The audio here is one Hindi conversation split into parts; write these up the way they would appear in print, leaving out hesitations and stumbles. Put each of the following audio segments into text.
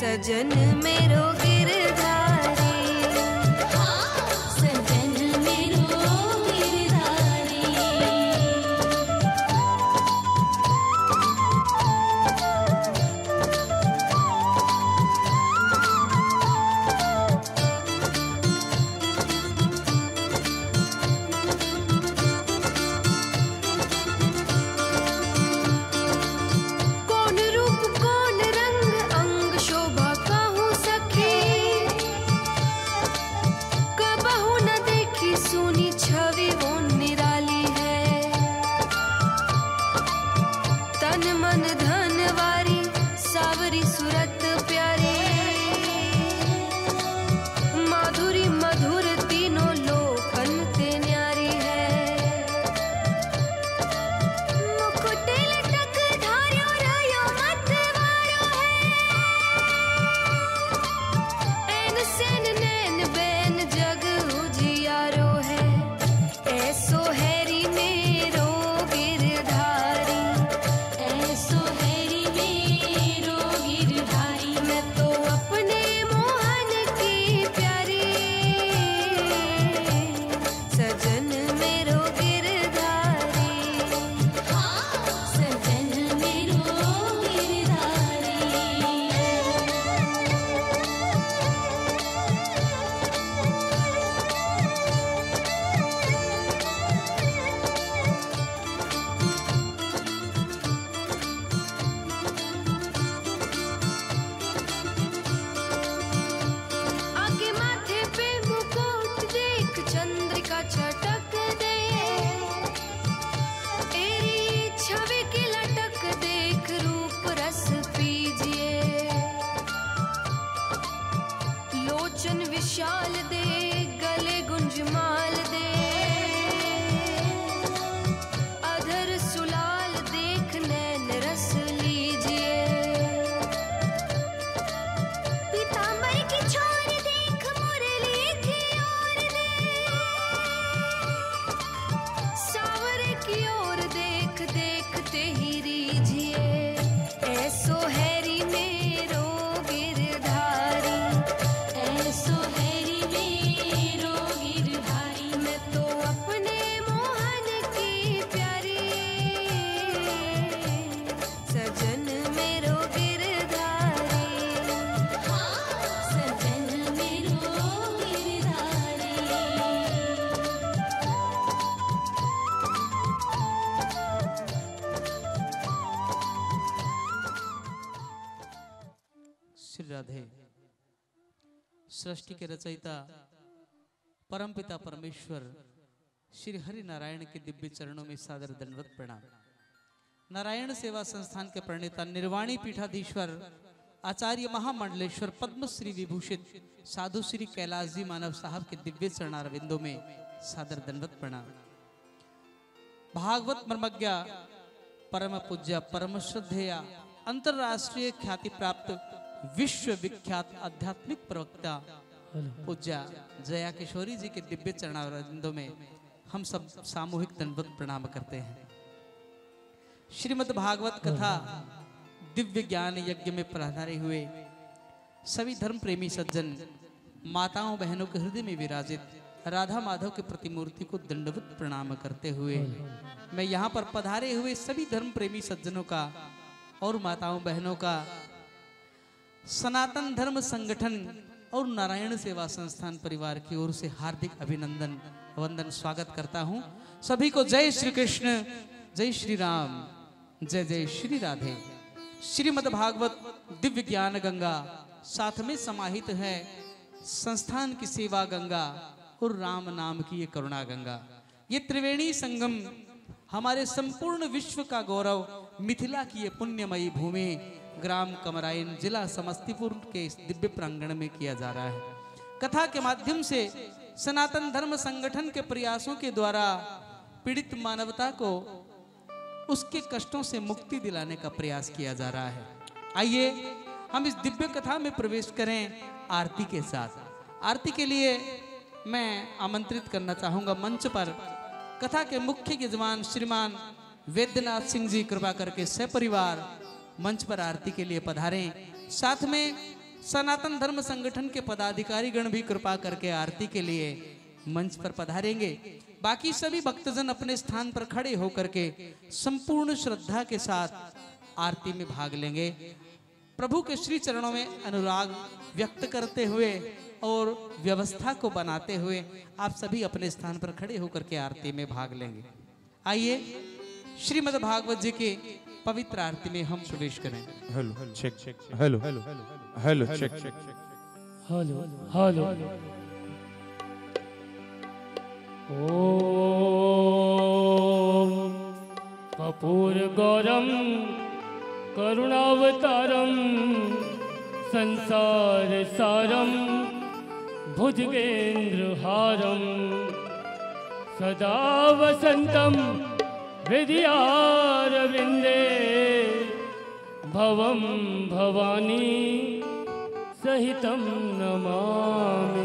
सजन मेरो गिरधारी, सजन मेरो गिरधारी। कौन रूप कौन रंग अंग शोभा कहूँ सखी, कबहू न देखी सुनी छवि वो निराली है। तन मन धन वारी सावरी सूरत प्यारी, माधुरी मधुर तीनों लोकन ते न्यारी है। मुकुट लटक धार्यो रयो मतवारो है, ऐन सैन नैन बैन जग उजियारो है। ऐसो हैरी मेरो गिरधारी, ऐसो हैरी मेरो गिरधारी। मैं तो अपने मोहन की प्यारी, सजन मेरो गिरधारी, सजन मेरो गिरधारी। आगे माथे पे मुकुट देख चंद्रिका छटक दे, तेरी छवि की लटक देख रूप रस पीजिए। लोचन विशाल दे गले गुंजमाल दे, अधर सुलाल देख नैन रस लीजिए। पीतांबर की छोर देख मुरली की ओर देख, सावरे की ओर देख देखते ही रीझिए। ऐसो हैरी मेरो गिरधारी, ऐसो हैरी मेरो गिरधारी। मैं तो अपने मोहन की प्यारी, सजन मेरो गिरधारी, सजन मेरो गिरधारी। श्री राधे। सृष्टि के रचयिता परमपिता परमेश्वर श्री हरि नारायण के दिव्य चरणों में सादर दंडवत प्रणाम। नारायण सेवा संस्थान के प्रणेता निर्वाणी पीठाधीश्वर आचार्य महामंडलेश्वर पद्मश्री विभूषित साधु श्री कैलाश जी मानव साहब के दिव्य चरणारविंदों में सादर दंडवत प्रणाम। भागवत मर्मज्ञ परम पूज्य परम श्रद्धेया अंतरराष्ट्रीय ख्याति प्राप्त विश्व विख्यात आध्यात्मिक प्रवक्ता पूज्य जया किशोरी जी के दिव्य चरणारविंदों में हम सब सामूहिक दंडवत प्रणाम करते हैं। श्रीमद् भागवत कथा दिव्य ज्ञान यज्ञ में पधारे हुए सभी धर्म प्रेमी सज्जन माताओं बहनों के हृदय में विराजित राधा माधव के प्रतिमूर्ति को दंडवत प्रणाम करते हुए मैं यहाँ पर पधारे हुए सभी धर्म प्रेमी सज्जनों का और माताओं बहनों का सनातन धर्म संगठन और नारायण सेवा संस्थान परिवार की ओर से हार्दिक अभिनंदन वंदन स्वागत करता हूँ। सभी को जय श्री कृष्ण, जय श्री राम, जय जय श्री राधे। श्रीमद् भागवत दिव्य ज्ञान गंगा साथ में समाहित है संस्थान की सेवा गंगा और राम नाम की ये करुणा गंगा। ये त्रिवेणी संगम हमारे संपूर्ण विश्व का गौरव मिथिला की ये पुण्यमयी भूमि ग्राम कमराइन जिला समस्तीपुर के इस दिव्य प्रांगण में किया जा रहा है। कथा के माध्यम से सनातन धर्म संगठन के प्रयासों के द्वारा पीड़ित मानवता को उसके कष्टों से मुक्ति दिलाने का प्रयास किया जा रहा है। आइए हम इस दिव्य कथा में प्रवेश करें आरती के साथ। आरती के लिए मैं आमंत्रित करना चाहूंगा मंच पर कथा के मुख्य यजमान श्रीमान वैद्यनाथ सिंह जी कृपा करके सपरिवार मंच पर आरती के लिए पधारें। साथ में सनातन धर्म संगठन के पदाधिकारी गण भी कृपा करके आरती के लिए मंच पर पधारेंगे। बाकी सभी भक्तजन अपने स्थान पर खड़े होकर के संपूर्ण श्रद्धा के साथ आरती में भाग लेंगे। प्रभु के श्री चरणों में अनुराग व्यक्त करते हुए और व्यवस्था को बनाते हुए आप सभी अपने स्थान पर खड़े होकर के आरती में भाग लेंगे। आइए श्रीमद् भागवत जी के पवित्र आरती में हम प्रवेश करें। Hello check hello hello hello check hello hello ओम कपूर गौरम करुणावतारम संसार सारम भुजगेंद्र हारम सदा वसंतम हृदयारविंदे भवम भवानी सहितं नमामि।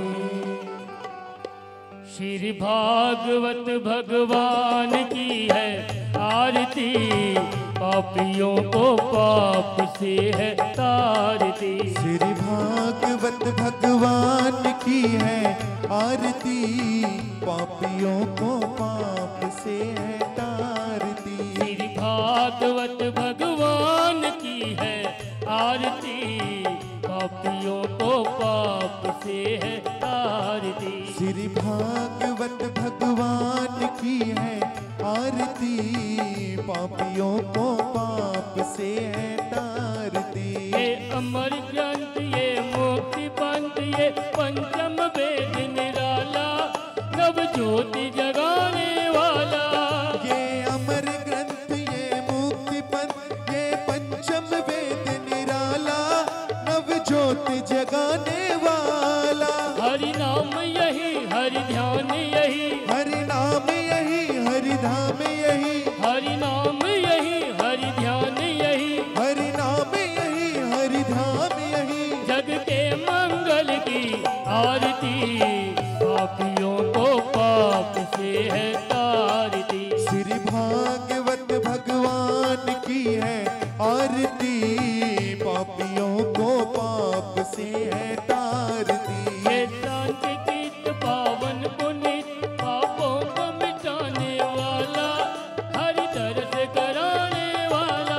श्री भागवत भगवान की है आरती, पापियों को पाप से है तारती। श्री भागवत भगवान की है आरती, पापियों को पाप से है तारती। श्री भागवत भगवान की है आरती, पापियों को पाप से है तारती। श्री भागवत भगवान की है आरती, पापियों को पाप से है तारती। ये अमर ग्रंथ ये मोक्ति पंथ ये पंचम वेद निराला, नव ज्योति जगाने वाला। ये अमर ग्रंथ ये मुक्ति पंथ ये पंचम वेद निराला, नव ज्योति जगाने वाला। हरि नाम यही हरि ध्यान यही, हरि नाम यही हरि धाम यही, हरि नाम यही हरि ध्यान यही, हरि नाम यही हरि धाम यही। जग के मंगल की आरती, पापियों को पाप से है तारती। श्री भागवत भगवान की है आरती, पापियों को पाप से है तारती। ये शांति चित्त पावन पुनीत, पापों को मिटाने वाला, हरि दर्श कराने वाला।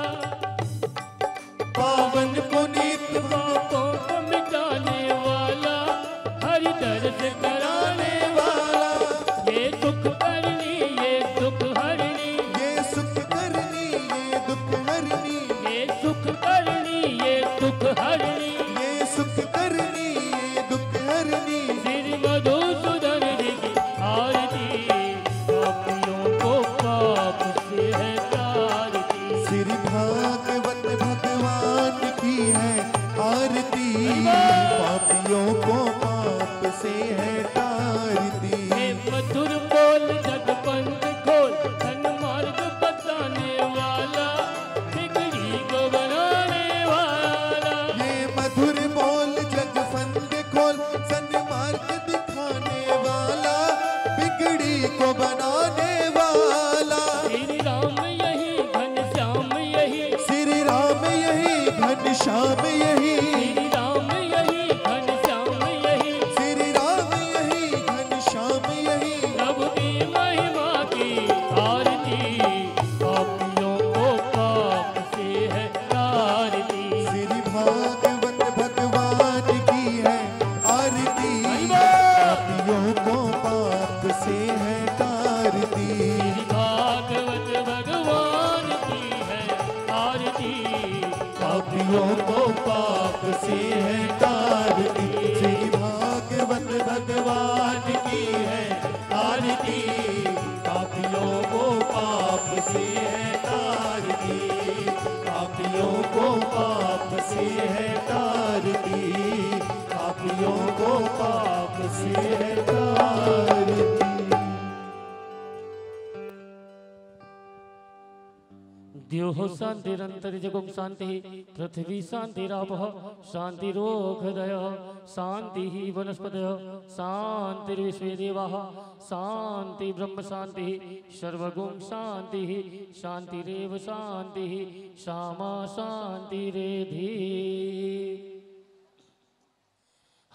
पावन पुनीत पापों को मिटाने वाला, हरि दर्श कराने वाला। ये सुख करनी ये दुख हरनी, ये सुख करनी ये दुख हरनी, ये सुख करनी ये दुख हरनी। ये सुख करनी ये दुख हरनी। श्री मधुसूदन जी की आरती, पापियों को पाप से है तारती। श्री भागवत भगवान की है आरती, पापियों को पाप से है तारती। हे मधुर बोल जग पंथ खोल, सन्मार्ग बताने वाला, बिगड़ी को बनाने वाला। ये मधुर बोल जग फंद खोल, सन्मार्ग दिखाने वाला, बिगड़ी को बनाने वाला। श्री राम यही घनश्याम यही, श्री राम यही घनश्याम यही, श्री राम यही घनश्याम यही। श्री राम यही घनश्याम यही। प्रभु की महिमा की आरती, पापियों को पाप से है तारती। श्री भागवत भगवान की है आरती, पापियों को पाप से है तारती। श्री भागवत भगवान की है आरती, पापियों को पाप से है तारती। श्री भागवत भगवान की है आरती, पापियों को पाप से है तारती। पापियों को पाप से है तारती, पापियों को पाप से है तारती। द्योः शान्तिरन्तरि जगुं शान्तिः, पृथिवी शान्तिरापः शान्तिरोषधयः, शान्तिः वनस्पतयः, शान्तिर्विश्वे देवाः, शान्ति ब्रह्म शान्तिः, सर्वगुं शान्तिः, शान्तिरेव शान्तिः, श्यामा शान्तिरेधि।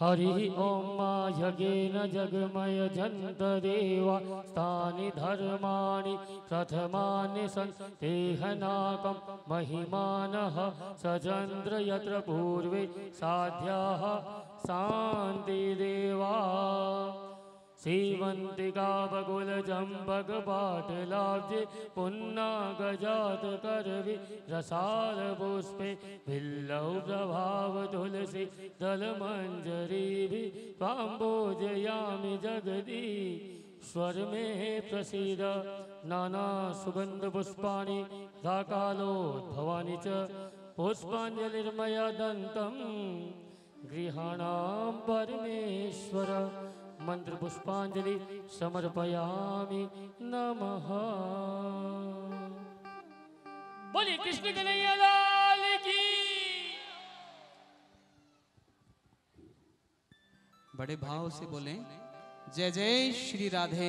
हरि ओम यज्ञेन जगमय जन्तदेवा स्थानि धर्माणि प्रथमानि सन्तेहनाकं महिमानः सचन्द्र यत्र पूर्वे साध्याः शान्तिदेवा सीमंतिका बकुल चंपक पाटलाब्जे पुन्नागजात करवि रसाल पुष्पे भिल्लौ प्रभाव तुलसी दल मंजरी भी काम्बोजयामि जगदी स्वर में प्रसीद नाना सुगंध पुष्पाणि राकालोद्भवानि च पुष्पांजलिर्मया दन्तं गृहाणां परमेश्वर मंत्र पुष्पांजलि समर्पयामि नमः। बोलिए कृष्ण कन्हैया लाल की। बड़े भाव से बोलें जय जय श्री राधे।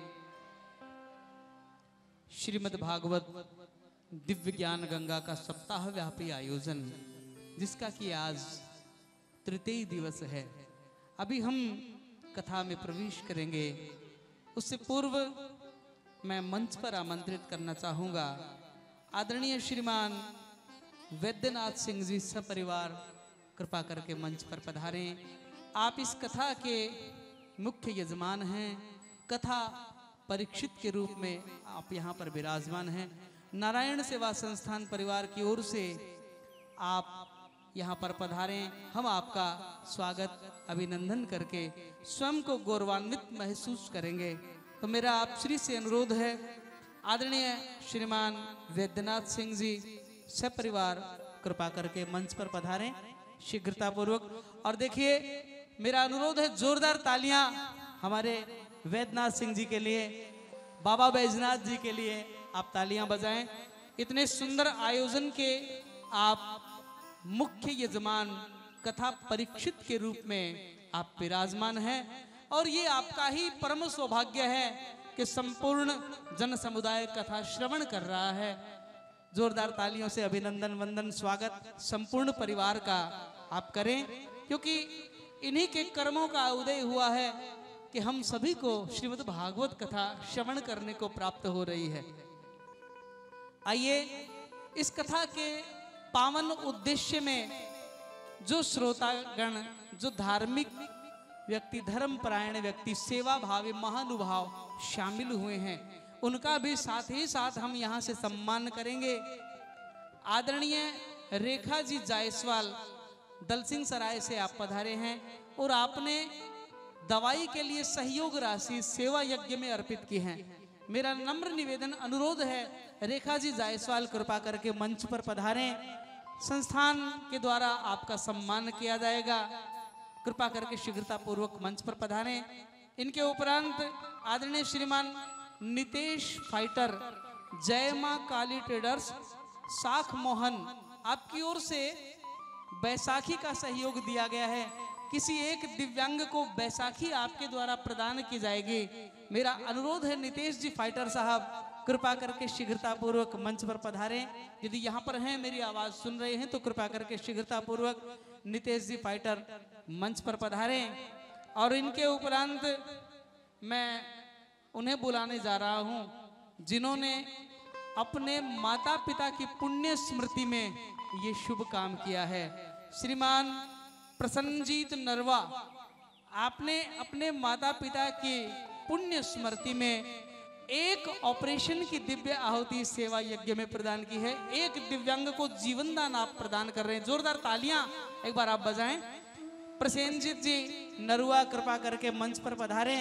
श्रीमद् भागवत दिव्य ज्ञान गंगा का सप्ताह व्यापी आयोजन, जिसका कि आज तृतीय दिवस है। अभी हम कथा में प्रवेश करेंगे, उससे पूर्व मैं मंच पर आमंत्रित करना चाहूंगा आदरणीय श्रीमान वैद्यनाथ सिंह जी सपरिवार कृपा करके मंच पर पधारें। आप इस कथा के मुख्य यजमान हैं, कथा परीक्षित के रूप में आप यहाँ पर विराजमान हैं। नारायण सेवा संस्थान परिवार की ओर से आप यहाँ पर पधारें। हम आपका स्वागत अभिनंदन करके स्वयं को गौरवान्वित महसूस करेंगे। तो मेरा आप श्री से अनुरोध है, आदरणीय श्रीमान वैद्यनाथ सिंह जी सपरिवार कृपा करके मंच पर पधारें शीघ्रता पूर्वक। और देखिए मेरा अनुरोध है, जोरदार तालियां हमारे वैद्यनाथ सिंह जी के लिए, बाबा बैजनाथ जी के लिए आप तालियां बजाएं। इतने सुंदर आयोजन के आप मुख्य यजमान कथा परीक्षित के रूप में आप विराजमान हैं, और ये आपका ही परम सौभाग्य है कि संपूर्ण जन समुदाय कथा श्रवण कर रहा है। जोरदार तालियों से अभिनंदन वंदन स्वागत संपूर्ण परिवार का आप करें, क्योंकि इन्हीं के कर्मों का उदय हुआ है कि हम सभी को श्रीमद् भागवत कथा श्रवण करने को प्राप्त हो रही है। आइए इस कथा के पावन उद्देश्य में जो श्रोतागण, जो धार्मिक व्यक्ति, धर्म परायण व्यक्ति, सेवा भावी महानुभाव शामिल हुए हैं, उनका भी साथ ही साथ हम यहाँ से सम्मान करेंगे। आदरणीय रेखा जी जायसवाल दलसिंह सराय से आप पधारे हैं और आपने दवाई के लिए सहयोग राशि सेवा यज्ञ में अर्पित की है। मेरा नम्र निवेदन अनुरोध है, रेखा जी जायसवाल कृपा करके मंच पर पधारें। संस्थान के द्वारा आपका सम्मान किया जाएगा, कृपा करके शीघ्रता पूर्वक मंच पर पधारें। इनके उपरांत आदरणीय श्रीमान नितेश फाइटर, जय मां काली ट्रेडर्स, साख मोहन, आपकी ओर से बैसाखी का सहयोग दिया गया है। किसी एक दिव्यांग को बैसाखी आपके द्वारा प्रदान की जाएगी। मेरा अनुरोध है नितेश जी फाइटर साहब कृपा करके शीघ्रता पूर्वक मंच पर पधारें। यदि यहाँ पर हैं, मेरी आवाज सुन रहे हैं, तो कृपा करके शीघ्रता पूर्वक नितेश जी फाइटर मंच पर पधारें। और इनके उपरांत मैं उन्हें बुलाने जा रहा हूं जिन्होंने अपने माता पिता की पुण्य स्मृति में ये शुभ काम किया है। श्रीमान प्रसन्नजीत नरवा, आपने अपने माता पिता की पुण्य स्मृति में एक ऑपरेशन की दिव्य आहुति सेवा यज्ञ में प्रदान की है। एक दिव्यांग को जीवन दान आप प्रदान कर रहे हैं। जोरदार तालियां एक बार आप बजाएं। प्रसेनजीत जी नरुआ कृपा करके मंच पर पधारें।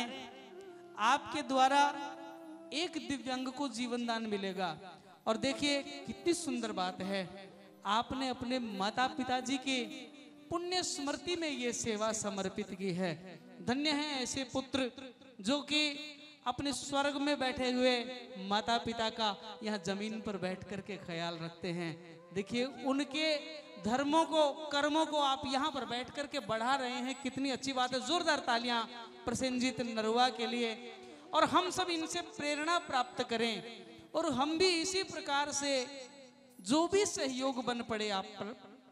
आपके द्वारा एक दिव्यांग को जीवन दान मिलेगा। और देखिए कितनी सुंदर बात है, आपने अपने माता पिताजी की पुण्य स्मृति में ये सेवा समर्पित की है। धन्य है ऐसे पुत्र जो कि अपने स्वर्ग में बैठे हुए माता पिता का यहाँ जमीन पर बैठ करके ख्याल रखते हैं। देखिए उनके धर्मों को, कर्मों को आप यहाँ पर बैठ करके बढ़ा रहे हैं, कितनी अच्छी बात है। जोरदार तालियां प्रसेनजीत नरुआ के लिए। और हम सब इनसे प्रेरणा प्राप्त करें और हम भी इसी प्रकार से जो भी सहयोग बन पड़े आप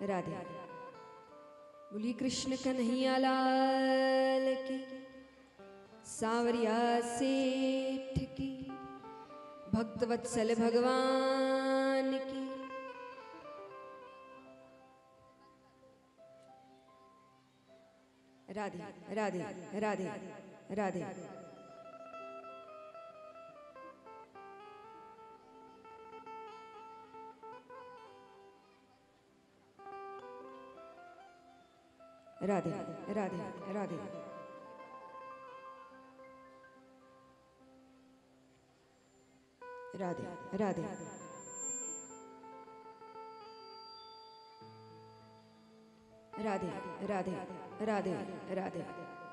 राधे। बोलिए कृष्ण कन्हैया लाल की, सावरिया सेठ की, भक्तवत्सल भगवान की। राधे राधे राधे राधे। राधे राधे राधे। राधे राधे। राधे राधे राधे राधे।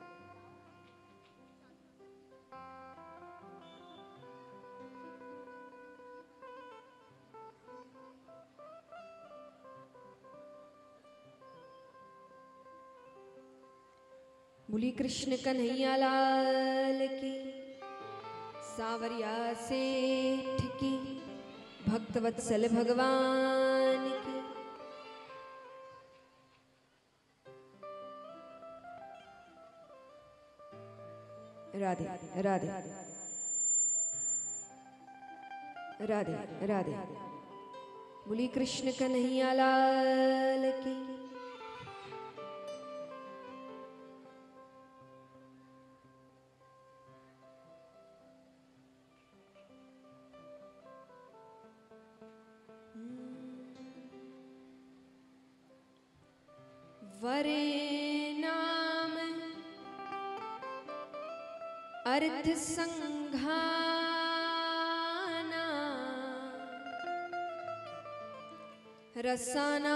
बोली कृष्ण कन्हैया लाल की, सावरिया सेठ की, भक्तवत्सल भगवान की। राधे राधे राधे राधे। बोली कृष्ण कन्हैया लाल की। वरे नाम अर्थ संघाना, रसाना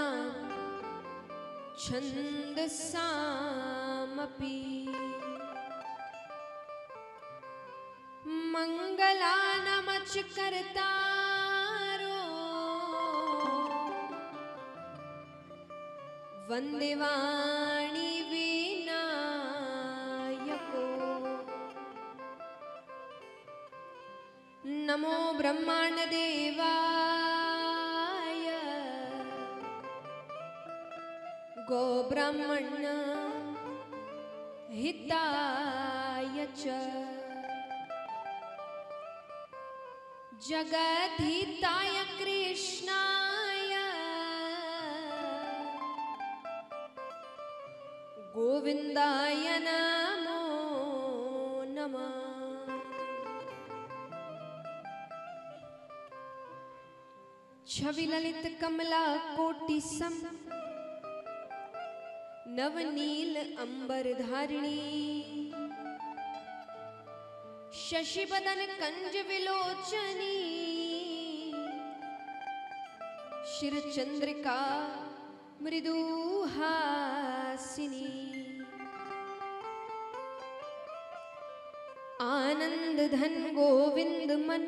छंद सामपि, मंगलानमच करतारो, वंदे वाणी विनायको। नमो ब्रह्मांड देवाय, गो ब्राह्मण हिताय च, जगद्धिताय कृष्णाय, गोविंदाय नमो नमः। छवि ललित कमला कोटि सम, नवनील अंबर धारिणी, शशि बदन कंज विलोचनी, शिर चंद्रिका मृदुहासिनी। आनंद धन गोविंद मन,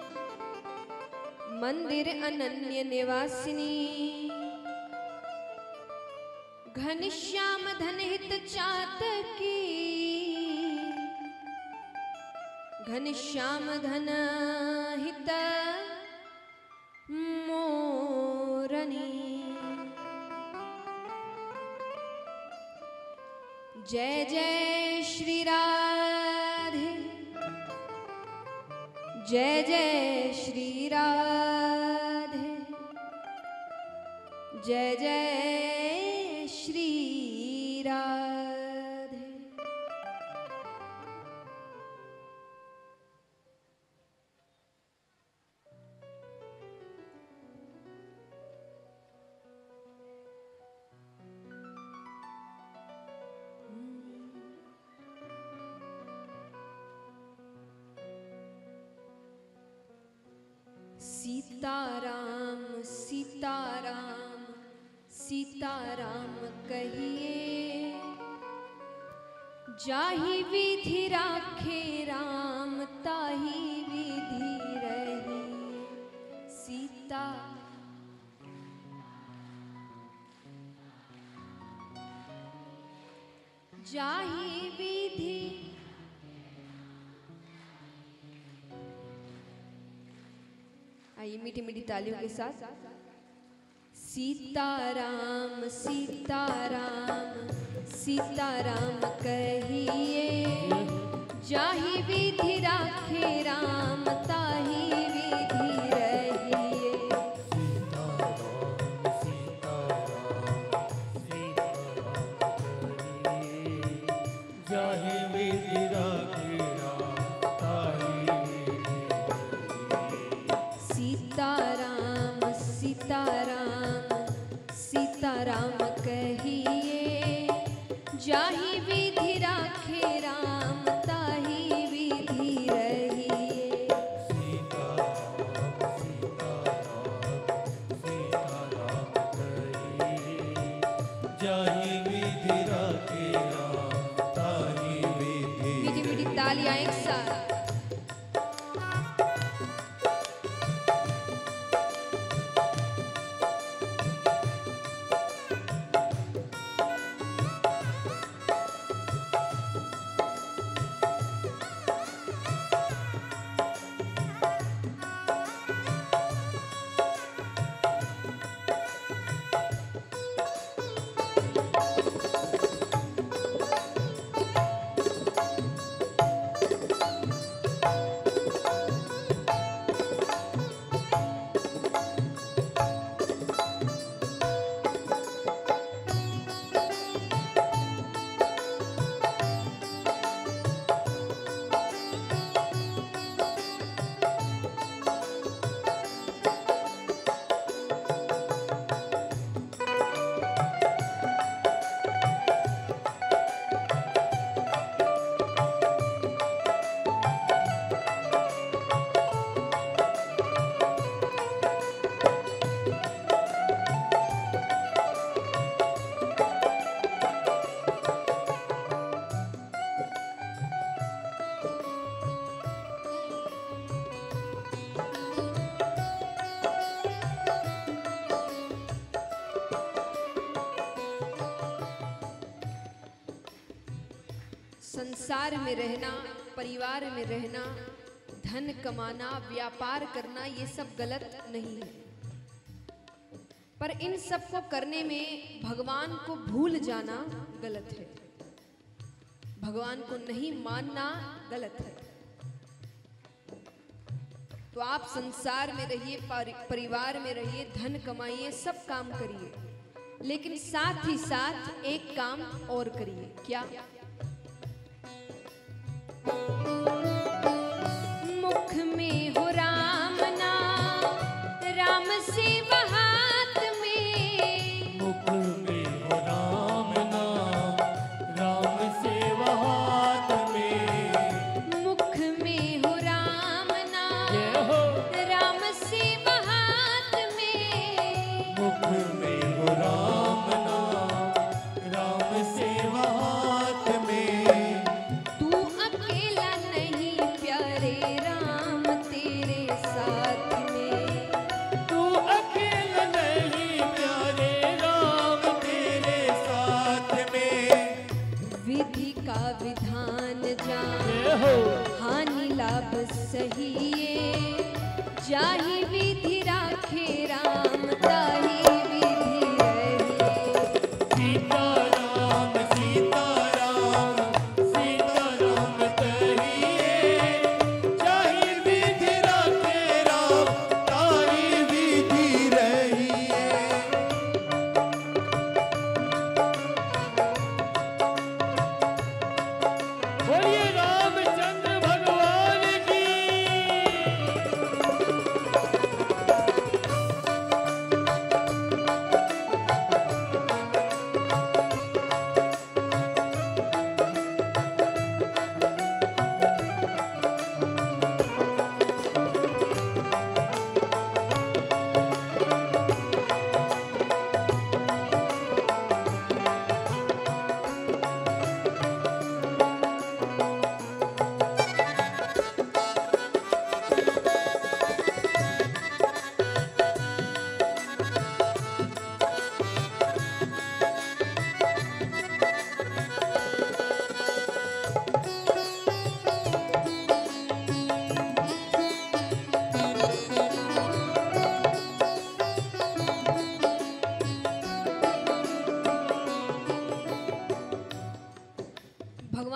मंदिर अनन्य निवासिनी। घनश्याम धन हित चातकी, घनश्याम धन हित मोरनी। जय जय श्री राधे, जय जय श्री राधे, जय जय श्री राधे। सीताराम सीताराम सीताराम कहिए, जाहि विधि राखे राम ताहि विधि रही। सीता जाहि विधि आइए मीठी मीठी तालियों के साथ सीताराम सीताराम सीताराम कहिए, जाहि विधि राखे राम ताहि विधि रहिए। जाहि विधि राखे राम ताहि विधि रहिए। सीताराम सीताराम सीताराम कहिए, जाहि विधि राखे राम ताहि विधि रहिए। जाहि विधि राखे राम ताहि विधि मीठी मीठी तालियां एक साथ। संसार में रहना, परिवार में रहना, धन कमाना, व्यापार करना, ये सब गलत नहीं है, पर इन सब को करने में भगवान को भूल जाना गलत है। भगवान को नहीं मानना गलत है। तो आप संसार में रहिए, परिवार में रहिए, धन कमाइए, सब काम करिए, लेकिन साथ ही साथ एक काम और करिए। क्या? मुख में हो राम नाम, राम सेवा हाथ में। मुख में हो राम नाम, राम सेवा हाथ में। मुख में हो राम नाम, जय हो। राम सेवा हाथ में। मुख में हो राम नाम, राम सेवा हाथ में। तू अकेला नहीं प्यारे, राम तेरे साथ में। तू अकेला नहीं प्यारे, राम तेरे साथ में विधि का विधान जान, जय हो। हानि लाभ सहिए। जाहि विधि राखे राम ताहि विधि रहिए। सीताराम सीताराम सीताराम कहिए, जाहि विधि राखे राम ताहि विधि रहिए। बोलिए रामचंद्र भगवान की।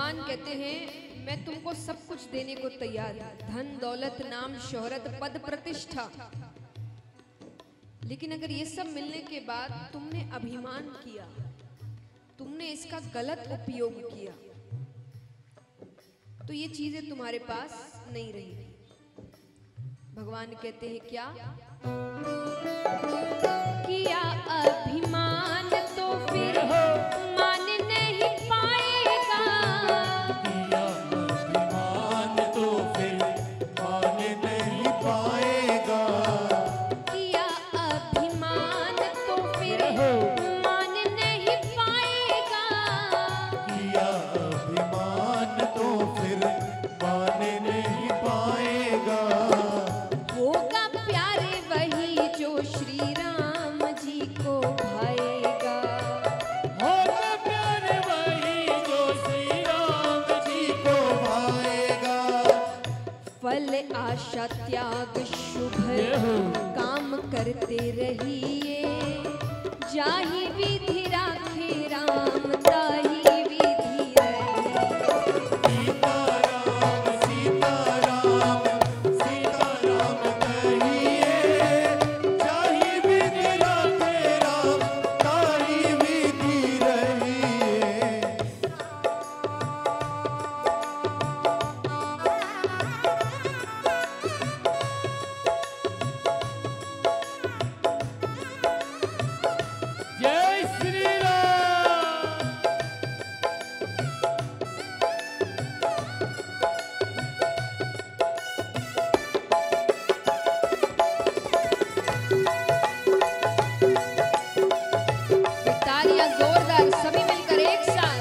भगवान कहते हैं मैं तुमको सब कुछ देने को तैयार हूं, धन दौलत नाम शोहरत पद प्रतिष्ठा, लेकिन अगर ये सब मिलने के बाद तुमने अभिमान किया, तुमने इसका गलत उपयोग किया, तो ये चीजें तुम्हारे पास नहीं रहेगी। भगवान कहते हैं क्या किया अभिमान तो फिर मान नहीं पाएगा, किया अभिमान तो फिर मान नहीं पाएगा, किया अभिमान तो फिर मान नहीं पाएगा, किया अभिमान तो फिर मान नहीं पाएगा। होगा प्यारे वही जो श्री राम जी को भाएगा, होगा प्यारे वही जो श्री राम जी को भाएगा, फल आशा त्याग शुभ काम करते रहिए, जाहि विधि राखे राम ताहि विधि रहिए। सीताराम सीताराम सीताराम कहिए, चाहे विधि राखे राम ताहि विधि रहिए। जय श्री राम। तालियां जोरदार सभी मिलकर एक साथ।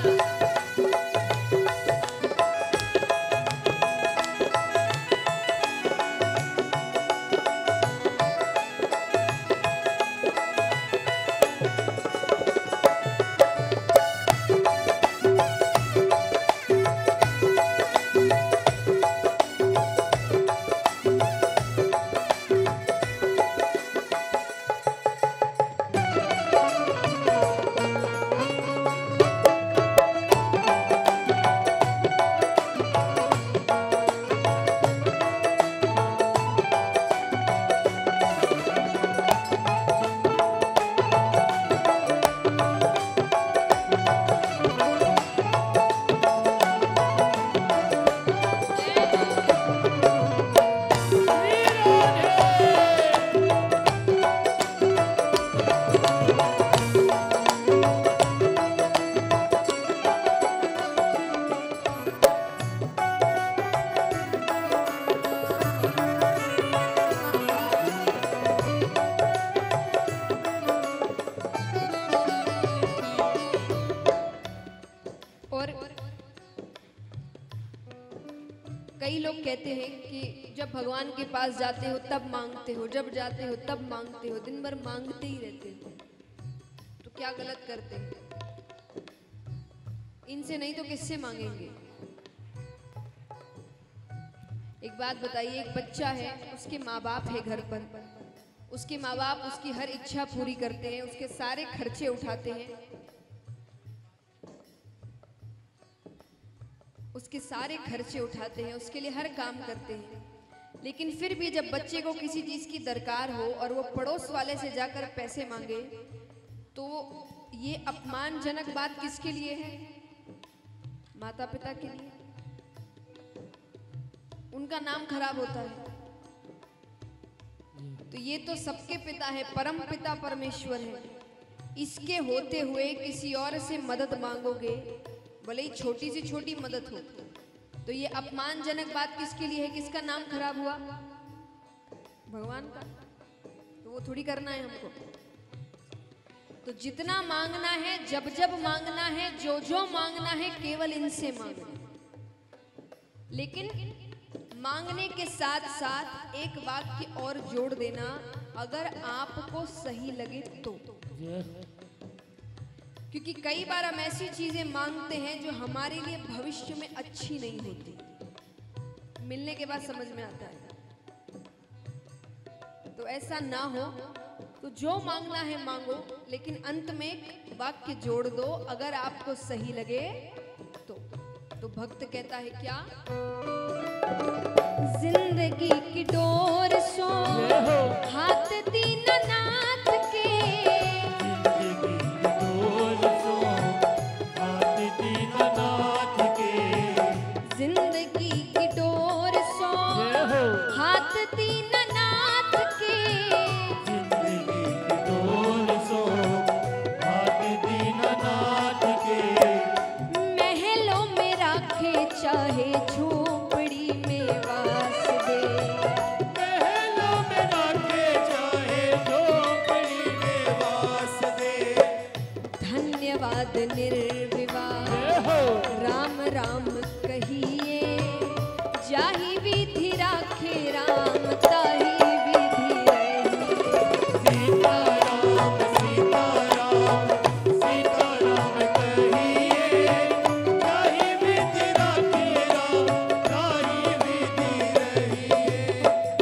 और कई लोग कहते हैं कि जब भगवान के पास जाते हो तब मांगते हो, जब जाते हो तब मांगते हो, दिन भर मांगते ही रहते हो, तो क्या गलत करते हैं? इनसे नहीं तो किससे मांगेंगे? एक बात बताइए, एक बच्चा है, उसके माँ बाप है घर पर, उसके माँ बाप उसकी हर इच्छा पूरी करते हैं, उसके सारे खर्चे उठाते हैं, उसके सारे खर्चे उठाते हैं, उसके लिए हर काम करते हैं, लेकिन फिर भी जब बच्चे को किसी चीज की दरकार हो और वो पड़ोस वाले से जाकर पैसे मांगे, तो ये अपमानजनक बात किसके लिए है? माता पिता के लिए। उनका नाम खराब होता है। तो ये तो सबके पिता है, परम पिता परमेश्वर है, इसके होते हुए किसी और से मदद मांगोगे, भले ही छोटी से छोटी मदद हो, तो ये अपमानजनक बात किसके लिए है? किसका नाम खराब हुआ? भगवान का। तो वो थोड़ी करना है हमको। तो जितना मांगना है, जब जब मांगना है, जो जो मांगना है, केवल इनसे मांगना है। लेकिन मांगने के साथ साथ एक वाक्य और जोड़ देना, अगर आपको सही लगे तो। क्योंकि कई बार हम ऐसी चीजें मांगते हैं जो हमारे लिए भविष्य में अच्छी नहीं होती, मिलने के बाद समझ में आता है। तो ऐसा ना हो, तो जो मांगना है मांगो, लेकिन अंत में वाक्य जोड़ दो, अगर आपको सही लगे तो। तो भक्त कहता है क्या, जिंदगी की डोर सो हाथ दीनानाथ के, जिंदगी की डोर सो हाथ दीनानाथ के, महलों में राखे चाहे झोपड़ी में वास दे, महलों में राखे चाहे झोपड़ी में वास दे। धन्यवाद निर्विवाद राम राम कहिए, जाहि विधि राखे राम ताहि विधि रहिए। सीताराम सीताराम सीताराम कहिए, ताहि विधि राखे राम ताहि विधि रहिए।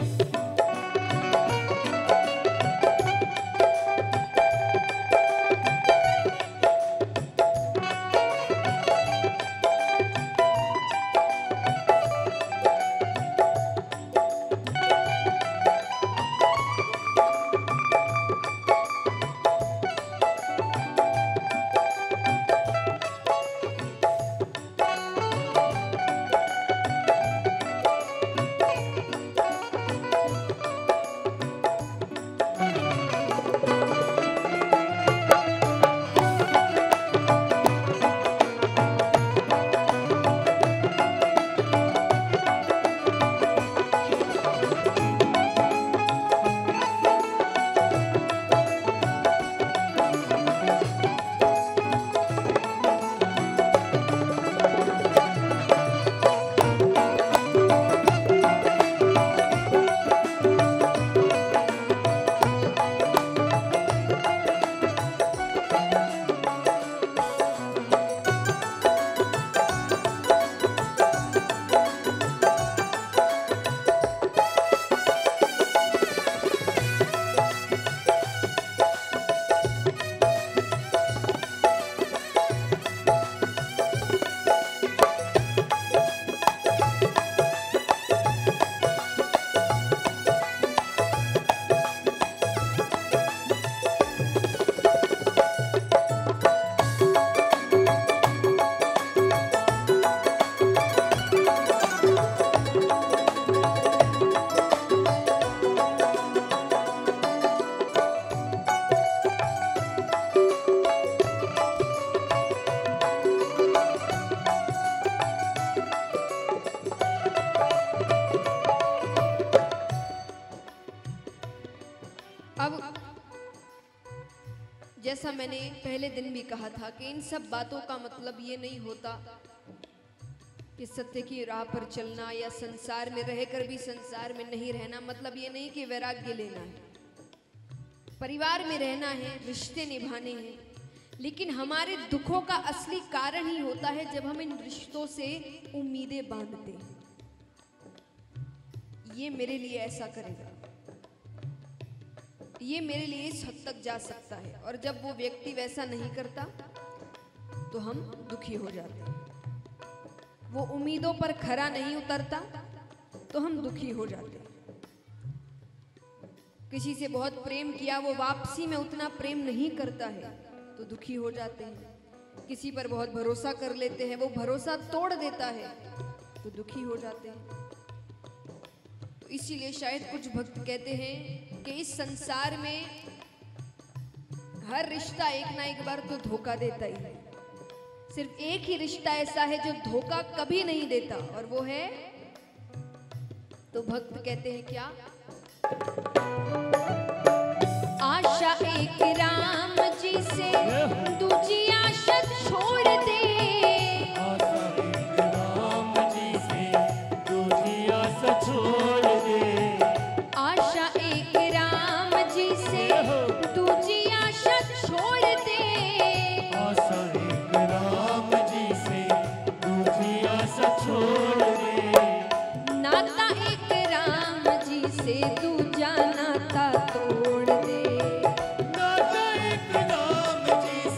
जैसा मैंने पहले दिन भी कहा था कि इन सब बातों का मतलब ये नहीं होता कि सत्य की राह पर चलना या संसार में रहकर भी संसार में नहीं रहना, मतलब ये नहीं कि वैराग्य लेना है। परिवार में रहना है, रिश्ते निभाने हैं, लेकिन हमारे दुखों का असली कारण ही होता है जब हम इन रिश्तों से उम्मीदें बांधते हैं। ये मेरे लिए ऐसा करेगा, ये मेरे लिए इस हद तक जा सकता है, और जब वो व्यक्ति वैसा नहीं करता तो हम दुखी हो जाते हैं। वो उम्मीदों पर खरा नहीं उतरता तो हम दुखी हो जाते हैं। किसी से बहुत प्रेम किया, वो वापसी में उतना प्रेम नहीं करता है तो दुखी हो जाते हैं। किसी पर बहुत भरोसा कर लेते हैं, वो भरोसा तोड़ देता है तो दुखी हो जाते हैं। तो इसीलिए शायद कुछ भक्त कहते हैं कि इस संसार में हर रिश्ता एक ना एक बार तो धोखा देता ही है। सिर्फ एक ही रिश्ता ऐसा है जो धोखा कभी नहीं देता, और वो है, तो भक्त कहते हैं क्या, आशा एक राम जी से दूजी आशा छोड़ दे, आशा एक राम जी से दूजी आशा छोड़ दे, आशा एक राम जी से दूजी आशा छोड़ दे, आशा एक राम जी से दूजी आशा छोड़ दे, नाता एक राम जी से दूजा नाता तोड़ दे, नाता एक राम जी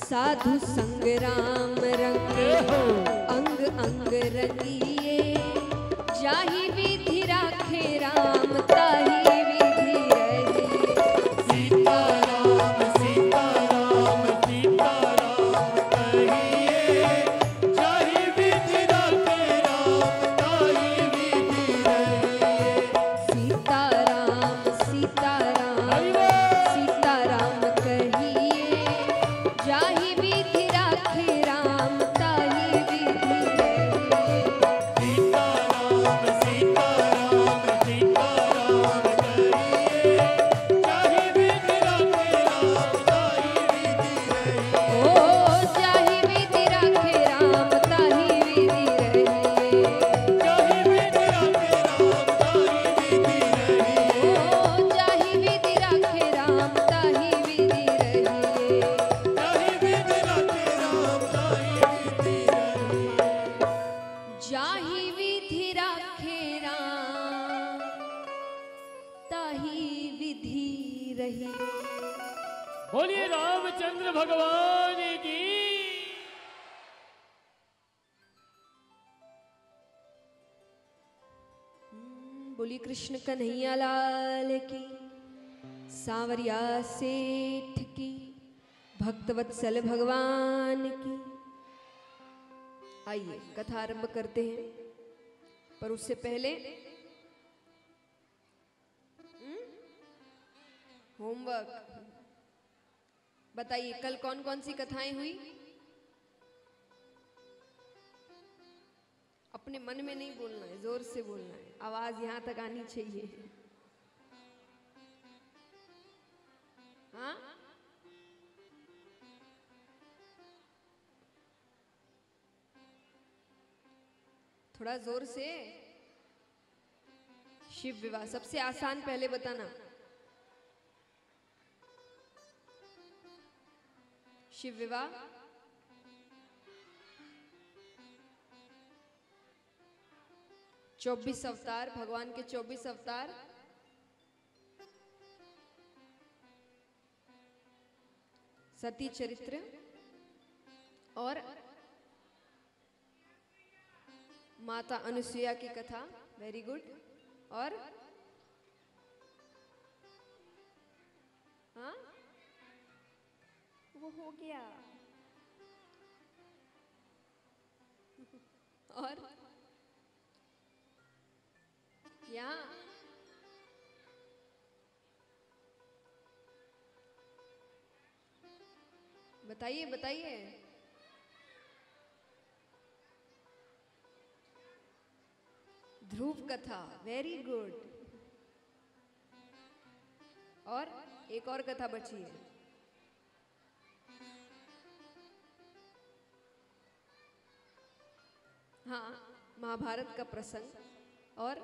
साधु संग राम रंग अंग अंग रंगिए, जाहि विधि राखे राम ताहि विधि रहिए। सीता राम सीता राम सीता राम कहिए, जाहि विधि राखे राम ताहि विधि रहिए। सीता राम सीता राम कहिए, जाहि विधि राखे राम ताहि विधि रहिए। सीता राम सीता राम सीता राम कहिए, जाहि विधि राखे राम ताहि विधि रहिए। ओ जाहि विधि राखे राम ताहि विधि रहिए। जाहि विधि राखे राम ताहि विधि रहिए। ओ जाहि विधि राखे राम ताहि विधि रहिए। जाहि विधि राखे राम ताहि विधि रहिए। जाहि विधि राखे राम ताहि विधि रहिए। बोलिए रामचंद्र भगवान की। बोली कृष्ण कन्हैया लाल की, सांवरिया सेठ की, भक्तवत्सल भगवान की। आइए कथा आरंभ करते हैं, पर उससे पहले होमवर्क। बताइए कल कौन कौन सी कथाएं हुई? अपने मन में नहीं बोलना है, जोर से बोलना है, आवाज यहां तक आनी चाहिए। हाँ, थोड़ा जोर से। शिव विवाह सबसे आसान, पहले बताना। शिव विवाह 24 अवतार, भगवान के 24 अवतार। सती चरित्र और माता अनुसुईया की कथा। Very good. और हाँ, वो हो गया। और यहाँ बताइए बताइए। ध्रुव कथा। Very good. और एक और कथा बची है। हाँ, महाभारत का प्रसंग। और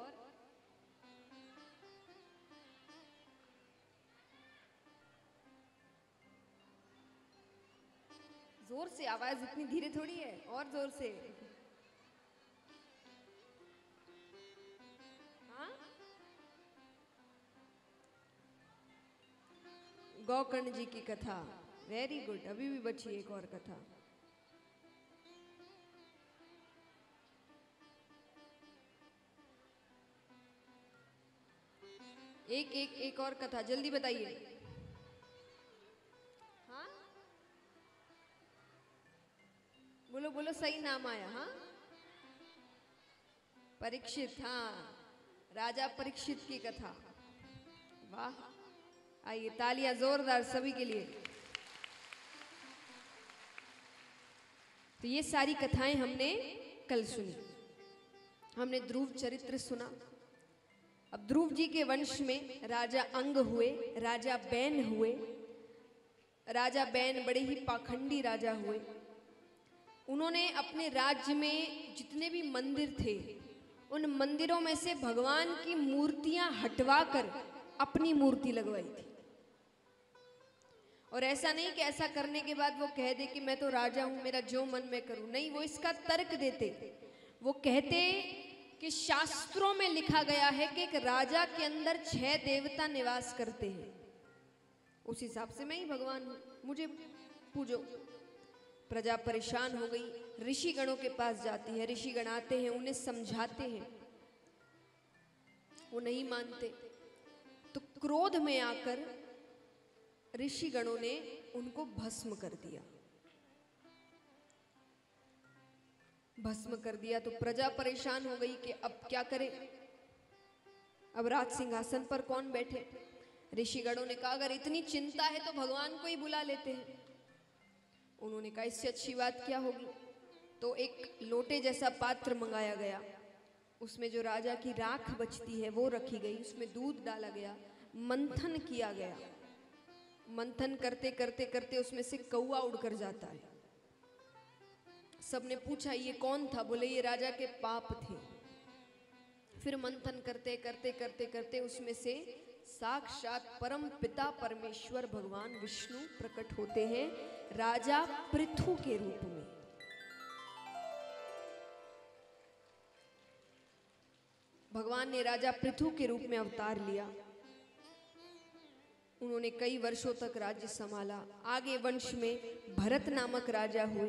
जोर से, आवाज इतनी धीरे थोड़ी है, और जोर से। हाँ, गौकर्ण जी की कथा। Very good. अभी भी बची एक और कथा। एक और कथा, जल्दी बताइए। हाँ, बोलो बोलो, सही नाम आया। हाँ, परीक्षित। हाँ, राजा परीक्षित की कथा। वाह, आइए तालियां जोरदार सभी के लिए। तो ये सारी कथाएं हमने कल सुनी। हमने ध्रुव चरित्र सुना। अब ध्रुव जी के वंश में राजा अंग हुए, राजा बैन हुए। राजा बैन बड़े ही पाखंडी राजा हुए। उन्होंने अपने राज्य में जितने भी मंदिर थे, उन मंदिरों में से भगवान की मूर्तियां हटवाकर अपनी मूर्ति लगवाई थी। और ऐसा नहीं कि ऐसा करने के बाद वो कह दे कि मैं तो राजा हूं, मेरा जो मन में करूं। नहीं, वो इसका तर्क देते। वो कहते कि शास्त्रों में लिखा गया है कि एक राजा के अंदर 6 देवता निवास करते हैं। उस हिसाब से मैं ही भगवान हूं, मुझे पूजो। प्रजा परेशान हो गई, ऋषि गणों के पास जाती है। ऋषि गण आते हैं, उन्हें समझाते हैं, वो नहीं मानते। तो क्रोध में आकर ऋषि गणों ने उनको भस्म कर दिया। भस्म कर दिया तो प्रजा परेशान हो गई कि अब क्या करें, अब राज सिंहासन पर कौन बैठे। ऋषिगणों ने कहा अगर इतनी चिंता है तो भगवान को ही बुला लेते हैं। उन्होंने कहा इससे अच्छी बात क्या होगी। तो एक लोटे जैसा पात्र मंगाया गया, उसमें जो राजा की राख बचती है वो रखी गई, उसमें दूध डाला गया, मंथन किया गया। मंथन करते करते करते उसमें से कौआ उड़कर जाता है। सबने पूछा ये कौन था, बोले ये राजा के पाप थे। फिर मंथन करते करते करते करते उसमें से साक्षात परम पिता परमेश्वर भगवान विष्णु प्रकट होते हैं राजा पृथु के रूप में। भगवान ने राजा पृथु के रूप में अवतार लिया। उन्होंने कई वर्षों तक राज्य संभाला। आगे वंश में भरत नामक राजा हुए।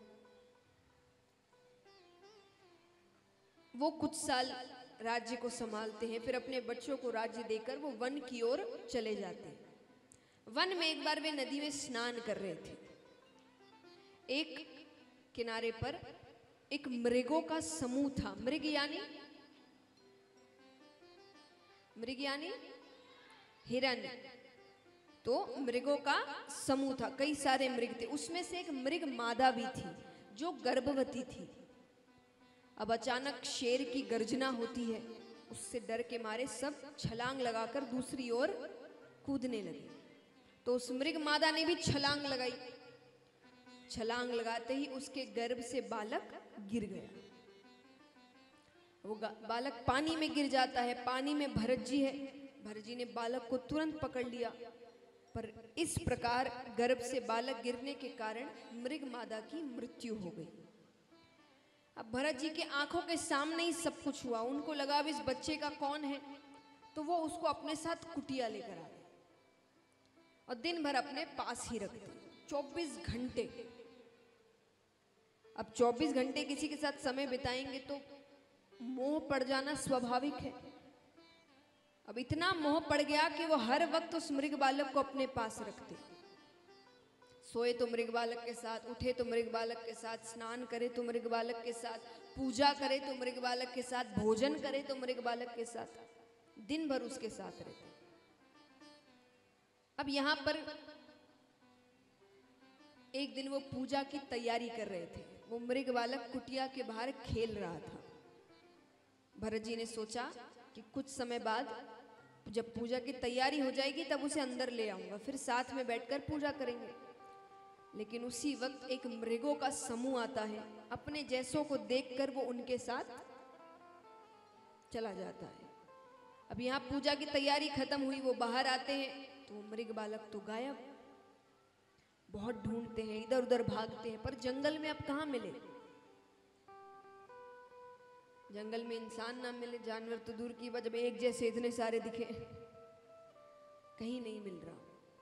वो कुछ साल राज्य को संभालते हैं, फिर अपने बच्चों को राज्य देकर वो वन की ओर चले जाते हैं। वन में एक बार वे नदी में स्नान कर रहे थे। एक किनारे पर एक मृगों का समूह था। मृग यानी हिरन। तो मृगों का समूह था, कई सारे मृग थे। उसमें से एक मृग मादा भी थी जो गर्भवती थी। अब अचानक शेर की गर्जना होती है, उससे डर के मारे सब छलांग लगाकर दूसरी ओर कूदने लगे। तो उस मृग मादा ने भी छलांग लगाई। छलांग लगाते ही उसके गर्भ से बालक गिर गया। वो बालक पानी में गिर जाता है। पानी में भरत जी है। भरत जी ने बालक को तुरंत पकड़ लिया, पर इस प्रकार गर्भ से बालक गिरने के कारण मृग मादा की मृत्यु हो गई। अब भरत जी के आंखों के सामने ही सब कुछ हुआ। उनको लगा अब इस बच्चे का कौन है, तो वो उसको अपने साथ कुटिया लेकर आ गए और दिन भर अपने पास ही रखते 24 घंटे। अब 24 घंटे किसी के साथ समय बिताएंगे तो मोह पड़ जाना स्वाभाविक है। अब इतना मोह पड़ गया कि वो हर वक्त उस मृग बालक को अपने पास रखते। सोए तो मृग बालक के साथ, उठे तो मृग बालक के साथ, स्नान करे तो मृग बालक के साथ, पूजा करे तो मृग बालक के साथ, भोजन करे तो मृग बालक के साथ, दिन भर उसके साथ रहते। अब यहां पर एक दिन वो पूजा की तैयारी कर रहे थे। वो मृग बालक कुटिया के बाहर खेल रहा था। भरत जी ने सोचा कि कुछ समय बाद जब पूजा की तैयारी हो जाएगी तब उसे अंदर ले आऊंगा, फिर साथ में बैठकर पूजा करेंगे। लेकिन उसी वक्त एक मृगों का समूह आता है। अपने जैसों को देखकर वो उनके साथ चला जाता है। अब यहाँ पूजा की तैयारी खत्म हुई, वो बाहर आते हैं तो मृग बालक तो गायब। बहुत ढूंढते हैं, इधर उधर भागते हैं, पर जंगल में अब कहाँ मिले। जंगल में इंसान ना मिले, जानवर तो दूर की बात, जब एक जैसे इतने सारे दिखे, कहीं नहीं मिल रहा।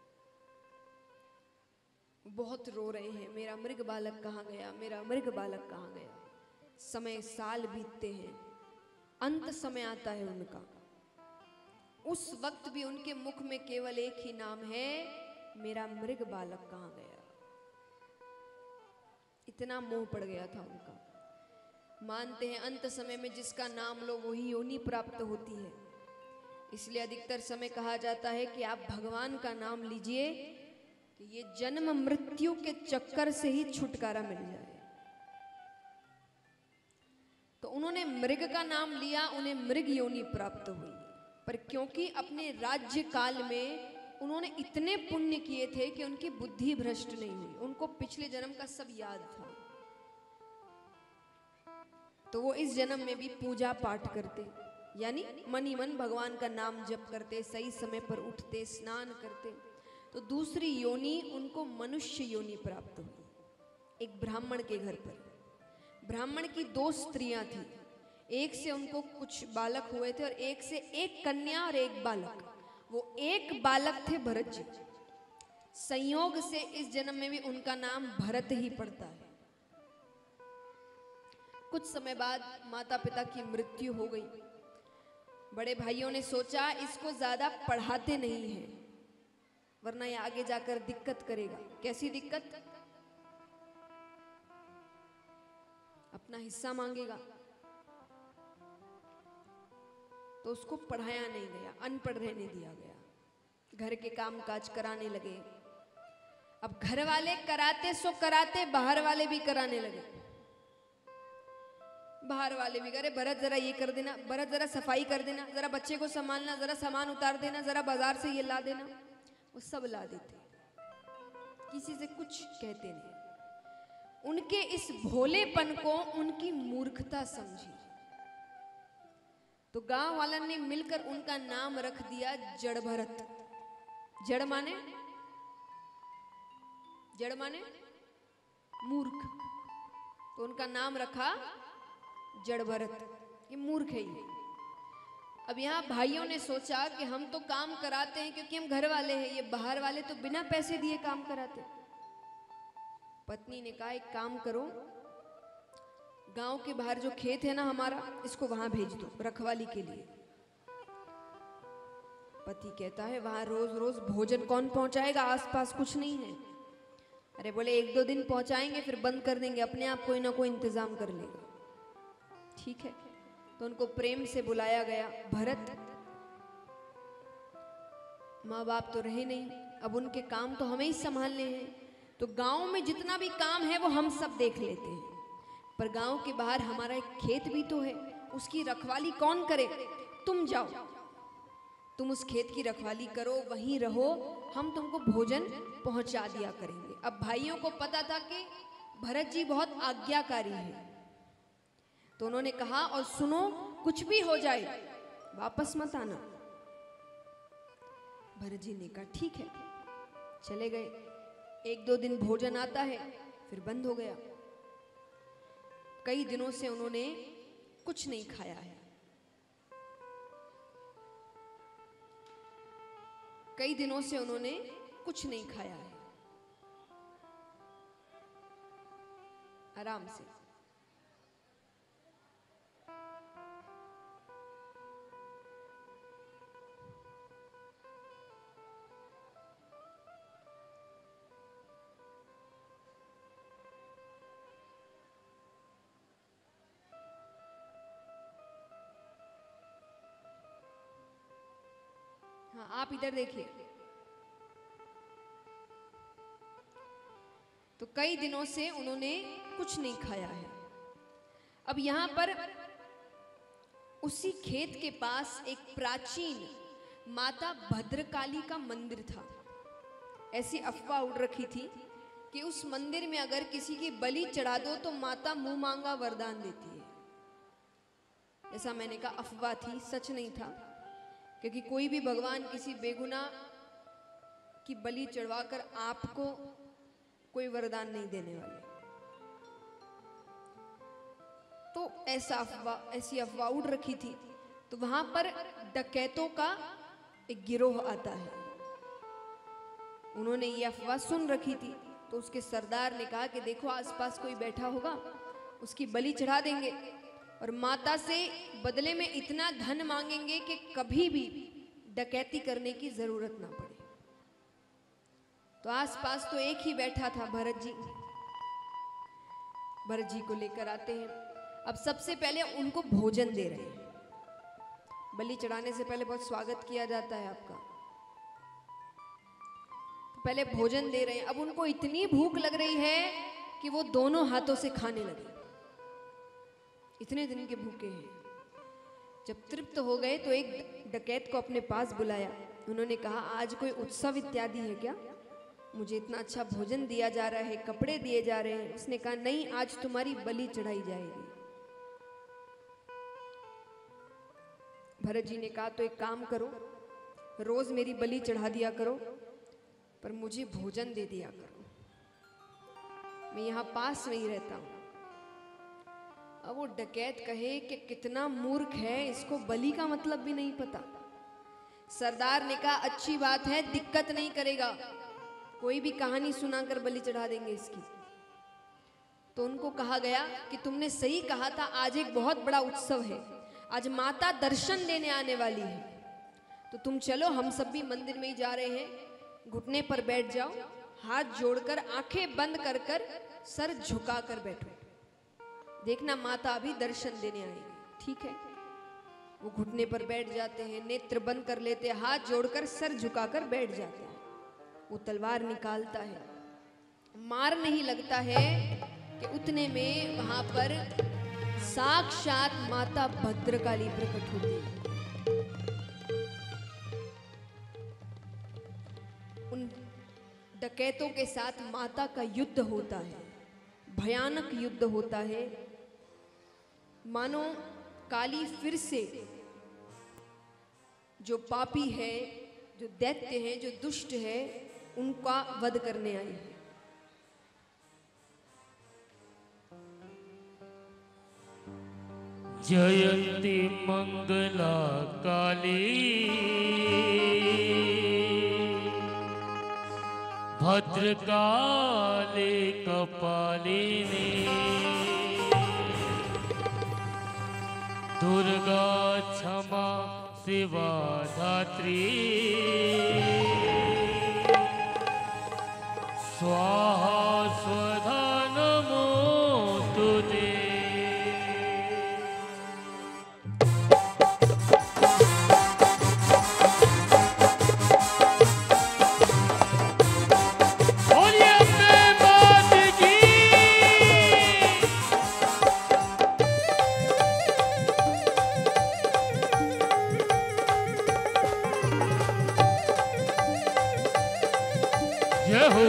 बहुत रो रहे हैं, मेरा मृग बालक कहाँ गया, मेरा मृग बालक कहाँ गया। समय साल बीतते हैं, अंत समय आता है उनका। उस वक्त भी उनके मुख में केवल एक ही नाम है, मेरा मृग बालक कहाँ गया। इतना मोह पड़ गया था उनका। मानते हैं अंत समय में जिसका नाम लो वही योनि प्राप्त होती है। इसलिए अधिकतर समय कहा जाता है कि आप भगवान का नाम लीजिए कि ये जन्म मृत्यु के चक्कर से ही छुटकारा मिल जाए। तो उन्होंने मृग का नाम लिया, उन्हें मृग योनि प्राप्त हुई। पर क्योंकि अपने राज्य काल में उन्होंने इतने पुण्य किए थे कि उनकी बुद्धि भ्रष्ट नहीं हुई, उनको पिछले जन्म का सब याद था। तो वो इस जन्म में भी पूजा पाठ करते, यानी मन ही मन भगवान का नाम जप करते, सही समय पर उठते, स्नान करते। तो दूसरी योनि उनको मनुष्य योनि प्राप्त हुई। एक ब्राह्मण के घर पर, ब्राह्मण की 2 स्त्रियां थी। एक से उनको कुछ बालक हुए थे और एक से एक कन्या और एक बालक। वो एक बालक थे भरत जी। संयोग से इस जन्म में भी उनका नाम भरत ही पड़ता है। कुछ समय बाद माता पिता की मृत्यु हो गई। बड़े भाइयों ने सोचा इसको ज्यादा पढ़ाते नहीं हैं, वरना ये आगे जाकर दिक्कत करेगा। कैसी दिक्कत? अपना हिस्सा मांगेगा। तो उसको पढ़ाया नहीं गया, अनपढ़ रहने दिया गया। घर के काम काज कराने लगे। अब घर वाले कराते सो कराते, बाहर वाले भी कराने लगे। बाहर वाले भी करे, भरत जरा ये कर देना, भरत जरा सफाई कर देना, जरा बच्चे को संभालना, जरा सामान उतार देना, जरा बाजार से ये ला देना। वो सब ला देते, किसी से कुछ कहते नहीं। उनके इस भोलेपन को उनकी मूर्खता समझी, तो गांव वालों ने मिलकर उनका नाम रख दिया जड़ भरत। जड़ माने मूर्ख, तो उनका नाम रखा जड़ भरत। ये मूर्ख है ये। अब यहाँ भाइयों ने सोचा कि हम तो काम कराते हैं क्योंकि हम घर वाले हैं, ये बाहर वाले तो बिना पैसे दिए काम कराते। पत्नी ने कहा एक काम करो, गांव के बाहर जो खेत है ना हमारा, इसको वहां भेज दो रखवाली के लिए। पति कहता है वहां रोज रोज भोजन कौन पहुंचाएगा, आसपास कुछ नहीं है। अरे बोले 1-2 दिन पहुंचाएंगे फिर बंद कर देंगे, अपने आप कोई ना कोई इंतजाम कर लेगा। ठीक है, तो उनको प्रेम से बुलाया गया। भरत, माँ बाप तो रहे नहीं, अब उनके काम तो हमें ही संभालने हैं। तो गांव में जितना भी काम है वो हम सब देख लेते हैं, पर गांव के बाहर हमारा एक खेत भी तो है, उसकी रखवाली कौन करे? तुम जाओ, तुम उस खेत की रखवाली करो, वहीं रहो, हम तुमको भोजन पहुंचा दिया करेंगे। अब भाइयों को पता था कि भरत जी बहुत आज्ञाकारी है, तो उन्होंने कहा और सुनो, कुछ भी हो जाए वापस मत आना। भरत जी ने कहा ठीक है, चले गए। 1-2 दिन भोजन आता है, फिर बंद हो गया। कई दिनों से उन्होंने कुछ नहीं खाया है। कई दिनों से उन्होंने कुछ नहीं खाया है, आराम से। हाँ, आप इधर देखिए। तो कई दिनों से उन्होंने कुछ नहीं खाया है। अब यहां पर उसी खेत के पास एक प्राचीन माता भद्रकाली का मंदिर था। ऐसी अफवाह उड़ रखी थी कि उस मंदिर में अगर किसी की बलि चढ़ा दो तो माता मुंह मांगा वरदान देती है। ऐसा मैंने कहा अफवाह थी, सच नहीं था, क्योंकि कोई भी भगवान किसी बेगुनाह की बलि चढ़वाकर आपको कोई वरदान नहीं देने वाले। तो ऐसी अफवाह उड़ रखी थी। तो वहां पर डकैतों का एक गिरोह आता है। उन्होंने ये अफवाह सुन रखी थी, तो उसके सरदार ने कहा कि देखो आसपास कोई बैठा होगा, उसकी बलि चढ़ा देंगे और माता से बदले में इतना धन मांगेंगे कि कभी भी डकैती करने की जरूरत ना पड़े। तो आसपास तो एक ही बैठा था, भरत जी। भरत जी को लेकर आते हैं। अब सबसे पहले उनको भोजन दे रहे हैं। बलि चढ़ाने से पहले बहुत स्वागत किया जाता है आपका। तो पहले भोजन दे रहे हैं। अब उनको इतनी भूख लग रही है कि वो दोनों हाथों से खाने लगे। इतने दिन के भूखे हैं। जब तृप्त हो गए तो एक डकैत को अपने पास बुलाया। उन्होंने कहा आज कोई उत्सव इत्यादि है क्या? मुझे इतना अच्छा भोजन दिया जा रहा है, कपड़े दिए जा रहे हैं। उसने कहा नहीं, आज तुम्हारी बलि चढ़ाई जाएगी। भरत जी ने कहा तो एक काम करो, रोज मेरी बलि चढ़ा दिया करो, पर मुझे भोजन दे दिया करो। मैं यहाँ पास में ही रहता हूँ। अब वो डकैत कहे कि कितना मूर्ख है, इसको बलि का मतलब भी नहीं पता। सरदार ने कहा अच्छी बात है, दिक्कत नहीं करेगा, कोई भी कहानी सुनाकर बलि चढ़ा देंगे इसकी। तो उनको कहा गया कि तुमने सही कहा था, आज एक बहुत बड़ा उत्सव है, आज माता दर्शन देने आने वाली है, तो तुम चलो, हम सब भी मंदिर में ही जा रहे हैं, घुटने पर बैठ जाओ, हाथ जोड़कर आंखें बंद कर कर सर झुकाकर बैठो, देखना माता अभी दर्शन देने आएगी। ठीक है, वो घुटने पर बैठ जाते हैं, नेत्र बंद कर लेते हैं, हाथ जोड़कर सर झुकाकर बैठ जाते हैं। वो तलवार निकालता है, मार नहीं लगता है कि उतने में वहां पर साक्षात माता भद्रकाली प्रकट होती है। उन डकैतों के साथ माता का युद्ध होता है, भयानक युद्ध होता है। मानो काली फिर से जो पापी है, जो दैत्य है, जो दुष्ट है, उनका वध करने आई है। जयंती मंगला काली भद्रकाली कपालिनी दुर्गा क्षमा शिवा धात्री स्वाहा स्वधा नमोस्तुते। जय हो।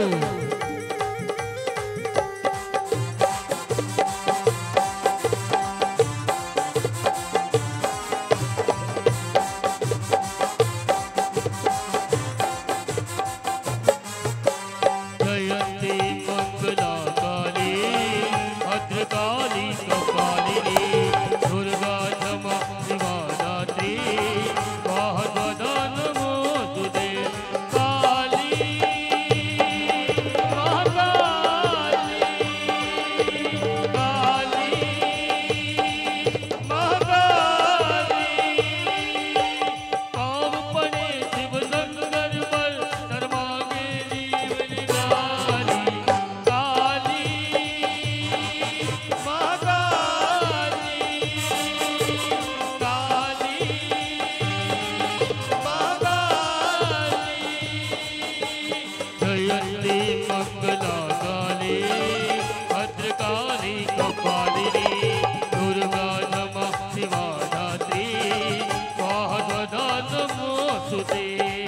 जयंती मंगला काली भद्रकाली कपालिनी दुर्गा क्षमा शिवा धात्री स्वाहा नमोस्तुते। जयंती मंगला काली भद्रकाली कपालिनी दुर्गा क्षमा शिवा धात्री स्वाहा नमोस्तुते।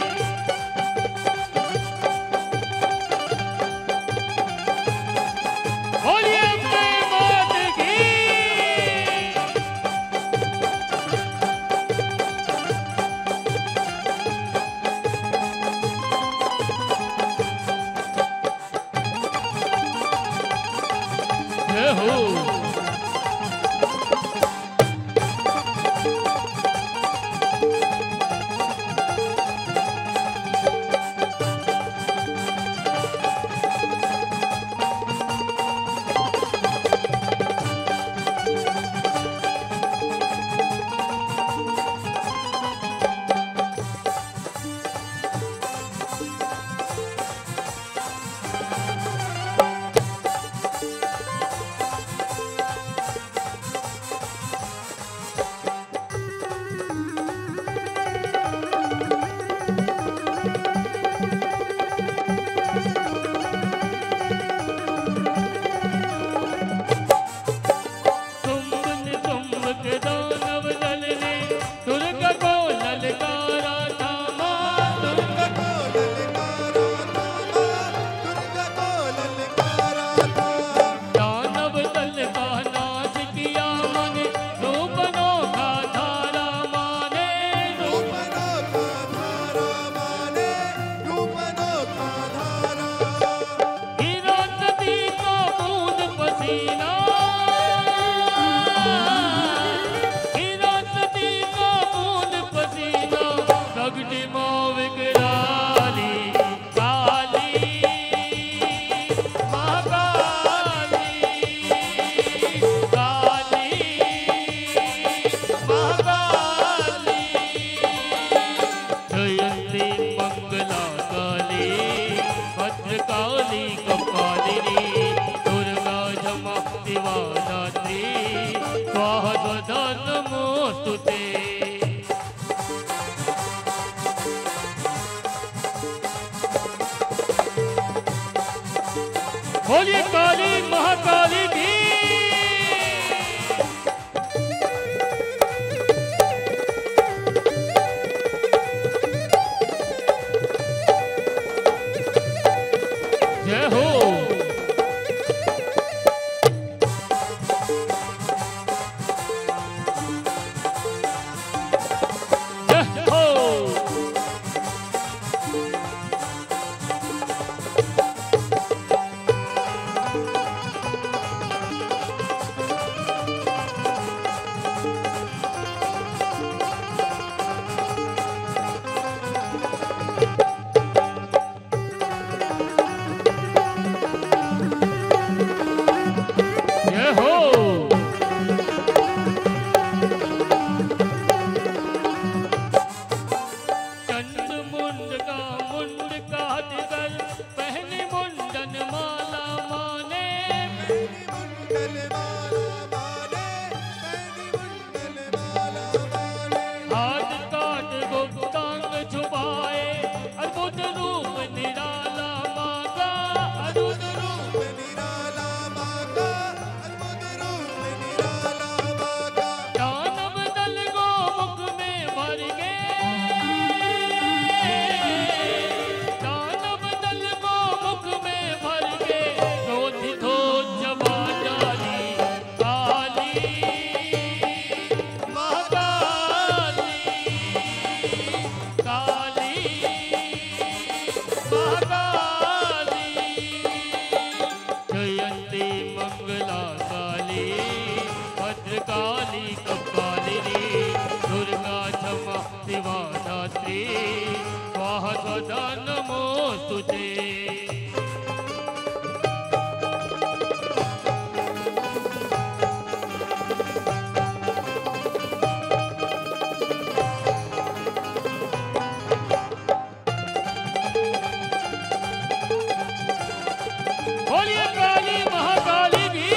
बोलिए अम्बे मात की। जय हो। भद्रकाली कपालिनी दुर्गा क्षमा शिवा धात्री स्वाहा स्वधा नमोस्तुते। बोलिए काली महाकाली की जय हो। जय हो। जय हो। चंड मुंड का मुंड काट कर पहने मुंडन माला माने हाथ काट गुप्तांग छुपाए अद्भुत रूप निराला मांगा अद्भुत रूप दानव दल को मुख में भर गए दानव दल को मुख में भर के रोज धो जबा डाली काली महाकाली काली महाकाली जयंती मंगला काली भद्रकाली कपालिनी दुर्गा क्षमा शिवा धात्री स्वाहा स्वधा नमोस्तुते। बोलिए काली महाकाली की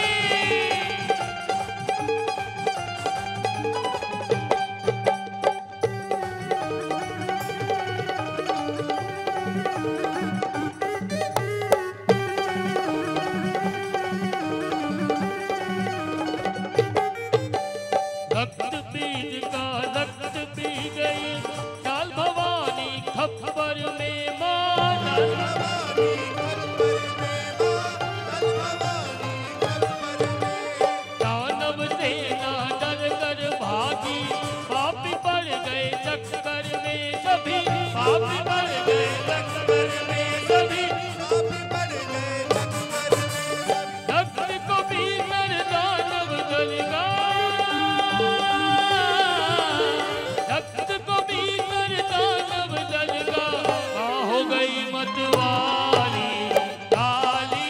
रक्त बीज का रक्त पी गई काल भवानी खप्पर में मां दानव सेना डर कर भागी पापी पड़ गए चक्कर में सभी पापी पड़ गए चक्कर में सभी रक्त को पीकर दानव गल रक्त को पीकर दानव दल का हो गई मतवाली काली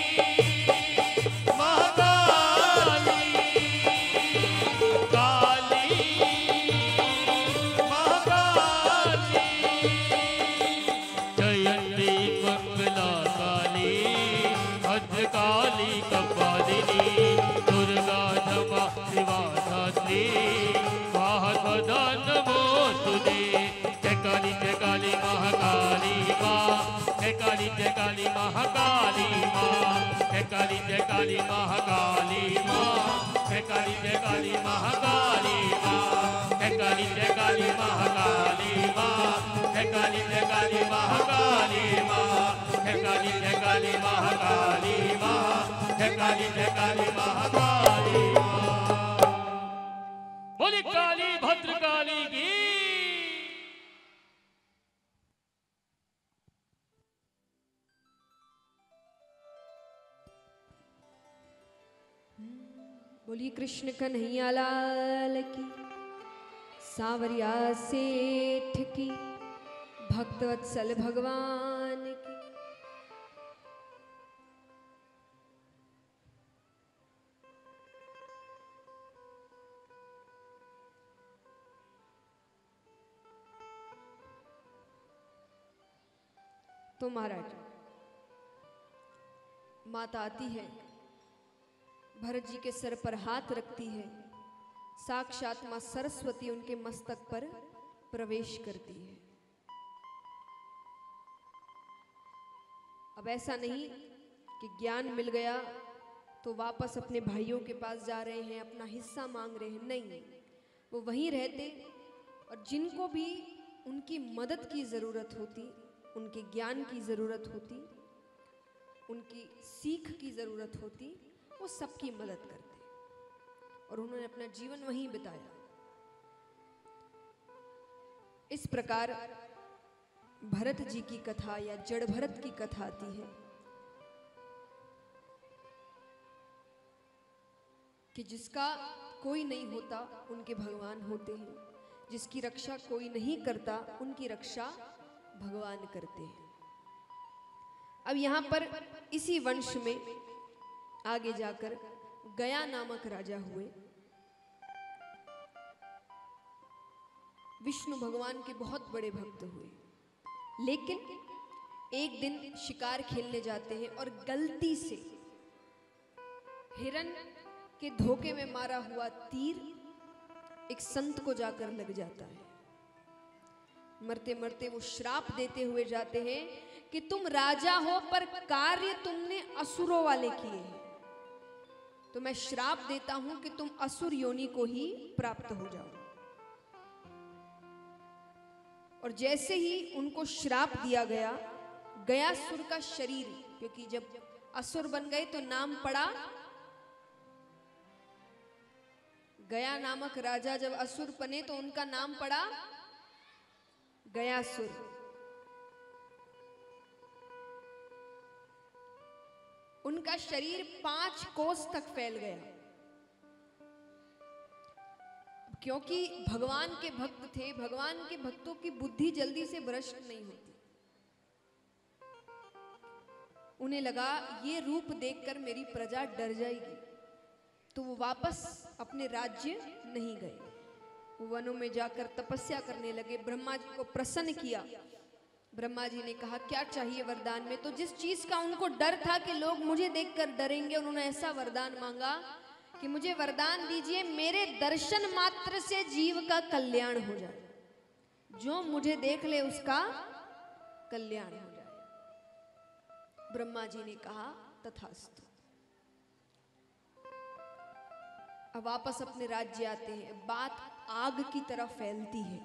महाकाली काली महाकाली जयंती मंगला काली भद्रकाली कपालिनी दुर्गा क्षमा शिवा धात्री स्वाहा स्वधा नमोस्तुते। जय काली महाकाली माँ जय काली महाकाली माँ जय काली महाकाली माँ जय काली महाकाली माँ जय काली महाकाली माँ जय काली महाकाली माँ जय काली महाकाली माँ जय काली महाकाली माँ। बोली काली भद्रकाली की बोलिए कृष्ण कन्हैया लाल की, सांवरिया सेठ की, भक्तवत्सल भगवान की। तो महाराज माता आती है, भरत जी के सर पर हाथ रखती है, साक्षात मां सरस्वती उनके मस्तक पर प्रवेश करती है। अब ऐसा नहीं कि ज्ञान मिल गया तो वापस अपने भाइयों के पास जा रहे हैं, अपना हिस्सा मांग रहे हैं, नहीं, वो वहीं रहते और जिनको भी उनकी मदद की ज़रूरत होती, उनके ज्ञान की ज़रूरत होती, उनकी सीख की ज़रूरत होती, वो सबकी मदद करते और उन्होंने अपना जीवन वहीं बिताया। इस प्रकार भरत जी की कथा या जड़ भरत की कथा आती है कि जिसका कोई नहीं होता उनके भगवान होते हैं, जिसकी रक्षा कोई नहीं करता उनकी रक्षा भगवान करते हैं। अब यहाँ पर इसी वंश में आगे जाकर गया नामक राजा हुए। विष्णु भगवान के बहुत बड़े भक्त हुए, लेकिन एक दिन शिकार खेलने जाते हैं और गलती से हिरण के धोखे में मारा हुआ तीर एक संत को जाकर लग जाता है। मरते मरते वो श्राप देते हुए जाते हैं कि तुम राजा हो पर कार्य तुमने असुरों वाले किए हैं, तो मैं श्राप देता हूं कि तुम असुर योनि को ही प्राप्त हो जाओ। और जैसे ही उनको श्राप दिया गया, गयासुर का शरीर, क्योंकि जब असुर बन गए तो नाम पड़ा गया नामक राजा, जब असुर बने तो उनका नाम पड़ा गयासुर। उनका शरीर 5 कोस तक फैल गया, क्योंकि भगवान के भक्त थे। भगवान के भक्तों की बुद्धि जल्दी से भ्रष्ट नहीं होती। उन्हें लगा ये रूप देखकर मेरी प्रजा डर जाएगी, तो वो वापस अपने राज्य नहीं गए। वो वनों में जाकर तपस्या करने लगे, ब्रह्मा जी को प्रसन्न किया। ब्रह्मा जी ने कहा क्या चाहिए वरदान में, तो जिस चीज का उनको डर था कि लोग मुझे देखकर डरेंगे, उन्होंने ऐसा वरदान मांगा कि मुझे वरदान दीजिए मेरे दर्शन मात्र से जीव का कल्याण हो जाए, जो मुझे देख ले उसका कल्याण हो जाए। ब्रह्मा जी ने कहा तथास्तु। अब वापस अपने राज्य आते हैं। बात आग की तरह फैलती है,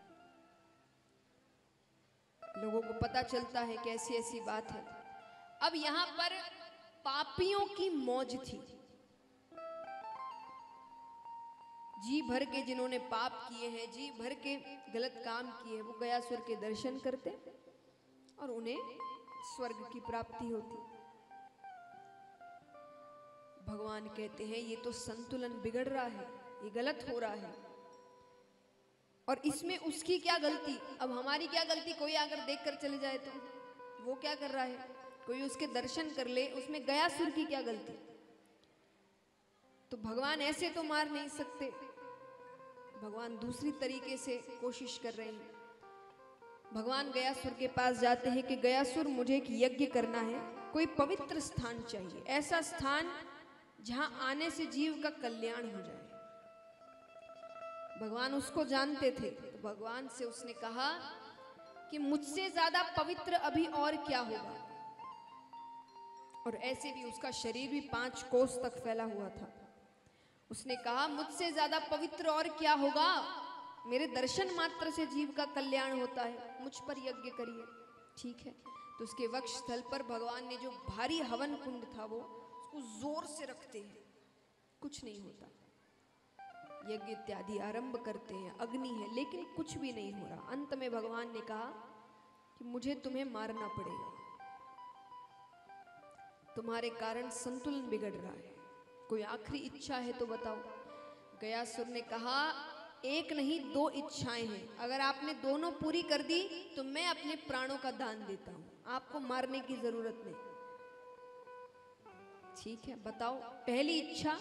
लोगों को पता चलता है कि ऐसी ऐसी बात है। अब यहां पर पापियों की मौज थी। जी भर के जिन्होंने पाप किए हैं, जी भर के गलत काम किए, वो गयासुर के दर्शन करते और उन्हें स्वर्ग की प्राप्ति होती। भगवान कहते हैं ये तो संतुलन बिगड़ रहा है, ये गलत हो रहा है, और इसमें उसकी क्या गलती, अब हमारी क्या गलती, कोई आकर देख कर चले जाए तो वो क्या कर रहा है, कोई उसके दर्शन कर ले, उसमें गयासुर की क्या गलती। तो भगवान ऐसे तो मार नहीं सकते, भगवान दूसरी तरीके से कोशिश कर रहे हैं। भगवान गयासुर के पास जाते हैं कि गयासुर मुझे एक यज्ञ करना है, कोई पवित्र स्थान चाहिए, ऐसा स्थान जहां आने से जीव का कल्याण हो जाए। भगवान उसको जानते थे, तो भगवान से उसने कहा कि मुझसे ज्यादा पवित्र अभी और क्या होगा। और ऐसे भी उसका शरीर भी 5 कोस तक फैला हुआ था। उसने कहा मुझसे ज्यादा पवित्र और क्या होगा, मेरे दर्शन मात्र से जीव का कल्याण होता है, मुझ पर यज्ञ करिए। ठीक है, तो उसके वक्ष स्थल पर भगवान ने जो भारी हवन कुंड था वो उसको जोर से रखते हैं, कुछ नहीं होता। यज्ञ इत्यादि आरंभ करते हैं, अग्नि है, लेकिन कुछ भी नहीं हो रहा। अंत में भगवान ने कहा कि मुझे तुम्हें मारना पड़ेगा, तुम्हारे कारण संतुलन बिगड़ रहा है, कोई आखिरी इच्छा है तो बताओ। गयासुर ने कहा एक नहीं 2 इच्छाएं हैं, अगर आपने दोनों पूरी कर दी तो मैं अपने प्राणों का दान देता हूं, आपको मारने की जरूरत नहीं। ठीक है, बताओ। पहली इच्छा,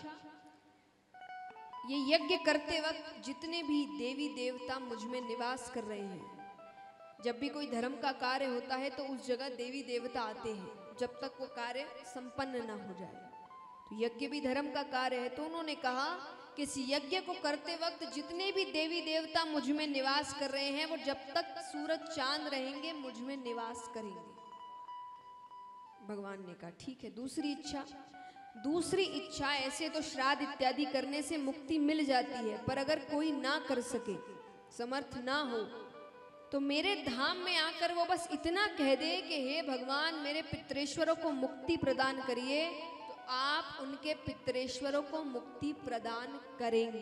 ये यज्ञ करते वक्त जितने भी देवी देवता मुझ में निवास कर रहे हैं, जब भी कोई धर्म का कार्य होता है तो उस जगह देवी देवता आते हैं, जब तक वो कार्य संपन्न ना हो जाए। तो यज्ञ भी धर्म का कार्य है। तो उन्होंने कहा कि इस यज्ञ को करते वक्त जितने भी देवी देवता मुझ में निवास कर रहे हैं, वो जब तक सूरज चांद रहेंगे मुझ में निवास करेंगे। भगवान ने कहा ठीक है। दूसरी इच्छा, ऐसे तो श्राद्ध इत्यादि करने से मुक्ति मिल जाती है, पर अगर कोई ना कर सके, समर्थ ना हो, तो मेरे धाम में आकर वो बस इतना कह दे कि हे भगवान मेरे पितरेश्वरों को मुक्ति प्रदान करिए, तो आप उनके पितरेश्वरों को मुक्ति प्रदान करेंगे।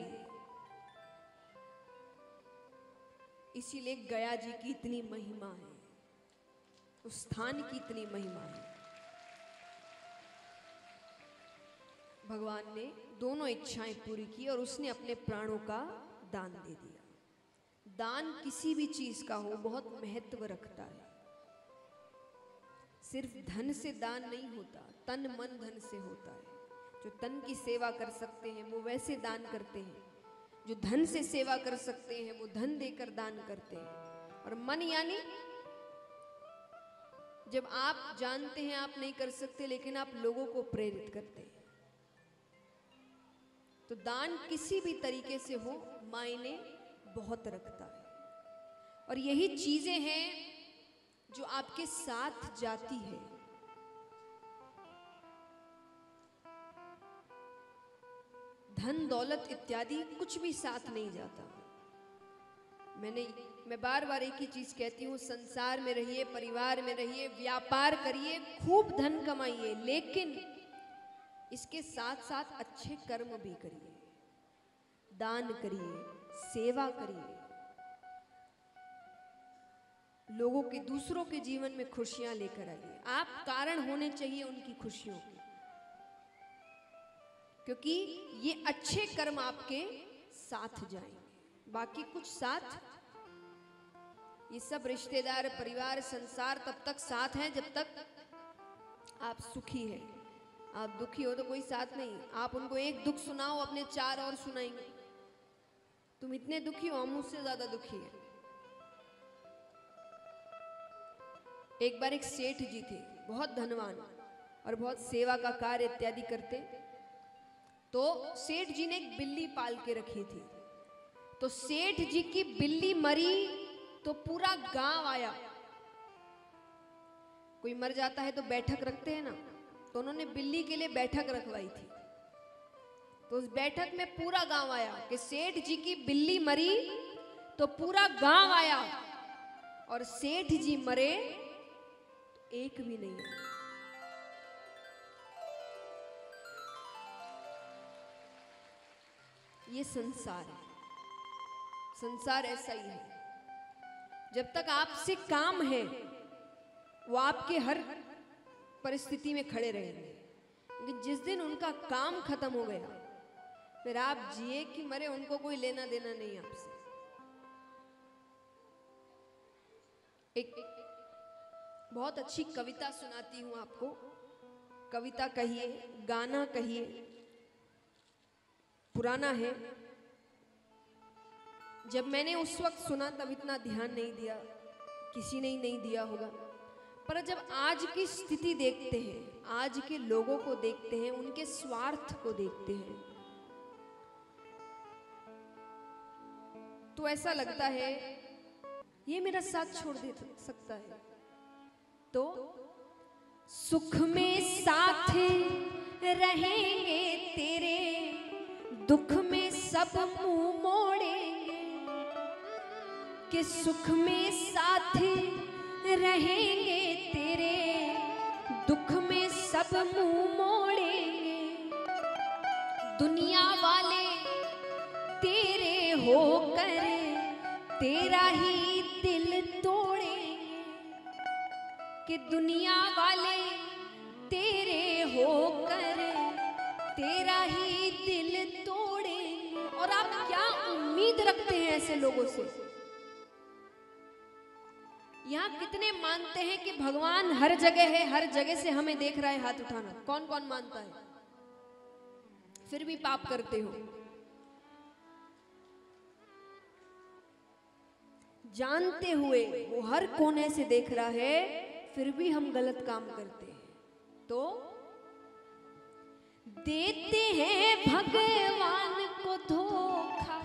इसीलिए गया जी की इतनी महिमा है, उस स्थान की इतनी महिमा है। भगवान ने दोनों इच्छाएं पूरी की और उसने अपने प्राणों का दान दे दिया। दान किसी भी चीज का हो बहुत महत्व रखता है। सिर्फ धन से दान नहीं होता, तन मन धन से होता है। जो तन की सेवा कर सकते हैं वो वैसे दान करते हैं, जो धन से सेवा कर सकते हैं वो धन देकर दान करते हैं। और मन यानी जब आप जानते हैं आप नहीं कर सकते, लेकिन आप लोगों को प्रेरित करते हैं। तो दान किसी भी तरीके से हो मायने बहुत रखता है। और यही चीजें हैं जो आपके साथ जाती है। धन दौलत इत्यादि कुछ भी साथ नहीं जाता। मैं बार बार एक ही चीज कहती हूँ, संसार में रहिए, परिवार में रहिए, व्यापार करिए, खूब धन कमाइए, लेकिन इसके साथ साथ अच्छे कर्म भी करिए, दान करिए, सेवा करिए, लोगों के, दूसरों के जीवन में खुशियां लेकर आइए। आप कारण होने चाहिए उनकी खुशियों के, क्योंकि ये अच्छे कर्म आपके साथ जाएंगे। बाकी कुछ साथ, ये सब रिश्तेदार, परिवार, संसार तब तक साथ हैं जब तक आप सुखी हैं। आप दुखी हो तो कोई साथ नहीं। आप उनको एक दुख सुनाओ, अपने चार और सुनाएंगे। तुम इतने दुखी हो, हम मुझसे ज्यादा दुखी हैं। एक बार एक सेठ जी थे, बहुत धनवान और बहुत सेवा का कार्य इत्यादि करते। तो सेठ जी ने एक बिल्ली पाल के रखी थी। तो सेठ जी की बिल्ली मरी तो पूरा गांव आया। कोई मर जाता है तो बैठक रखते हैं ना, तो उन्होंने बिल्ली के लिए बैठक रखवाई थी। तो उस बैठक में पूरा गांव आया कि सेठ जी की बिल्ली मरी, तो पूरा गांव आया और सेठ जी मरे तो एक भी नहीं आया। ये संसार है, संसार ऐसा ही है। जब तक आपसे काम है वो आपके हर परिस्थिति में खड़े रहेंगे, लेकिन जिस दिन उनका काम खत्म हो गया फिर आप जिए कि मरे उनको कोई लेना देना नहीं आपसे। एक बहुत अच्छी कविता सुनाती हूं आपको। कविता कहिए, गाना कहिए, पुराना है। जब मैंने उस वक्त सुना तब इतना ध्यान नहीं दिया, किसी ने ही नहीं दिया होगा। पर जब आज की स्थिति देखते हैं, आज के लोगों को देखते हैं, उनके स्वार्थ को देखते हैं, तो ऐसा लगता है ये मेरा साथ छोड़ दे सकता है। तो सुख में साथ रहेंगे तेरे, दुख में सब मुंह मोड़ेंगे। कि सुख में साथ रहेंगे तेरे, दुख में सब मुंह मोड़ेंगे। दुनिया वाले तेरे होकर तेरा ही दिल तोड़ेंगे। कि दुनिया वाले तेरे होकर तेरा ही दिल तोड़ेंगे। और आप क्या उम्मीद रखते हैं ऐसे लोगों से? यहाँ कितने मानते हैं कि भगवान हर जगह है, हर जगह से हमें देख रहा है? हाथ उठाना। कौन कौन मानता है? फिर भी पाप करते हो। जानते हुए वो हर कोने से देख रहा है, फिर भी हम गलत काम करते हैं। तो देते हैं भगवान को धोखा।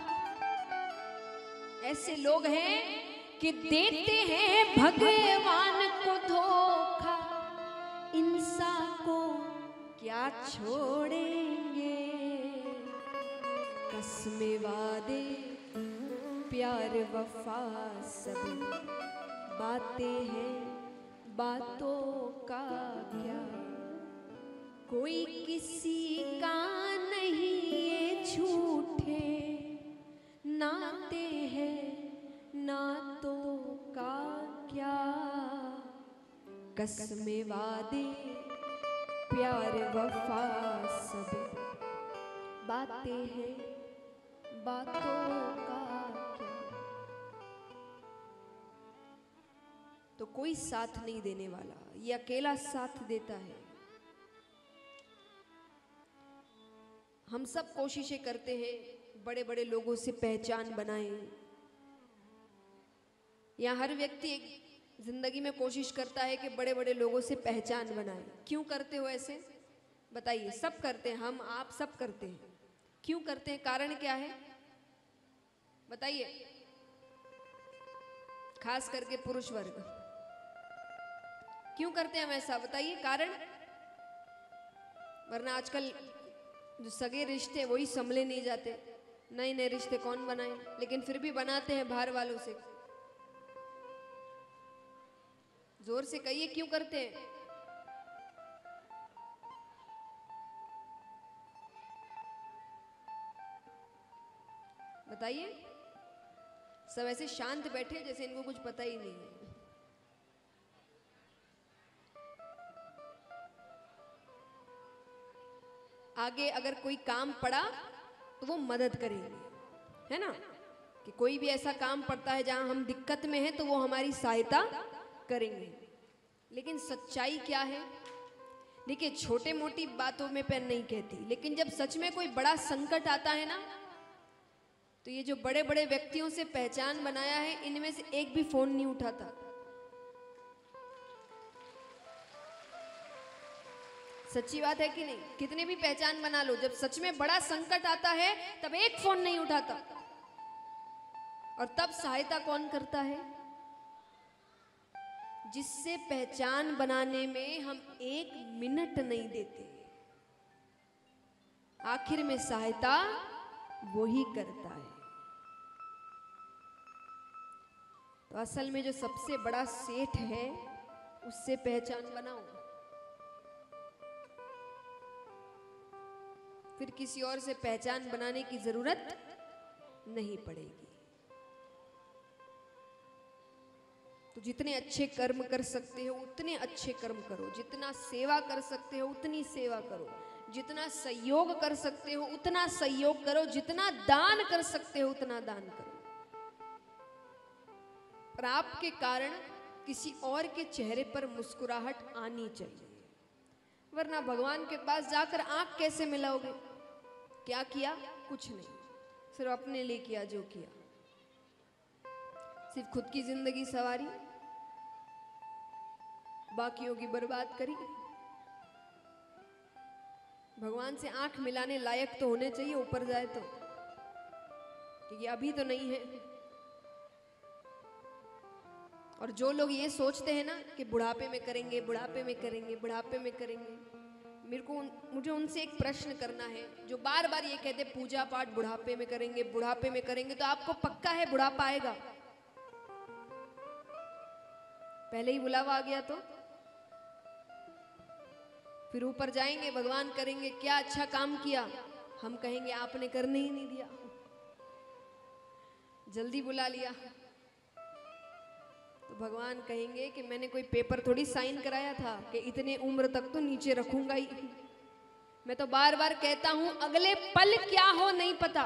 ऐसे लोग हैं कि देते हैं भगवान को धोखा, इंसान को क्या छोड़ेंगे। कसमें वादे प्यार वफा सब बातें हैं, बातों का क्या। कोई किसी का नहीं ये झूठे नाते हैं, नातों का क्या। कसमें वादे प्यार वफा सब बातें हैं, बातों का क्या। तो कोई साथ नहीं देने वाला, ये अकेला साथ देता है। हम सब कोशिशें करते हैं बड़े बड़े लोगों से पहचान बनाएं, या हर व्यक्ति एक जिंदगी में कोशिश करता है कि बड़े बड़े लोगों से पहचान बनाए। क्यों करते हो ऐसे बताइए? सब करते हैं, हम आप सब करते हैं। क्यों करते हैं? कारण क्या है बताइए? खास करके पुरुष वर्ग क्यों करते हैं हम ऐसा बताइए कारण? वरना आजकल जो सगे रिश्ते वही संभले नहीं जाते, नए नए रिश्ते कौन बनाए, लेकिन फिर भी बनाते हैं बाहर वालों से। जोर से कहिए क्यों करते हैं? बताइए। सब ऐसे शांत बैठे जैसे इनको कुछ पता ही नहीं है। आगे अगर कोई काम पड़ा तो वो मदद करेंगे, है ना? कि कोई भी ऐसा काम पड़ता है जहां हम दिक्कत में हैं तो वो हमारी सहायता करेंगे। लेकिन सच्चाई क्या है? देखिए, छोटे मोटी बातों में पैर नहीं कहती, लेकिन जब सच में कोई बड़ा संकट आता है ना, तो ये जो बड़े बड़े व्यक्तियों से पहचान बनाया है, इनमें से एक भी फोन नहीं उठाता। सच्ची बात है कि नहीं? कितने भी पहचान बना लो, जब सच में बड़ा संकट आता है तब एक फोन नहीं उठाता। और तब सहायता कौन करता है? जिससे पहचान बनाने में हम 1 मिनट नहीं देते, आखिर में सहायता वही करता है। तो असल में जो सबसे बड़ा सेठ है उससे पहचान बनाओ, फिर किसी और से पहचान बनाने की जरूरत नहीं पड़ेगी। तो जितने अच्छे कर्म कर सकते हो उतने अच्छे कर्म करो, जितना सेवा कर सकते हो उतनी सेवा करो, जितना सहयोग कर सकते हो उतना सहयोग करो, जितना दान कर सकते हो उतना दान करो। पर आपके कारण किसी और के चेहरे पर मुस्कुराहट आनी चाहिए, वरना भगवान के पास जाकर आंख कैसे मिलाओगे? क्या किया? कुछ नहीं, सिर्फ अपने लिए किया जो किया, सिर्फ खुद की जिंदगी सवारी, बाकियों की बर्बाद करी। भगवान से आंख मिलाने लायक तो होने चाहिए ऊपर जाए तो, क्योंकि अभी तो नहीं है। और जो लोग ये सोचते हैं ना कि बुढ़ापे में करेंगे, बुढ़ापे में करेंगे, बुढ़ापे में करेंगे, मुझे उनसे एक प्रश्न करना है। जो बार बार ये कहते पूजा पाठ बुढ़ापे में करेंगे, बुढ़ापे में करेंगे, तो आपको पक्का है बुढ़ापा आएगा? पहले ही बुलावा आ गया तो फिर ऊपर जाएंगे, भगवान करेंगे क्या अच्छा काम किया, हम कहेंगे आपने करने ही नहीं दिया, जल्दी बुला लिया। तो भगवान कहेंगे कि मैंने कोई पेपर थोड़ी साइन कराया था कि इतने उम्र तक तो नीचे रखूंगा ही। मैं तो बार बार कहता हूं अगले पल क्या हो नहीं पता,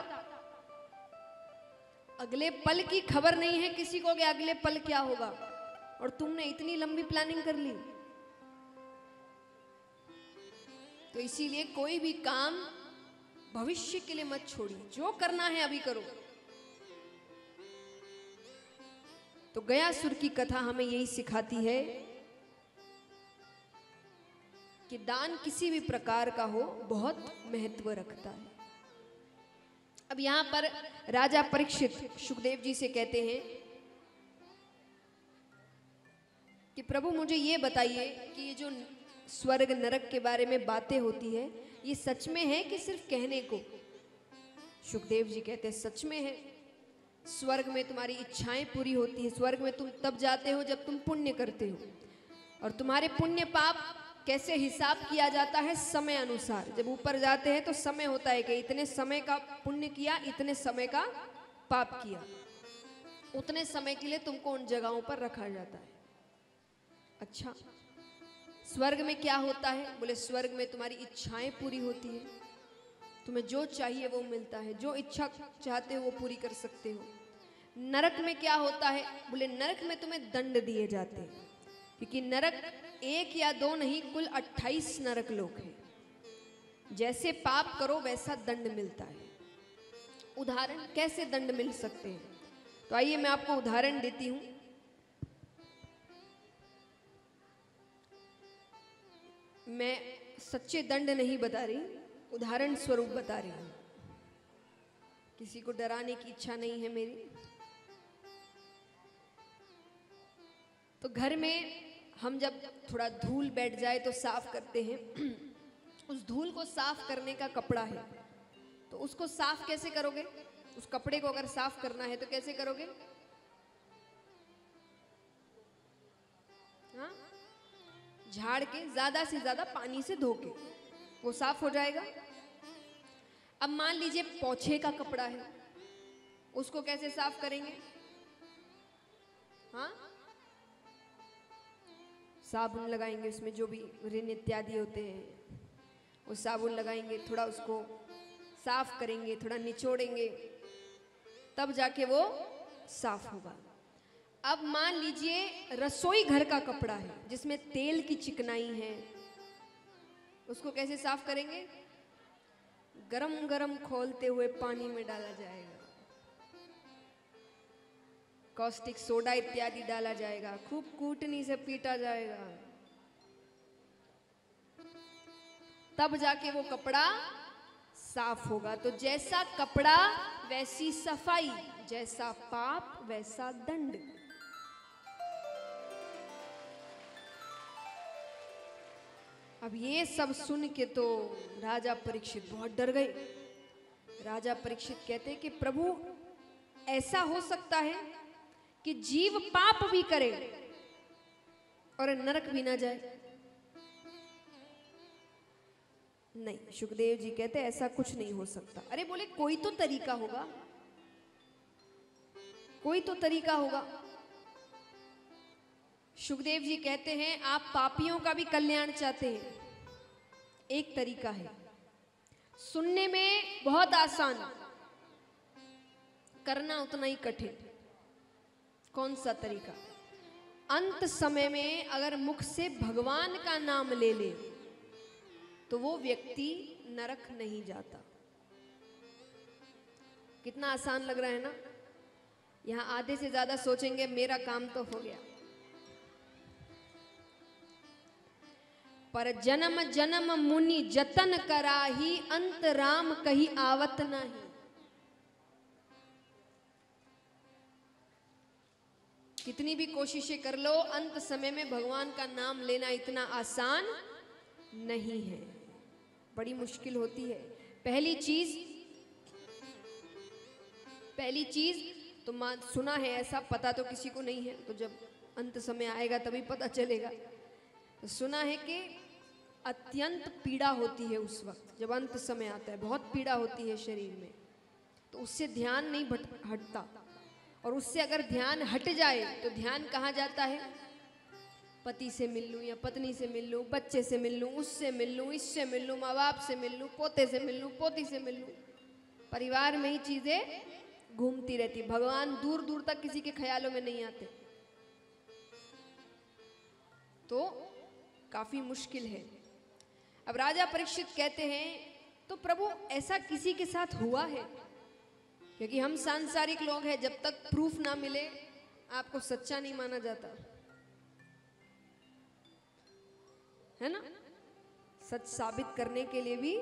अगले पल की खबर नहीं है किसी को कि अगले पल क्या होगा, और तुमने इतनी लंबी प्लानिंग कर ली। तो इसीलिए कोई भी काम भविष्य के लिए मत छोड़िए, जो करना है अभी करो। तो गयासुर की कथा हमें यही सिखाती है कि दान किसी भी प्रकार का हो बहुत महत्व रखता है। अब यहां पर राजा परीक्षित सुखदेव जी से कहते हैं कि प्रभु मुझे ये बताइए कि ये जो स्वर्ग नरक के बारे में बातें होती है ये सच में है कि सिर्फ कहने को। सुखदेव जी कहते हैं सच में है। स्वर्ग में तुम्हारी इच्छाएं पूरी होती है। स्वर्ग में तुम तब जाते हो जब तुम पुण्य करते हो, और तुम्हारे पुण्य पाप कैसे हिसाब किया जाता है समय अनुसार। जब ऊपर जाते हैं तो समय होता है कि इतने समय का पुण्य किया, इतने समय का पाप किया, उतने समय के लिए तुमको उन जगहों पर रखा जाता है। अच्छा, स्वर्ग में क्या होता है? बोले स्वर्ग में तुम्हारी इच्छाएं पूरी होती है, तुम्हें जो चाहिए वो मिलता है, जो इच्छा चाहते हो वो पूरी कर सकते हो। नरक में क्या होता है? बोले नरक में तुम्हें दंड दिए जाते हैं, क्योंकि नरक एक या दो नहीं, कुल 28 नरक लोक हैं। जैसे पाप करो वैसा दंड मिलता है। उदाहरण कैसे दंड मिल सकते हैं, तो आइए मैं आपको उदाहरण देती हूं। मैं सच्चे दंड नहीं बता रही, उदाहरण स्वरूप बता रही हूं। किसी को डराने की इच्छा नहीं है मेरी। तो घर में हम जब थोड़ा धूल बैठ जाए तो साफ करते हैं। उस धूल को साफ करने का कपड़ा है, तो उसको साफ कैसे करोगे? उस कपड़े को अगर साफ करना है तो कैसे करोगे? हाँ, झाड़ के ज्यादा से ज्यादा पानी से धो के वो साफ हो जाएगा। अब मान लीजिए पोछे का कपड़ा है, उसको कैसे साफ करेंगे? हाँ, साबुन लगाएंगे, उसमें जो भी ऋण इत्यादि होते हैं वो साबुन लगाएंगे, थोड़ा उसको साफ करेंगे, थोड़ा निचोड़ेंगे, तब जाके वो साफ होगा। अब मान लीजिए रसोई घर का कपड़ा है जिसमें तेल की चिकनाई है, उसको कैसे साफ करेंगे? गरम गरम खोलते हुए पानी में डाला जाएगा, कॉस्टिक सोडा इत्यादि डाला जाएगा, खूब कूटनी से पीटा जाएगा, तब जाके वो कपड़ा साफ होगा। तो जैसा कपड़ा वैसी सफाई, जैसा पाप वैसा दंड। अब ये सब सुन के तो राजा परीक्षित बहुत डर गए। राजा परीक्षित कहते हैं कि प्रभु ऐसा हो सकता है कि जीव पाप भी करे और नरक भी ना जाए? नहीं, सुखदेव जी कहते ऐसा कुछ नहीं हो सकता। अरे बोले कोई तो तरीका होगा, कोई तो तरीका होगा। सुखदेव जी कहते हैं आप पापियों का भी कल्याण चाहते हैं, एक तरीका है, सुनने में बहुत आसान, करना उतना ही कठिन। कौन सा तरीका? अंत समय में अगर मुख से भगवान का नाम ले ले तो वो व्यक्ति नरक नहीं जाता। कितना आसान लग रहा है ना? यहां आधे से ज्यादा सोचेंगे मेरा काम तो हो गया, पर जन्म जन्म मुनि जतन कराही, अंत राम कही आवत नहीं। कितनी भी कोशिशें कर लो, अंत समय में भगवान का नाम लेना इतना आसान नहीं है, बड़ी मुश्किल होती है। पहली चीज तो सुना है, ऐसा पता तो किसी को नहीं है, तो जब अंत समय आएगा तभी पता चलेगा। तो सुना है कि अत्यंत पीड़ा होती है उस वक्त जब अंत समय आता है, बहुत पीड़ा होती है शरीर में, तो उससे ध्यान नहीं हटता। और उससे अगर ध्यान हट जाए तो ध्यान कहाँ जाता है? पति से मिल लूँ या पत्नी से मिल लूँ, बच्चे से मिल लूँ, उससे मिल लूँ, इससे मिल लूँ, माँ बाप से मिल लूँ, पोते से मिल लूँ, पोती से मिल लूँ। परिवार में ही चीजें घूमती रहती। भगवान दूर दूर तक किसी के ख्यालों में नहीं आते, तो काफी मुश्किल है। अब राजा परीक्षित कहते हैं तो प्रभु ऐसा किसी के साथ हुआ है? क्योंकि हम सांसारिक लोग हैं, जब तक प्रूफ ना मिले आपको सच्चा नहीं माना जाता है ना। सच साबित करने के लिए भी।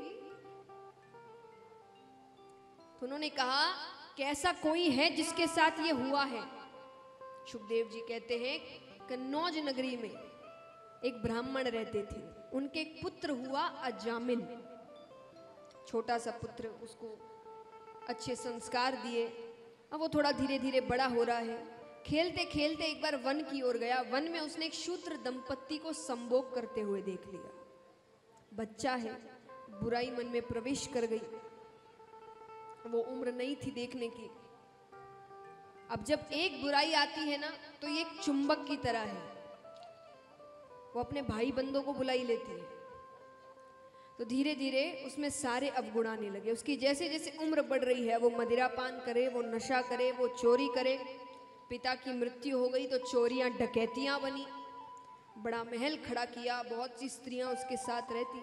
तो उन्होंने कहा कि ऐसा कोई है जिसके साथ ये हुआ है। सुखदेव जी कहते हैं कन्नौज नगरी में एक ब्राह्मण रहते थे, उनके एक पुत्र हुआ अजामिल, छोटा सा पुत्र, उसको अच्छे संस्कार दिए। अब वो थोड़ा धीरे धीरे बड़ा हो रहा है। खेलते खेलते एक बार वन की ओर गया। वन में उसने एक शूद्र दंपत्ति को संभोग करते हुए देख लिया। बच्चा है, बुराई मन में प्रवेश कर गई। वो उम्र नहीं थी देखने की। अब जब एक बुराई आती है ना तो ये एक चुंबक की तरह है, वो अपने भाई बंदों को बुला ही लेती है। तो धीरे धीरे उसमें सारे अवगुण आने लगे। उसकी जैसे जैसे उम्र बढ़ रही है, वो मदिरापान करे, वो नशा करे, वो चोरी करे। पिता की मृत्यु हो गई तो चोरियां डकैतियां बनी। बड़ा महल खड़ा किया, बहुत सी स्त्रियां उसके साथ रहती।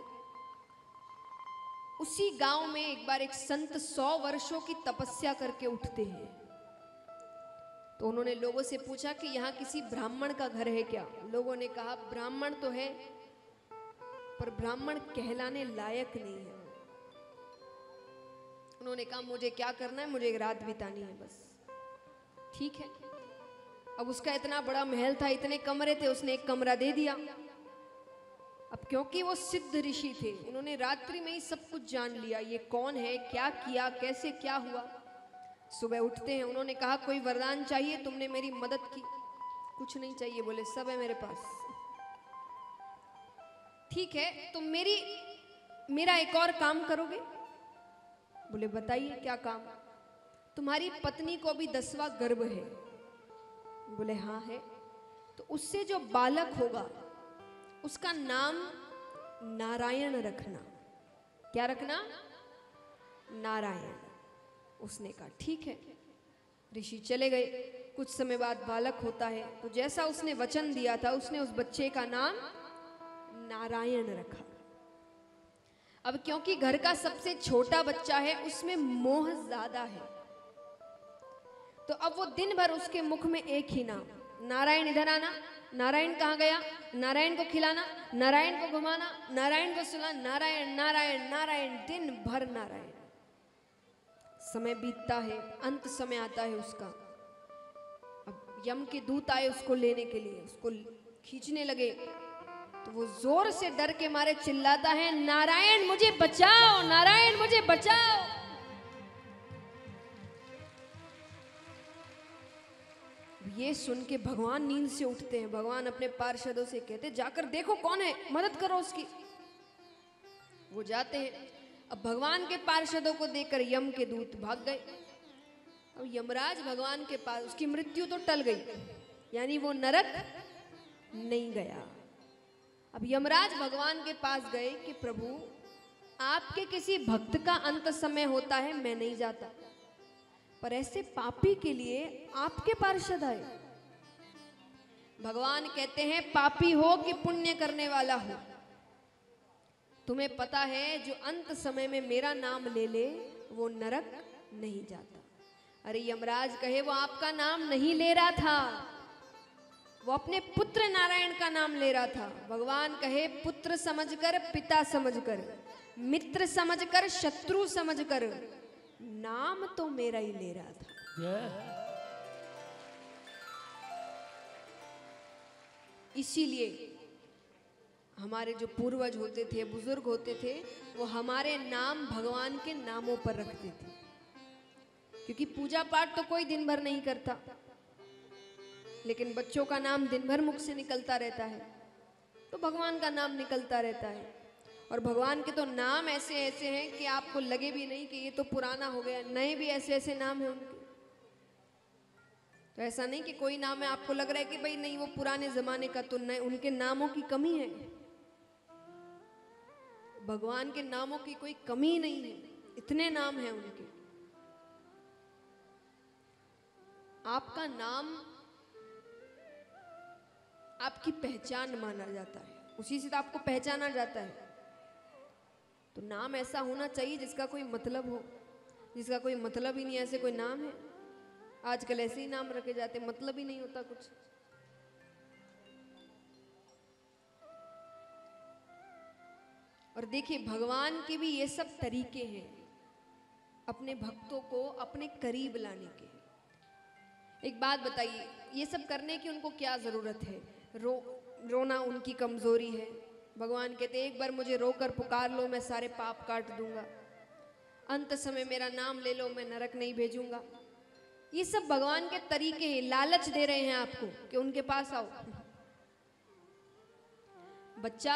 उसी गांव में एक बार एक संत 100 वर्षों की तपस्या करके उठते हैं। तो उन्होंने लोगों से पूछा कि यहाँ किसी ब्राह्मण का घर है क्या? लोगों ने कहा ब्राह्मण तो है पर ब्राह्मण कहलाने लायक नहीं है। उन्होंने कहा मुझे क्या करना है, मुझे एक रात बितानी है बस। ठीक है। अब उसका इतना बड़ा महल था, इतने कमरे थे, उसने एक कमरा दे दिया। अब क्योंकि वो सिद्ध ऋषि थे, उन्होंने रात्रि में ही सब कुछ जान लिया, ये कौन है, क्या किया, कैसे क्या हुआ। सुबह उठते हैं, उन्होंने कहा कोई वरदान चाहिए, तुमने मेरी मदद की। कुछ नहीं चाहिए, बोले सब है मेरे पास। ठीक है, तुम मेरा एक और काम करोगे? बोले बताइए क्या काम? तुम्हारी पत्नी को भी 10वां गर्भ है। बोले हाँ है। तो उससे जो बालक होगा उसका नाम नारायण रखना। क्या रखना? नारायण। उसने कहा ठीक है। ऋषि चले गए। कुछ समय बाद बालक होता है, तो जैसा उसने वचन दिया था उसने उस बच्चे का नाम नारायण रखा। अब क्योंकि घर का सबसे छोटा बच्चा है, उसमें मोह ज्यादा है, तो अब वो दिन भर उसके मुख में एक ही नाम, नारायण इधर आना, नारायण कहाँ गया, नारायण को खिलाना, नारायण को घुमाना, नारायण को सुलाना, नारायण नारायण नारायण, दिन भर नारायण। समय बीतता है, अंत समय आता है उसका। अब यम के दूत आए उसको लेने के लिए, उसको खींचने लगे, तो वो जोर से डर के मारे चिल्लाता है नारायण मुझे बचाओ, नारायण मुझे बचाओ। ये सुन के भगवान नींद से उठते हैं। भगवान अपने पार्षदों से कहते जाकर देखो कौन है, मदद करो उसकी। वो जाते हैं। अब भगवान के पार्षदों को देखकर यम के दूत भाग गए। अब यमराज भगवान के पास, उसकी मृत्यु तो टल गई, यानी वो नरक नहीं गया। अब यमराज भगवान के पास गए कि प्रभु आपके किसी भक्त का अंत समय होता है, मैं नहीं जाता, पर ऐसे पापी के लिए आपके पार्षद आए। भगवान कहते हैं पापी हो कि पुण्य करने वाला हो, तुम्हें पता है जो अंत समय में मेरा नाम ले ले वो नरक नहीं जाता। अरे यमराज कहे वो आपका नाम नहीं ले रहा था, वो अपने पुत्र नारायण का नाम ले रहा था। भगवान कहे पुत्र समझकर, पिता समझकर, मित्र समझकर, शत्रु समझकर, नाम तो मेरा ही ले रहा था। इसीलिए हमारे जो पूर्वज होते थे, बुजुर्ग होते थे, वो हमारे नाम भगवान के नामों पर रखते थे। क्योंकि पूजा पाठ तो कोई दिन भर नहीं करता, लेकिन बच्चों का नाम दिन भर मुख से निकलता रहता है, तो भगवान का नाम निकलता रहता है। और भगवान के तो नाम ऐसे ऐसे हैं कि आपको लगे भी नहीं कि ये तो पुराना हो गया, नए भी ऐसे ऐसे नाम हैं उनके। तो ऐसा नहीं कि कोई नाम है आपको लग रहा है कि भाई नहीं वो पुराने जमाने का, तो नए, उनके नामों की कमी है। भगवान के नामों की कोई कमी नहीं है, इतने नाम हैं उनके। आपका नाम आपकी पहचान माना जाता है, उसी से तो आपको पहचाना जाता है। तो नाम ऐसा होना चाहिए जिसका कोई मतलब हो, जिसका कोई मतलब ही नहीं, ऐसे कोई नाम है? आजकल ऐसे ही नाम रखे जाते, मतलब ही नहीं होता कुछ। और देखिए भगवान के भी ये सब तरीके हैं अपने भक्तों को अपने करीब लाने के। एक बात बताइए, ये सब करने की उनको क्या जरूरत है? रोना उनकी कमजोरी है। भगवान कहते एक बार मुझे रोकर पुकार लो, मैं सारे पाप काट दूंगा। अंत समय मेरा नाम ले लो, मैं नरक नहीं भेजूंगा। ये सब भगवान के तरीके हैं, लालच दे रहे हैं आपको कि उनके पास आओ। बच्चा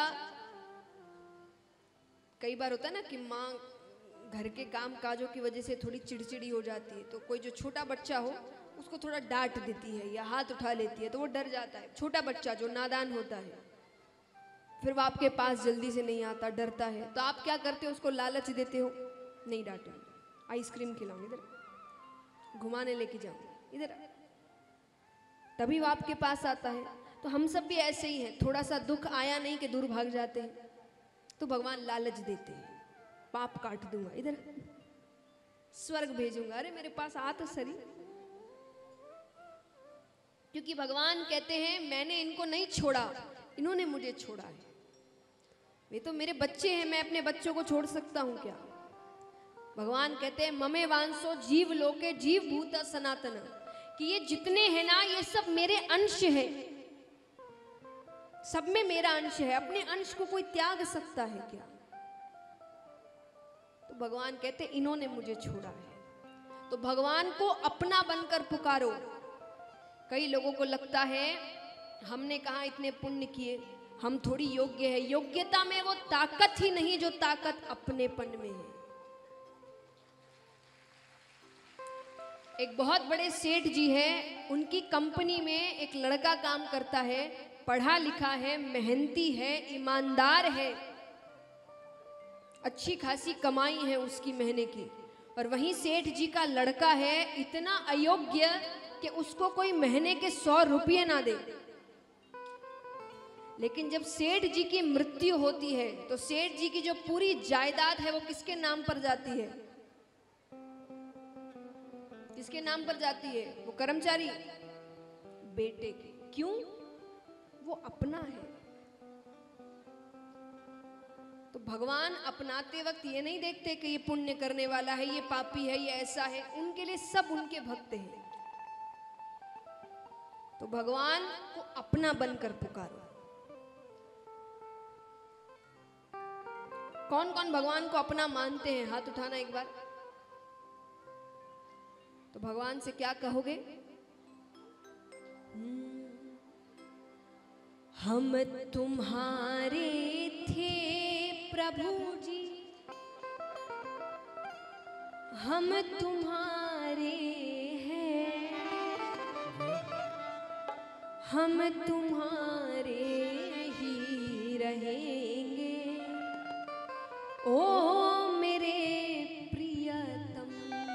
कई बार होता है ना कि माँ घर के काम काजों की वजह से थोड़ी चिड़चिड़ी हो जाती है, तो कोई जो छोटा बच्चा हो उसको थोड़ा डांट देती है या हाथ उठा लेती है, तो वो डर जाता है। छोटा बच्चा जो नादान होता है, फिर वो आपके पास जल्दी से नहीं आता, डरता है। तो आप क्या करते हो? उसको लालच देते हो, नहीं डांटूंगी, आइसक्रीम खिलाऊं, इधर घुमाने लेके जाऊं, इधर, तभी वो आपके पास आता है। तो हम सब भी ऐसे ही हैं, थोड़ा सा दुख आया नहीं कि दूर भाग जाते हैं। तो भगवान लालच देते हैं, पाप काट दूंगा, इधर स्वर्ग भेजूंगा, अरे मेरे पास आ तो सही। क्योंकि भगवान कहते हैं मैंने इनको नहीं छोड़ा, इन्होंने मुझे छोड़ा है। वे तो मेरे बच्चे हैं, मैं अपने बच्चों को छोड़ सकता हूं क्या? भगवान कहते हैं ममे वांसो जीव लोके जीव भूत सनातन, कि ये जितने हैं ना ये सब मेरे अंश है, सब में मेरा अंश है। अपने अंश को कोई त्याग सकता है क्या? तो भगवान कहते इन्होंने मुझे छोड़ा है। तो भगवान को अपना बनकर पुकारो। कई लोगों को लगता है हमने कहा इतने पुण्य किए, हम थोड़ी योग्य है। योग्यता में वो ताकत ही नहीं जो ताकत अपनेपन में है। एक बहुत बड़े सेठ जी है, उनकी कंपनी में एक लड़का काम करता है, पढ़ा लिखा है, मेहनती है, ईमानदार है, अच्छी खासी कमाई है उसकी महीने की। और वहीं सेठ जी का लड़का है इतना अयोग्य कि उसको कोई महीने के 100 रुपये ना दे। लेकिन जब सेठ जी की मृत्यु होती है तो सेठ जी की जो पूरी जायदाद है वो किसके नाम पर जाती है? किसके नाम पर जाती है? वो कर्मचारी बेटे के। क्यों? वो अपना है। तो भगवान अपनाते वक्त ये नहीं देखते कि ये पुण्य करने वाला है, ये पापी है, ये ऐसा है। उनके लिए सब उनके भक्त हैं। तो भगवान को अपना बनकर पुकारो। कौन कौन भगवान को अपना मानते हैं? हाथ उठाना एक बार। तो भगवान से क्या कहोगे? हम तुम्हारे थे प्रभु जी, हम तुम्हारे हैं, हम तुम्हारे ही रहेंगे। ओ मेरे प्रियतम,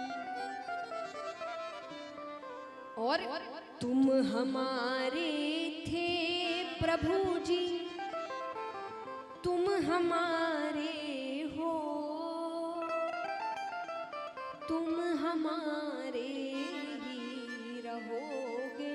और तुम हमारे थे प्रभु जी, तुम हमारे हो, तुम हमारे ही रहोगे।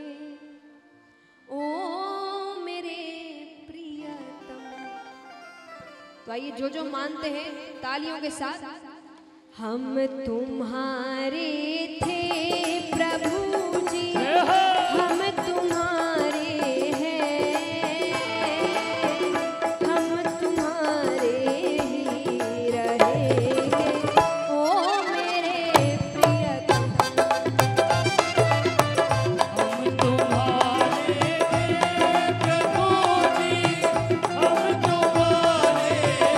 ओ मेरे प्रियतम। तो आइए जो जो मानते हैं तालियों के साथ। हम तुम्हारे थे प्रभु जी, हम तुम्हारे हैं, हम तुम्हारे ही रहेंगे। ओ मेरे प्रियतम, हम तुम्हारे प्रभु जी, हम तुम्हारे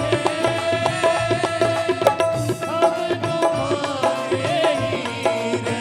हैं, हम तुम्हारे ही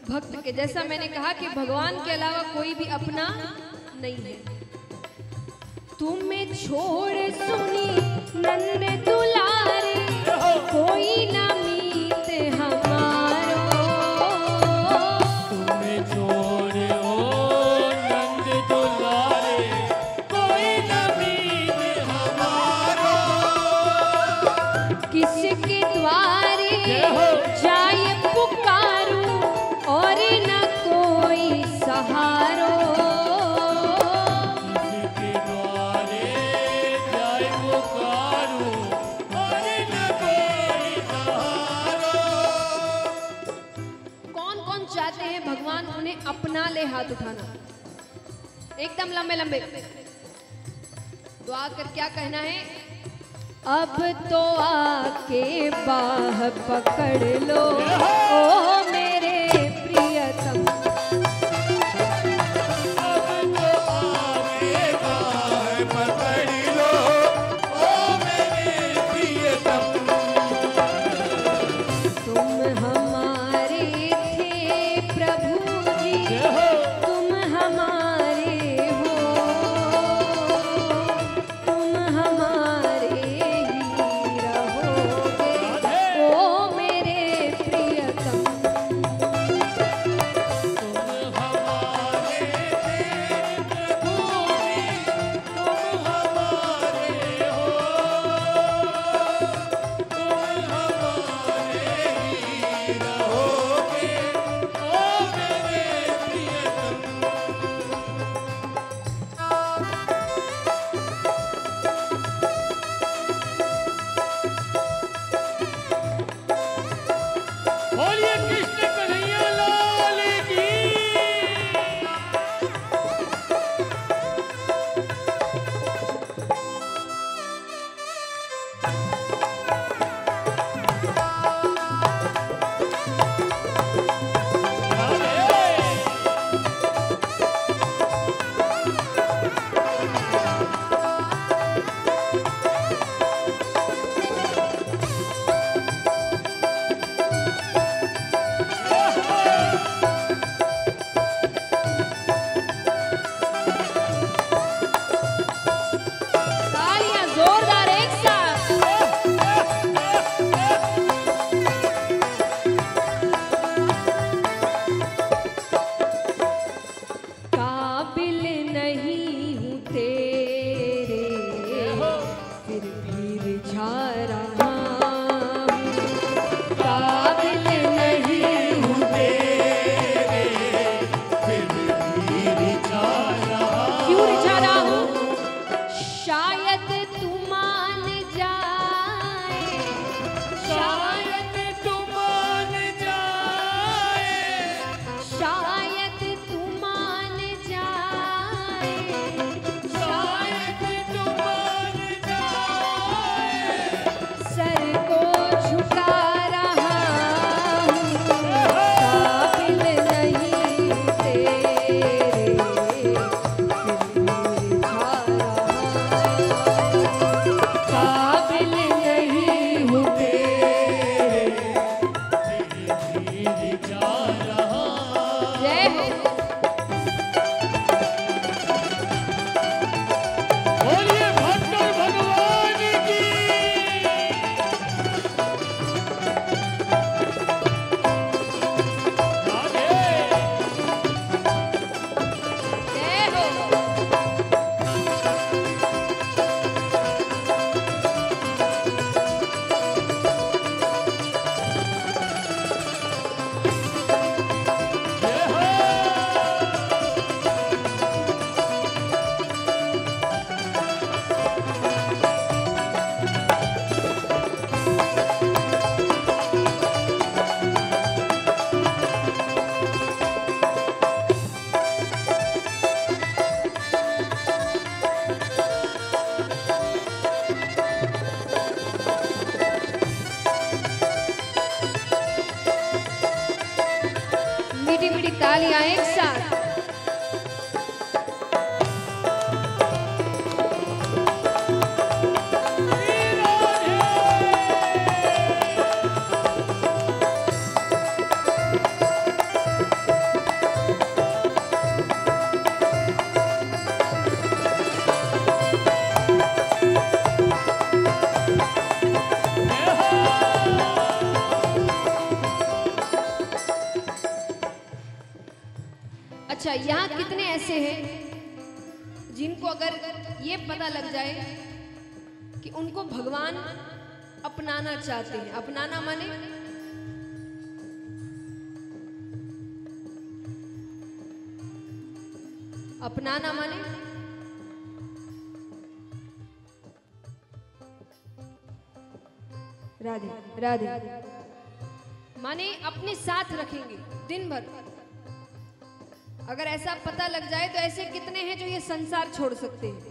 भक्त के। जैसा मैंने कहा कि भगवान के अलावा कोई भी अपना नहीं है। तुम्हें छोड़ सुनी नन्हे दुलारे, कोई ना मीत हमारो। तुम्हें छोड़ ओ नंद दुलारे, कोई न मीत हमारो। किसके द्वारे जाए पुकारूं, और न कोई सहारो। किसके द्वारे जाए पुकारूं, और न कोई सहारो। कौन कौन चाहते हैं भगवान उन्हें अपना ले? हाथ उठाना एकदम लंबे लंबे। दुआ कर क्या कहना है? अब तो आके बाह पकड़ लो ओ मेरे प्रियतम। अब तो आगे बाह पकड़ लो, ओ मेरे प्रियतम। तुम हमारे थे प्रभु जी, तुम हमारे हो, तुम हमारे ही रहोगे ओ मेरे प्रियतम। तुम हमारे थे प्रभु जी, तुम हमारे हो, तुम हमारे ही रहोगे ओ मेरे प्रियतम। बोलिए कृष्ण कन्हैया लाल की। तालियां जोरदार एक साथ। काबिल नहीं हूँ तेरे, फिर भी रिझा रहा हूँ। काबिल नहीं हूँ क्यों रिझा रहा हूँ? शायद तू मान जाए, शायद तुम मान जाए, शायद तू मान जाए, शायद तुम मान जाए। सर को झुका रहा हूँ। काबिल नहीं तेरे, फिर भी रिझा रहा हूँ। काबिल नहीं हूँ तेरे। जय हो। बोलिए भक्तर भगवान की। जय हो। मीठी मीठी तालियां एक साथ। अच्छा, यहाँ कितने ऐसे हैं जिनको अगर ये पता लग जाए कि उनको भगवान अपनाना चाहते हैं? अपनाना माने अपनाना माने राधे राधे माने अपने साथ रखेंगे दिन भर। अगर ऐसा पता लग जाए तो ऐसे कितने हैं जो ये संसार छोड़ सकते हैं?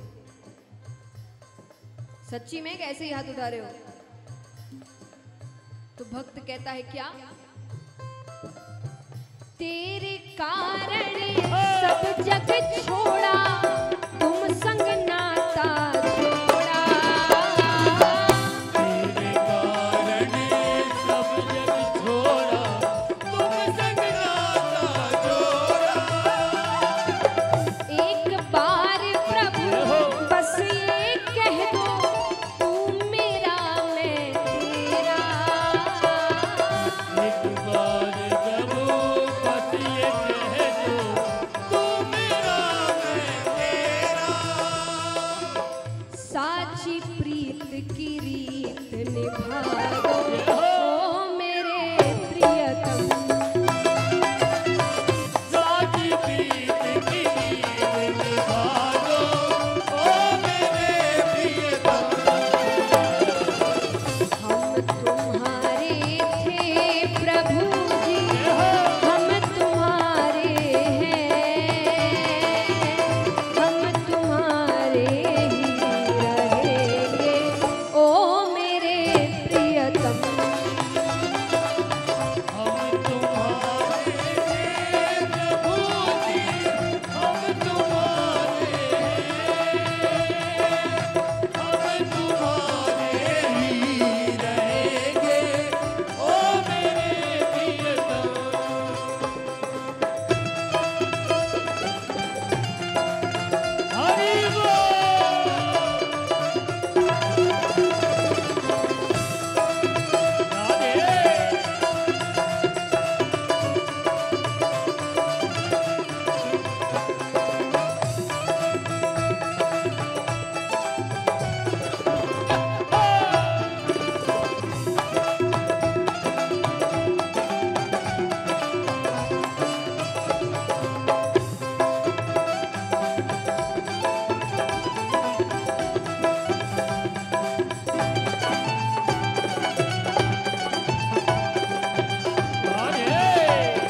सच्ची में कैसे ही हाथ उठा रहे हो? तो भक्त कहता है क्या? तेरे कारण सब जग छोड़ा, तुम संग नाता छोड़ा। तेरे कारण सब जग छोड़ा, तुम संग नाता जोड़ा। एक बार प्रभु बस ये कह दो, तू मेरा मैं तेरा। एक बार प्रभु बस ये कह दो, तू मेरा मैं तेरा। साची प्रीत की रीत निभा दो, ओ मेरे प्रियतम। साची प्रीत की रीत निभा दो, ओ मेरे प्रियतम। हम तुम्हारे थे प्रभु जी, हम तुम्हारे हैं, हम तुम्हारे ही रहेंगे, ओ मेरे प्रियतम। हम तुम्हारे हैं प्रभु जी, हम तुम्हारे हैं, हम तुम्हारे ही रहेंगे, ओ मेरे प्रियतम। हरि बोल। राधे। राधे।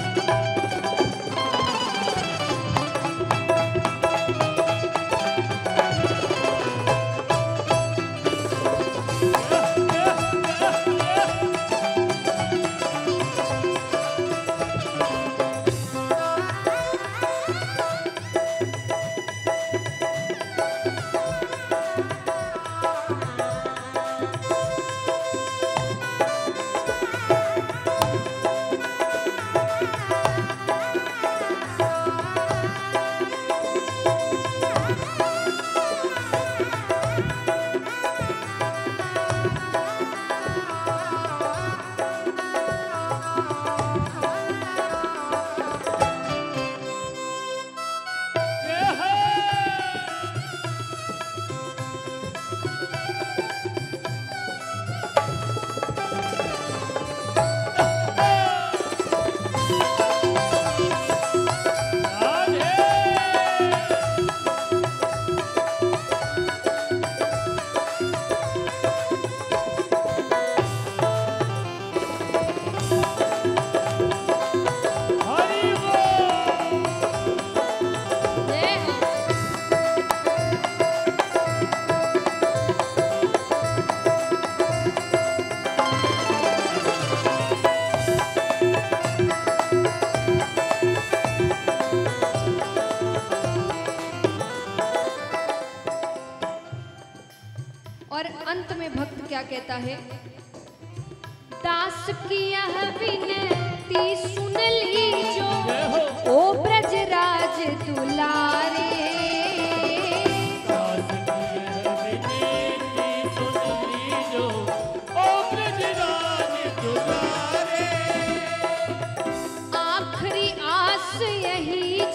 हरि बोल। जय हो। और अंत में भक्त क्या कहता है? दास की यह विनती सुन लीजो, ओ ब्रजराज दुलारे। दास की यह विनती सुन लीजो, ओ ब्रजराज दुलारे। आखिरी आस यही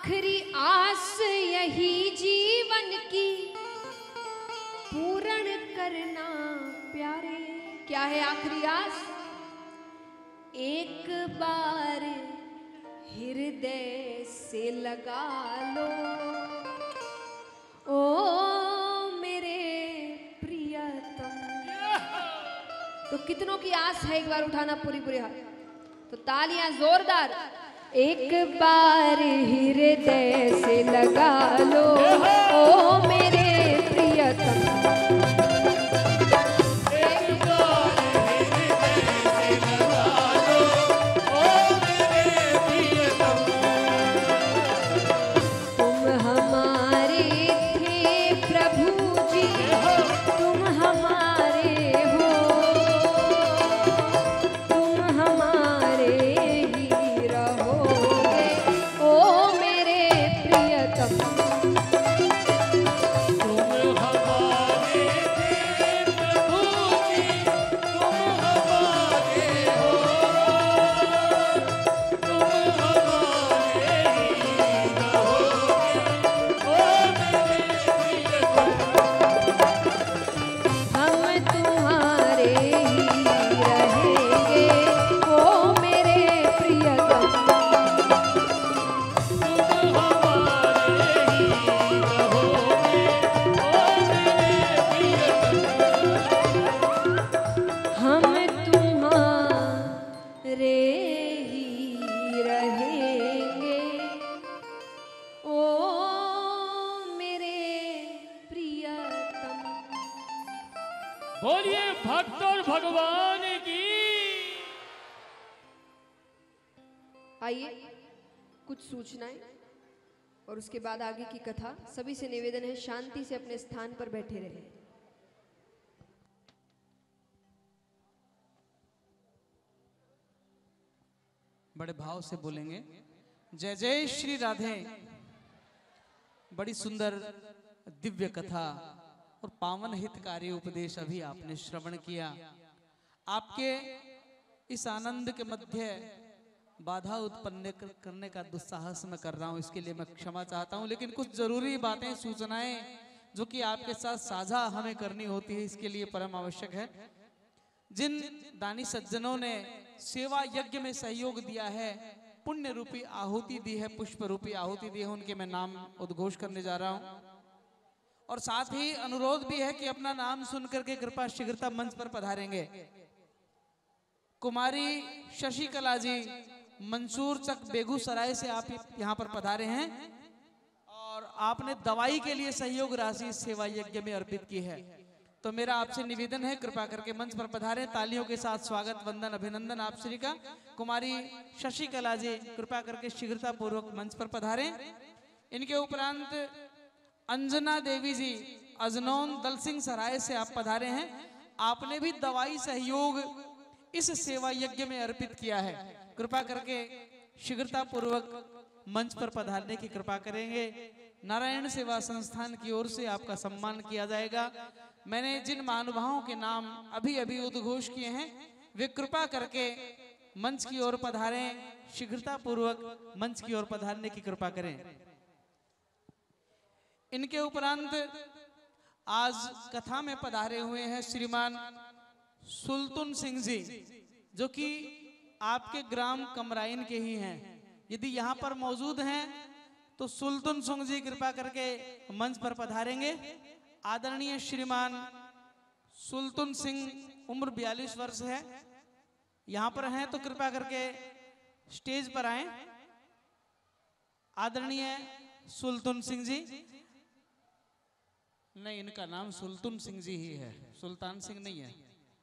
आखिरी आस यही जीवन की पूर्ण करना प्यारे। क्या है आखिरी आस? एक बार हृदय से लगा लो ओ मेरे प्रियतम। तो कितनों की आस है? एक बार उठाना पूरी पूरी हाथ, तो तालियां जोरदार। एक बार हृदय से लगा लो ओ मेरे प्रियतम। बोलिए भक्त और भगवान की। आइए कुछ सूचनाएं और उसके बाद आगे की कथा। सभी से निवेदन है शांति से अपने स्थान पर बैठे रहे। बड़े भाव से बोलेंगे जय जय श्री राधे। बड़ी सुंदर दिव्य कथा और पावन हितकारी उपदेश अभी आपने श्रवण किया। आपके इस आनंद के मध्य बाधा उत्पन्न करने का दुस्साहस मैं कर रहा हूं, इसके लिए मैं क्षमा चाहता हूं। लेकिन कुछ जरूरी बातें, सूचनाएं जो कि आपके साथ साझा हमें करनी होती है, इसके लिए परम आवश्यक है। जिन दानी सज्जनों ने सेवा यज्ञ में सहयोग दिया है, पुण्य रूपी आहुति दी है, पुष्प रूपी आहुति दी है, उनके मैं नाम उद्घोष करने जा रहा हूं। और साथ ही अनुरोध भी है कि अपना नाम सुनकर के कृपा शीघ्रता मंच पर पधारेंगे। कुमारी शशिकला जी मंसूर चक बेगूसराय से आप यहाँ पर पधारे हैं और आपने दवाई के लिए सहयोग राशि सेवा यज्ञ में अर्पित की है। तो मेरा आपसे निवेदन है कृपा करके मंच पर पधारें। तालियों के साथ स्वागत वंदन अभिनंदन आप श्री का। कुमारी शशिकला जी कृपा करके शीघ्रता पूर्वक मंच पर पधारें। इनके उपरांत अंजना देवी जी अजनौन दल सिंह सराय से आप पधारे हैं। आपने भी दवाई सहयोग इस सेवा यज्ञ में अर्पित किया है। कृपा करके शीघ्रता पूर्वक मंच पर पधारने की कृपा करेंगे। नारायण सेवा संस्थान की ओर से आपका सम्मान किया जाएगा। मैंने जिन महानुभावों के नाम अभी अभी उद्घोष किए हैं, वे कृपा करके मंच की ओर पधारें। शीघ्रता पूर्वक मंच की ओर पधारने की कृपा करें। इनके उपरांत आज कथा में पधारे हुए हैं श्रीमान सुल्तान सिंह जी, जो कि आपके ग्राम कमराइन के ही हैं। यदि यहाँ पर मौजूद हैं तो सुल्तान सिंह जी कृपा करके मंच पर पधारेंगे। आदरणीय श्रीमान सुल्तान सिंह, उम्र 42 वर्ष है, यहाँ पर हैं तो कृपा करके स्टेज पर आए। आदरणीय सुल्तान सिंह जी, नहीं इनका नाम सुल्तान सिंह जी ही है, सुल्तान सिंह नहीं है।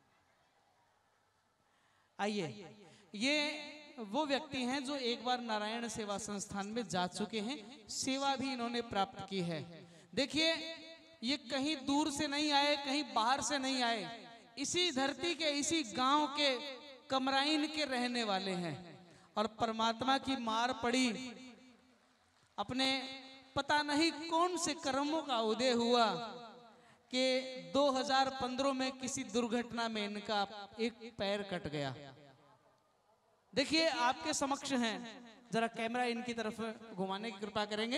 आइए, ये वो व्यक्ति हैं जो एक बार नारायण सेवा संस्थान में जा चुके हैं, सेवा भी इन्होंने प्राप्त की है। देखिए, ये कहीं दूर से नहीं आए, कहीं बाहर से नहीं आए, इसी धरती के इसी गांव के कमराइन के रहने वाले हैं। और परमात्मा की मार पड़ी, अपने पता नहीं कौन से कर्मों का उदय हुआ कि 2015 में किसी दुर्घटना में इनका एक पैर कट गया। देखिए आपके समक्ष हैं, जरा कैमरा इनकी तरफ घुमाने की कृपा करेंगे।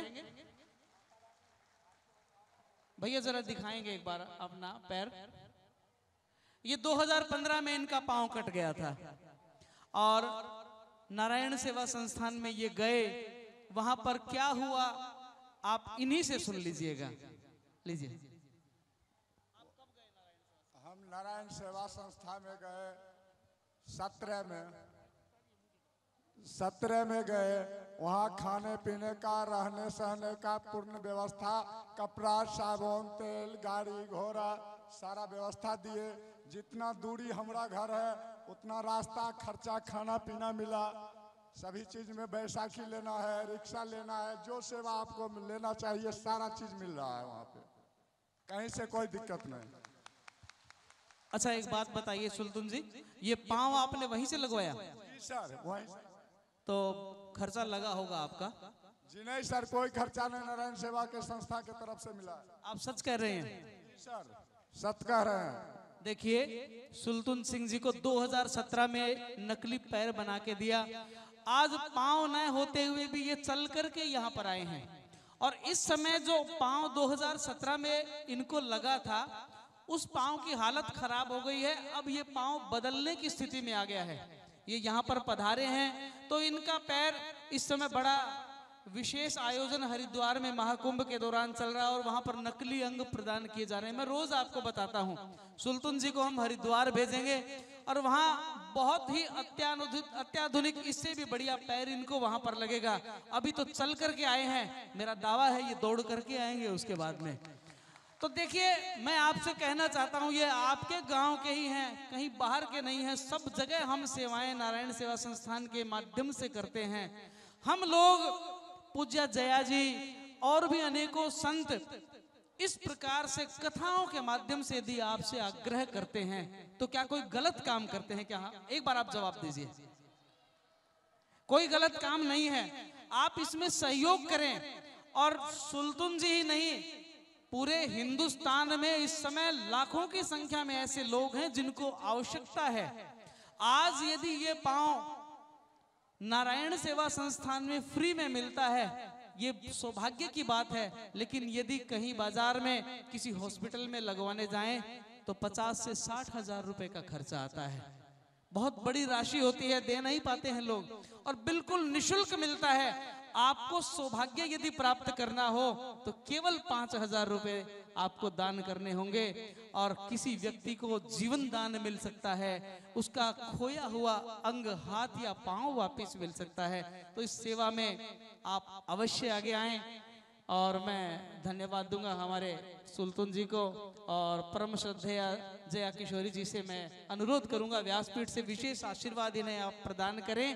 भैया जरा दिखाएंगे एक बार अपना पैर। ये 2015 में इनका पांव कट गया था और नारायण सेवा संस्थान में ये गए। वहां पर क्या हुआ आप इन्हीं से सुन लीजिएगा। लीजिए। हम नारायण सेवा संस्था में गए 17 में गए। वहाँ खाने पीने का, रहने सहने का पूर्ण व्यवस्था, कपड़ा, साबुन, तेल, गाड़ी घोड़ा सारा व्यवस्था दिए। जितना दूरी हमारा घर है उतना रास्ता, खर्चा, खाना पीना मिला। सभी चीज में बैसाखी लेना है, रिक्शा लेना है, जो सेवा आपको लेना चाहिए सारा चीज मिल रहा है वहाँ पे, कहीं से कोई दिक्कत नहीं। अच्छा एक बात बताइए सुल्तान जी, ये पांव आपने वहीं से लगवाया? जी सर, वहीं से। तो खर्चा लगा होगा आपका? जी नहीं सर, कोई खर्चा नहीं, नारायण सेवा के संस्था की तरफ से मिला है। आप सच कह रहे हैं? जी सर, सच कह रहे हैं। देखिए सुल्तान सिंह जी को 2017 में नकली पैर बना के दिया। आज पांव न होते हुए भी ये चल करके यहाँ पर आए हैं। और इस समय जो पांव 2017 में इनको लगा था उस पांव की हालत खराब हो गई है। अब ये पांव बदलने की स्थिति में आ गया है। ये यहाँ पर पधारे हैं तो इनका पैर इस समय बड़ा विशेष आयोजन हरिद्वार में महाकुंभ के दौरान चल रहा है और वहां पर नकली अंग प्रदान किए जा रहे हैं। मैं रोज आपको बताता हूं, सुल्तान जी को हम हरिद्वार भेजेंगे और वहां बहुत ही अत्याधुनिक इससे भी बढ़िया पैर इनको वहां पर लगेगा। अभी तो चल करके आए हैं, मेरा दावा है ये दौड़ करके आएंगे उसके बाद में। तो देखिए मैं आपसे कहना चाहता हूं, ये आपके गांव के ही हैं, कहीं बाहर के नहीं हैं। सब जगह हम सेवाएं नारायण सेवा संस्थान के माध्यम से करते हैं। हम लोग पूज्य जया जी और भी अनेकों संत इस प्रकार से कथाओं के माध्यम से यदि आपसे आग्रह करते हैं तो क्या कोई गलत काम करते हैं क्या? एक बार आप जवाब दीजिए। कोई गलत काम नहीं है, आप इसमें सहयोग करें। और सुल्तान जी ही नहीं, पूरे हिंदुस्तान में इस समय लाखों की संख्या में ऐसे लोग हैं जिनको आवश्यकता है। आज यदि ये पांव नारायण सेवा संस्थान में फ्री में मिलता है, ये सौभाग्य की बात है। लेकिन यदि कहीं बाजार में किसी हॉस्पिटल में लगवाने जाएं तो 50 से 60 हजार रुपए का खर्चा आता है। बहुत बड़ी राशि होती है, दे नहीं पाते हैं लोग, और बिल्कुल निशुल्क मिलता है। आपको सौभाग्य यदि प्राप्त करना हो तो केवल 5000 रुपए आपको दान करने होंगे और किसी व्यक्ति को जीवन दान मिल सकता है, उसका खोया हुआ अंग, हाथ या पांव वापस मिल सकता है। तो इस सेवा में आप अवश्य आगे आएं। और मैं धन्यवाद दूंगा हमारे सुल्तान जी को और परम श्रद्धेय जया किशोरी जी से मैं अनुरोध करूंगा व्यासपीठ से विशेष आशीर्वाद इन्हें आप प्रदान करें।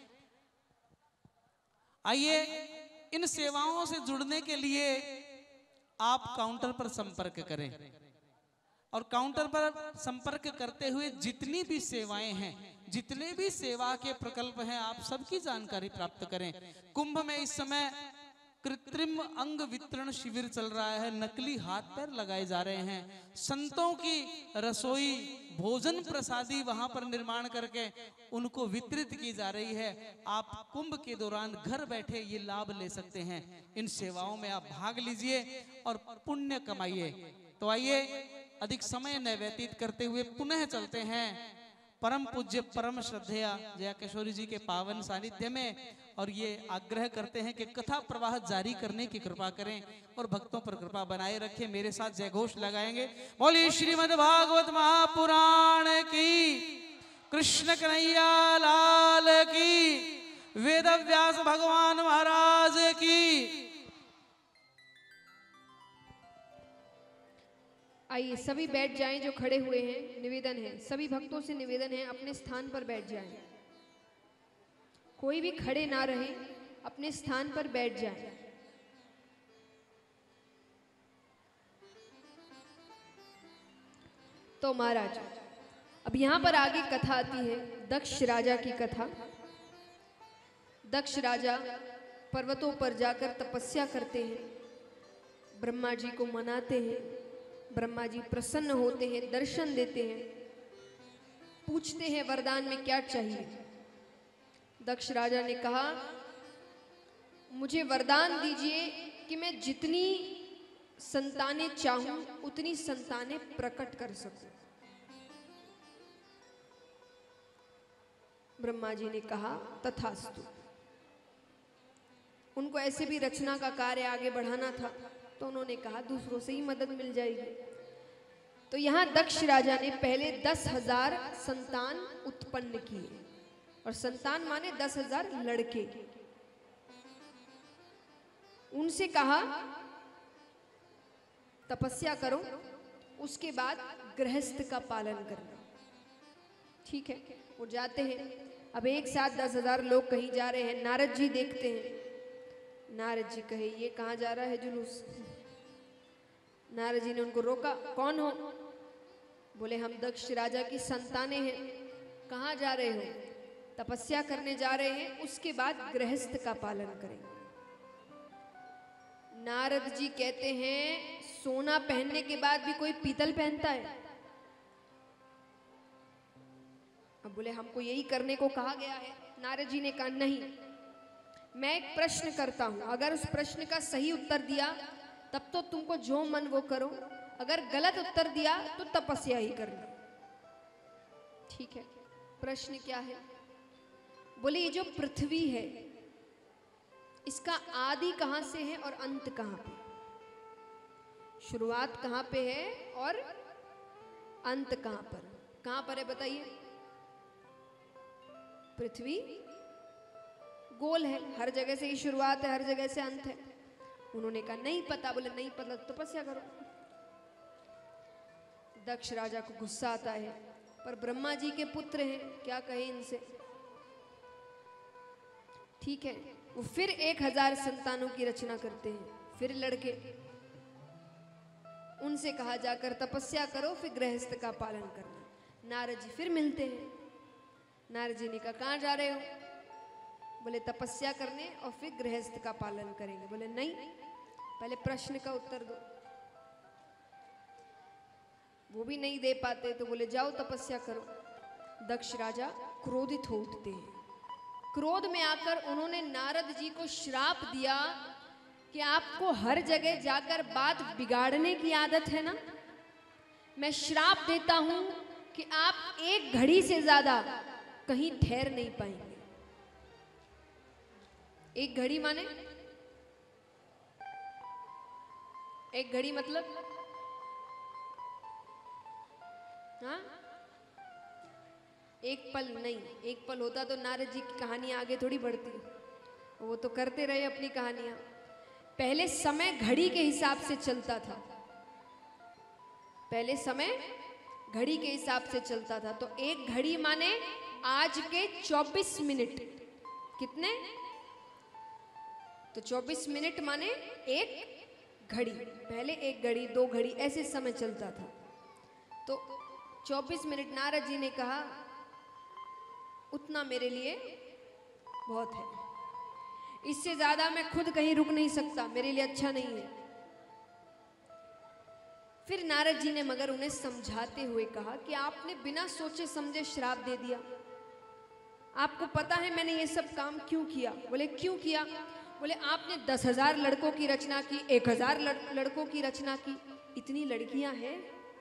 आइए, इन सेवाओं से जुड़ने के लिए आप काउंटर पर संपर्क करें और काउंटर पर संपर्क करते हुए जितनी भी सेवाएं हैं, जितने भी सेवा के प्रकल्प हैं, आप सबकी जानकारी प्राप्त करें। कुंभ में इस समय कृत्रिम अंग वितरण शिविर चल रहा है, नकली हाथ पैर लगाए जा रहे हैं। संतों की रसोई, भोजन प्रसादी वहां पर निर्माण करके उनको वितरित की जा रही है। आप कुंभ के दौरान घर बैठे ये लाभ ले सकते हैं। इन सेवाओं में आप भाग लीजिए और पुण्य कमाइए। तो आइए, अधिक समय न व्यतीत करते हुए पुनः चलते हैं परम पूज्य परम श्रद्धेय जया किशोरी जी के पावन सानिध्य में, और ये आग्रह करते हैं कि कथा प्रवाह जारी करने की कृपा करें और भक्तों पर कृपा बनाए रखें। मेरे साथ जय घोष लगाएंगे। बोलिए श्रीमद् भागवत महापुराण की, कृष्ण कन्हैया लाल की, वेद व्यास भगवान महाराज की। आइए सभी बैठ जाएं जो खड़े हुए हैं। निवेदन है, सभी भक्तों से निवेदन है, अपने स्थान पर बैठ जाएं। कोई भी खड़े ना रहे, अपने स्थान पर बैठ जाएं। तो महाराज, अब यहां पर आगे कथा आती है, दक्ष राजा की कथा। दक्ष राजा पर्वतों पर जाकर तपस्या करते हैं, ब्रह्मा जी को मनाते हैं। ब्रह्मा जी प्रसन्न होते हैं, दर्शन देते हैं, पूछते हैं वरदान में क्या चाहिए। दक्ष राजा ने कहा, मुझे वरदान दीजिए कि मैं जितनी संतानें चाहूं उतनी संतानें प्रकट कर सकूं। ब्रह्मा जी ने कहा, तथास्तु। उनको ऐसे भी रचना का कार्य आगे बढ़ाना था, तो उन्होंने कहा दूसरों से ही मदद मिल जाएगी। तो यहां दक्ष राजा ने पहले 10,000 संतान उत्पन्न किए, और संतान माने 10,000 लड़के। उनसे कहा तपस्या करो, उसके बाद गृहस्थ का पालन करना। ठीक है, वो जाते हैं। अब एक साथ 10,000 लोग कहीं जा रहे हैं। नारद जी देखते हैं। नारद जी कहे, ये कहाँ जा रहा है जुलूस? नारद जी ने उनको रोका, कौन हो? बोले, हम दक्ष राजा की संतानें हैं। कहाँ जा रहे हो? तपस्या करने जा रहे हैं, उसके बाद गृहस्थ का पालन करेंगे। नारद जी कहते हैं, सोना पहनने के बाद भी कोई पीतल पहनता है? अब बोले, हमको यही करने को कहा गया है। नारद जी ने कहा, नहीं, मैं एक प्रश्न करता हूं, अगर उस प्रश्न का सही उत्तर दिया तब तो तुमको जो मन वो करो, अगर गलत उत्तर दिया तो तपस्या ही करना। ठीक है, प्रश्न क्या है? बोले, ये जो पृथ्वी है इसका आदि कहां से है और अंत कहां पे? शुरुआत कहां पे है और अंत कहां पर? कहां पर है बताइए? पृथ्वी गोल है, हर जगह से ही शुरुआत है, हर जगह से अंत है। उन्होंने कहा नहीं पता। बोले, नहीं पता तो तपस्या करो। दक्ष राजा को गुस्सा आता है, पर ब्रह्मा जी के पुत्र हैं, क्या कहे इनसे। ठीक है, वो फिर 1,000 संतानों की रचना करते हैं, फिर लड़के। उनसे कहा, जाकर तपस्या करो, फिर गृहस्थ का पालन करना। नारद जी फिर मिलते हैं। नारद जी ने कहा, कहाँ जा रहे हो? बोले, तपस्या करने और फिर गृहस्थ का पालन करेंगे। बोले, नहीं, पहले प्रश्न का उत्तर दो। वो भी नहीं दे पाते, तो बोले, जाओ तपस्या करो। दक्ष राजा क्रोधित हो उठते हैं। क्रोध में आकर उन्होंने नारद जी को श्राप दिया कि आपको हर जगह जाकर बात बिगाड़ने की आदत है ना, मैं श्राप देता हूं कि आप एक घड़ी से ज्यादा कहीं ठहर नहीं पाएंगे। एक घड़ी माने? एक घड़ी मतलब? हाँ, एक पल नहीं। एक पल होता तो नारद जी की कहानी आगे थोड़ी बढ़ती, वो तो करते रहे अपनी कहानियां। पहले समय घड़ी के हिसाब से चलता था। पहले समय घड़ी के हिसाब से चलता था, तो एक घड़ी माने आज के 24 मिनट। कितने? तो 24 मिनट माने एक घड़ी। पहले एक घड़ी, 2 घड़ी, ऐसे समय चलता था। तो 24 मिनट। नारद जी ने कहा, उतना मेरे लिए बहुत है, इससे ज्यादा मैं खुद कहीं रुक नहीं सकता, मेरे लिए अच्छा नहीं है। फिर नारद जी ने मगर उन्हें समझाते हुए कहा कि आपने बिना सोचे समझे श्राप दे दिया। आपको पता है मैंने ये सब काम क्यों किया? बोले, क्यों किया? बोले, आपने 10,000 लड़कों की रचना की, 1,000 लड़कों की रचना की। इतनी लड़कियां हैं,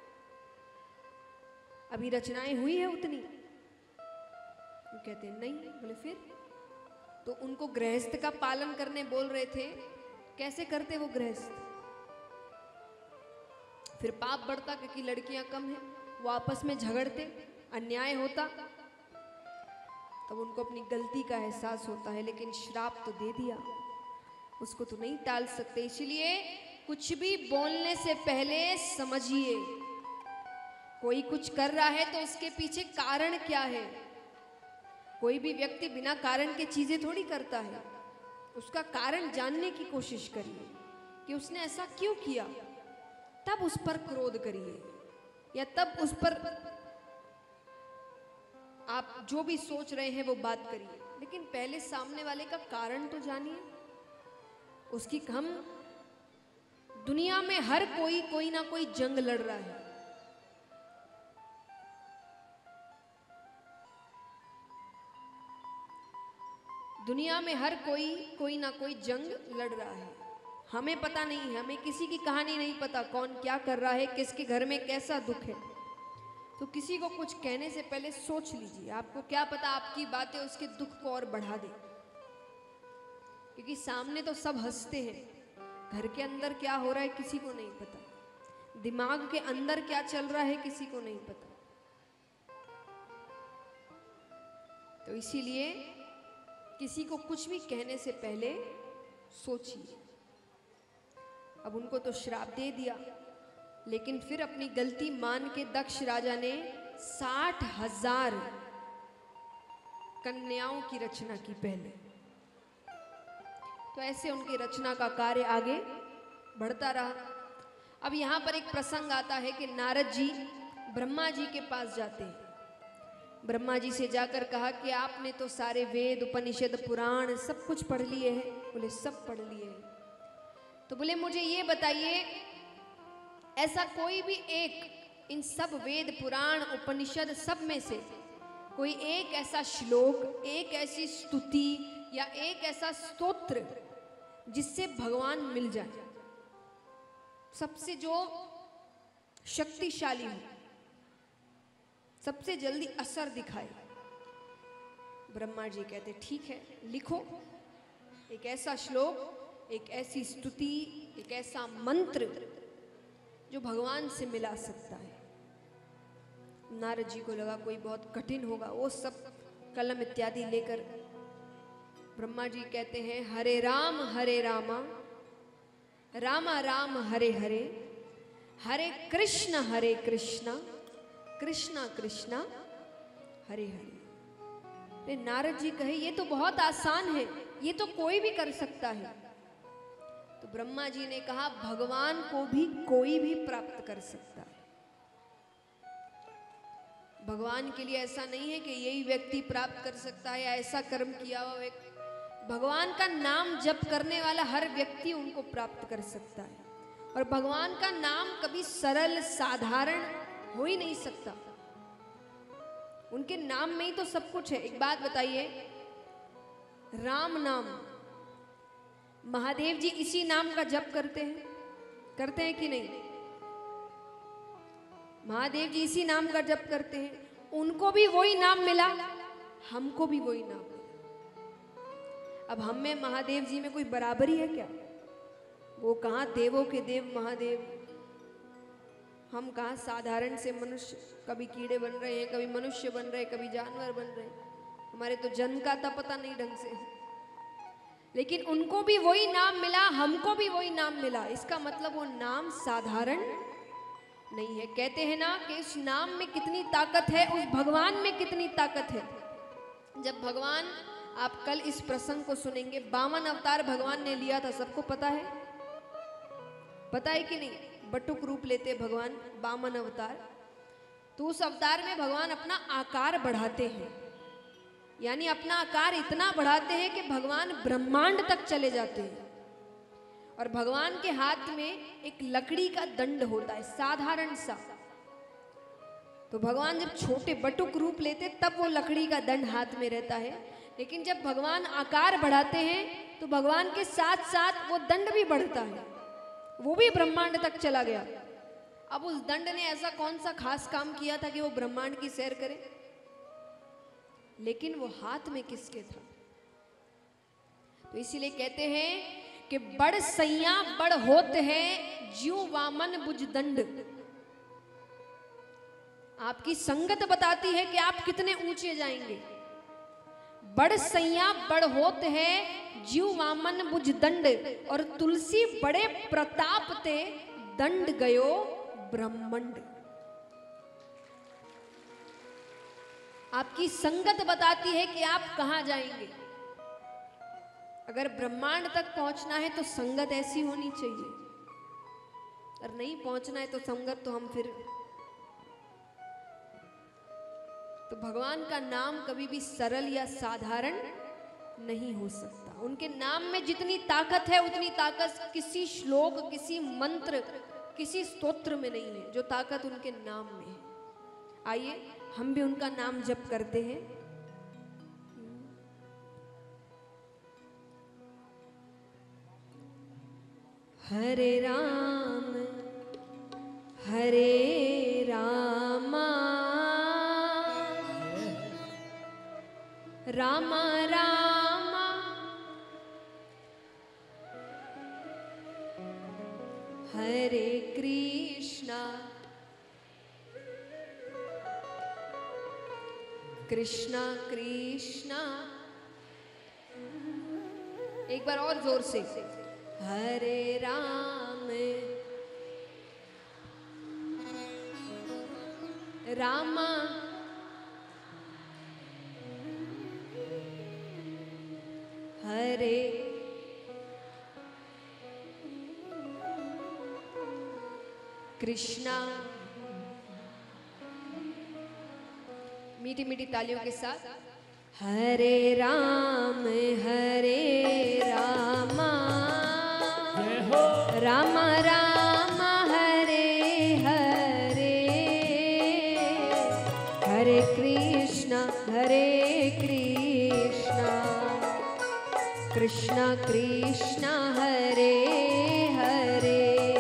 अभी रचनाएं हुई है उतनी? वो कहते हैं नहीं। बोले, फिर? तो उनको गृहस्थ का पालन करने बोल रहे थे, कैसे करते वो गृहस्थ? फिर पाप बढ़ता क्योंकि लड़कियां कम हैं, वो आपस में झगड़ते, अन्याय होता, तब उनको अपनी गलती का एहसास होता है। लेकिन श्राप तो दे दिया, उसको तो नहीं टाल सकते। इसलिए कुछ भी बोलने से पहले समझिए, कोई कुछ कर रहा है तो उसके पीछे कारण क्या है। कोई भी व्यक्ति बिना कारण के चीजें थोड़ी करता है, उसका कारण जानने की कोशिश करिए कि उसने ऐसा क्यों किया, तब उस पर क्रोध करिए, या तब उस पर आप जो भी सोच रहे हैं वो बात करिए। लेकिन पहले सामने वाले का कारण तो जानिए, उसकी। हम दुनिया में हर कोई ना कोई जंग लड़ रहा है। दुनिया में हर कोई ना कोई जंग लड़ रहा है। हमें पता नहीं है, हमें किसी की कहानी नहीं पता कौन क्या कर रहा है, किसके घर में कैसा दुख है। तो किसी को कुछ कहने से पहले सोच लीजिए, आपको क्या पता आपकी बातें उसके दुख को और बढ़ा दे। क्योंकि सामने तो सब हंसते हैं, घर के अंदर क्या हो रहा है किसी को नहीं पता, दिमाग के अंदर क्या चल रहा है किसी को नहीं पता। तो इसीलिए किसी को कुछ भी कहने से पहले सोचिए। अब उनको तो श्राप दे दिया, लेकिन फिर अपनी गलती मान के दक्ष राजा ने 60,000 कन्याओं की रचना की पहले। तो ऐसे उनकी रचना का कार्य आगे बढ़ता रहा। अब यहाँ पर एक प्रसंग आता है कि नारद जी ब्रह्मा जी के पास जाते हैं। ब्रह्मा जी से जाकर कहा कि आपने तो सारे वेद, उपनिषद, पुराण सब कुछ पढ़ लिए हैं। बोले सब पढ़ लिए हैं। तो बोले मुझे ये बताइए, ऐसा कोई भी एक इन सब वेद, पुराण, उपनिषद सब में से कोई एक ऐसा श्लोक, एक ऐसी स्तुति या एक ऐसा स्तोत्र जिससे भगवान मिल जाए, सबसे जो शक्तिशाली हो, सबसे जल्दी असर दिखाए। ब्रह्मा जी कहते ठीक है, लिखो एक ऐसा श्लोक, एक ऐसी स्तुति, एक ऐसा मंत्र जो भगवान से मिला सकता है। नारद जी को लगा कोई बहुत कठिन होगा। वो सब कलम इत्यादि लेकर ब्रह्मा जी कहते हैं हरे रामा रामा राम हरे हरे, हरे कृष्णा कृष्णा कृष्णा हरे हरे। नारद जी कहे ये तो बहुत आसान है, ये तो कोई भी कर सकता है। तो ब्रह्मा जी ने कहा भगवान को भी कोई भी प्राप्त कर सकता है। भगवान के लिए ऐसा नहीं है कि यही व्यक्ति प्राप्त कर सकता है या ऐसा कर्म किया हुआ व्यक्ति। भगवान का नाम जप करने वाला हर व्यक्ति उनको प्राप्त कर सकता है। और भगवान का नाम कभी सरल साधारण हो ही नहीं सकता। उनके नाम में ही तो सब कुछ है। एक बात बताइए, राम नाम, महादेव जी इसी नाम का जप करते हैं कि नहीं? महादेव जी इसी नाम का जप करते हैं। उनको भी वही नाम मिला, हमको भी वही नाम। अब हम में महादेव जी में कोई बराबरी है क्या? वो कहाँ देवों के देव महादेव, हम कहाँ साधारण से मनुष्य। कभी कीड़े बन रहे हैं, कभी मनुष्य बन रहे हैं, कभी जानवर बन रहे हैं। हमारे तो जन्म का था पता नहीं ढंग से। लेकिन उनको भी वही नाम मिला, हमको भी वही नाम मिला। इसका मतलब वो नाम साधारण नहीं है। कहते हैं ना कि उस नाम में कितनी ताकत है, उस भगवान में कितनी ताकत है। जब भगवान, आप कल इस प्रसंग को सुनेंगे, 52 अवतार भगवान ने लिया था, सबको पता है? पता है कि नहीं? बटुक रूप लेते भगवान 52 अवतार। तो उस अवतार में भगवान अपना आकार बढ़ाते हैं, यानी अपना आकार इतना बढ़ाते हैं कि भगवान ब्रह्मांड तक चले जाते हैं। और भगवान के हाथ में एक लकड़ी का दंड होता है, साधारण सा। तो भगवान जब छोटे बटुक रूप लेते तब वो लकड़ी का दंड हाथ में रहता है। लेकिन जब भगवान आकार बढ़ाते हैं तो भगवान के साथ साथ वो दंड भी बढ़ता है, वो भी ब्रह्मांड तक चला गया। अब उस दंड ने ऐसा कौन सा खास काम किया था कि वो ब्रह्मांड की सैर करे? लेकिन वो हाथ में किसके था? तो इसीलिए कहते हैं कि बड़ सैया बड़ होत है, ज्यों वामन बुझ दंड। आपकी संगत बताती है कि आप कितने ऊंचे जाएंगे। बड़ सैया बड़ होत है, ज्यों वामन बुझ दंड। और तुलसी बड़े प्रताप ते, दंड गयो ब्रह्मंड। आपकी संगत बताती है कि आप कहां जाएंगे। अगर ब्रह्मांड तक पहुंचना है तो संगत ऐसी होनी चाहिए, और नहीं पहुंचना है तो संगत तो हम फिर। तो भगवान का नाम कभी भी सरल या साधारण नहीं हो सकता। उनके नाम में जितनी ताकत है उतनी ताकत किसी श्लोक, किसी मंत्र, किसी स्तोत्र में नहीं है, जो ताकत उनके नाम में है। आइए हम भी उनका नाम जप करते हैं। हरे राम राम राम हरे कृष्णा कृष्णा कृष्णा, एक बार और जोर से, हरे राम राम हरे कृष्णा। मीठी मीठी तालियों के साथ, हरे राम राम राम हरे हरे, हरे कृष्णा कृष्णा कृष्णा हरे हरे।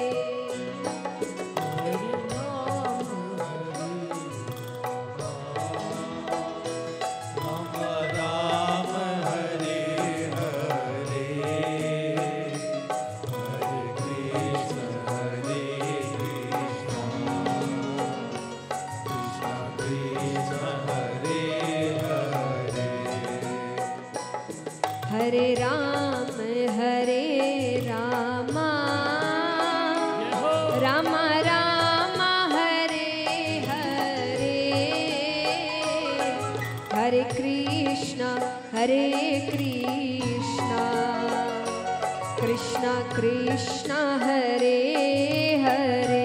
हरे राम राम राम हरे हरे, हरे कृष्णा कृष्णा कृष्णा हरे हरे।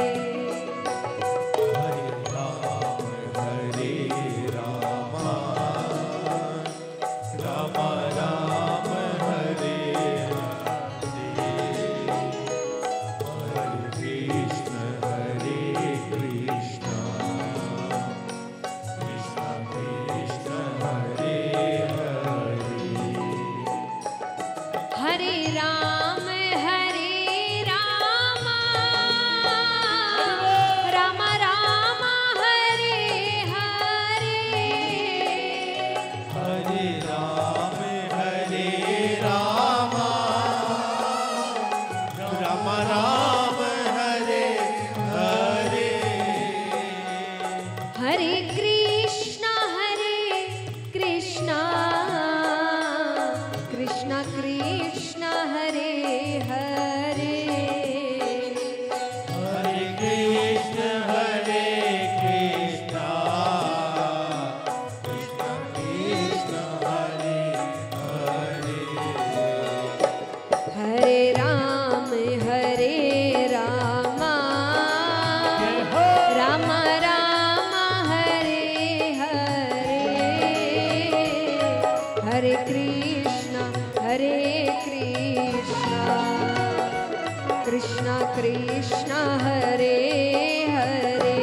कृष्णा कृष्णा हरे हरे।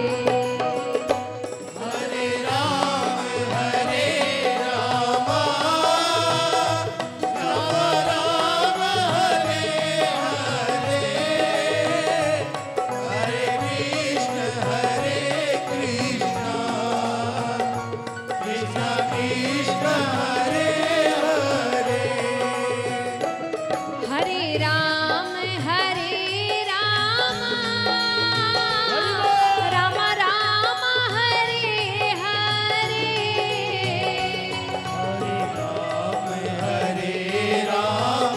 हरे राम राम राम हरे हरे, हरे कृष्ण कृष्ण कृष्ण हरे हरे। हरे राम राम राम हरे हरे, हरे राम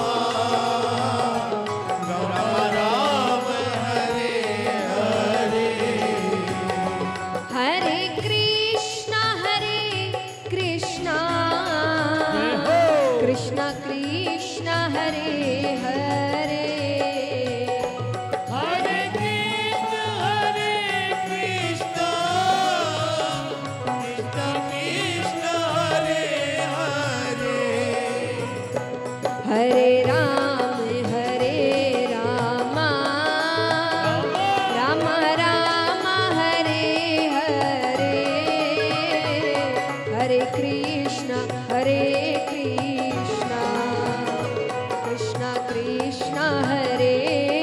राम हरे हरे। हरे कृष्णा कृष्णा कृष्ण हरे हरे। हरे कृष्ण कृष्ण कृष्ण हरे हरे। हरे राम राम राम हरे हरे, हरे कृष्ण कृष्ण कृष्ण हरे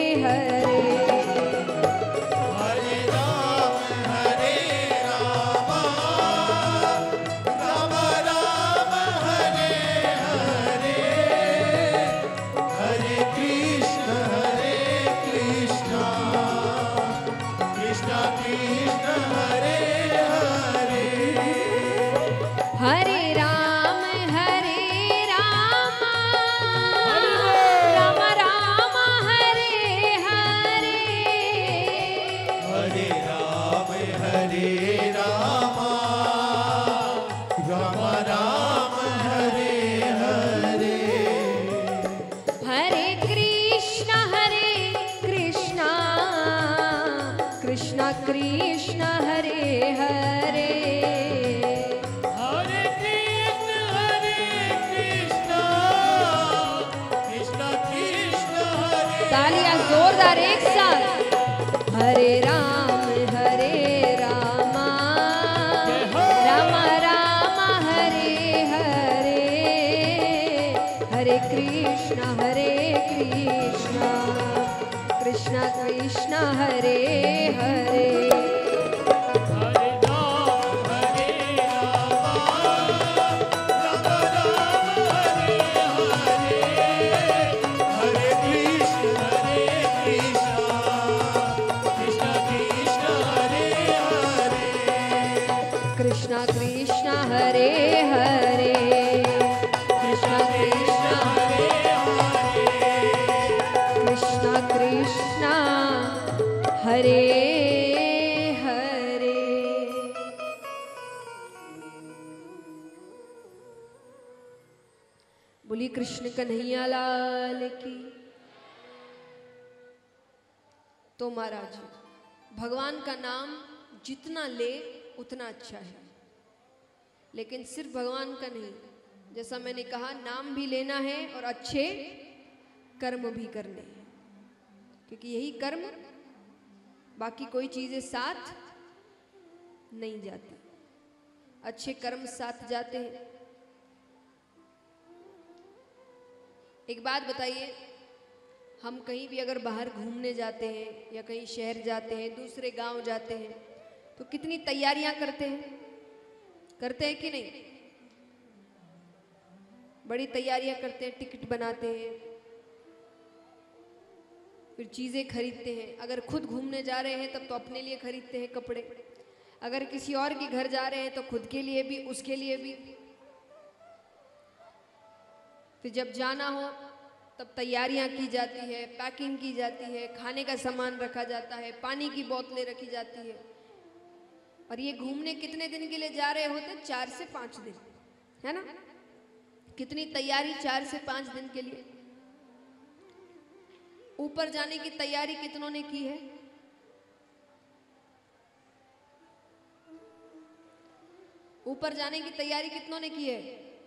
तालियां जोरदार एक साथ। हरे राम रामा राम राम हरे हरे, हरे कृष्ण कृष्ण कृष्ण हरे हरे। कृष्ण कृष्ण हरे हरे, कृष्ण कृष्ण कृष्ण कृष्ण हरे हरे। बोली कृष्ण कन्हैया लाल की। तो महाराज भगवान का नाम जितना ले उतना अच्छा है, लेकिन सिर्फ भगवान का नहीं, जैसा मैंने कहा नाम भी लेना है और अच्छे कर्म भी करने हैं, क्योंकि यही कर्म, बाकी कोई चीजें साथ नहीं जाती, अच्छे कर्म साथ जाते हैं। एक बात बताइए, हम कहीं भी अगर बाहर घूमने जाते हैं या कहीं शहर जाते हैं, दूसरे गांव जाते हैं, तो कितनी तैयारियां करते हैं कि नहीं? बड़ी तैयारियां करते हैं, टिकट बनाते हैं, फिर चीजें खरीदते हैं। अगर खुद घूमने जा रहे हैं तब तो अपने लिए खरीदते हैं कपड़े, अगर किसी और के घर जा रहे हैं तो खुद के लिए भी, उसके लिए भी। फिर जब जाना हो तब तैयारियां की जाती है, पैकिंग की जाती है, खाने का सामान रखा जाता है, पानी की बोतलें रखी जाती है। और ये घूमने कितने दिन के लिए जा रहे होते? 4 से 5 दिन, है ना? कितनी तैयारी 4 से 5 दिन के लिए। ऊपर जाने की तैयारी कितनों ने की है? ऊपर जाने की तैयारी कितनों ने की है?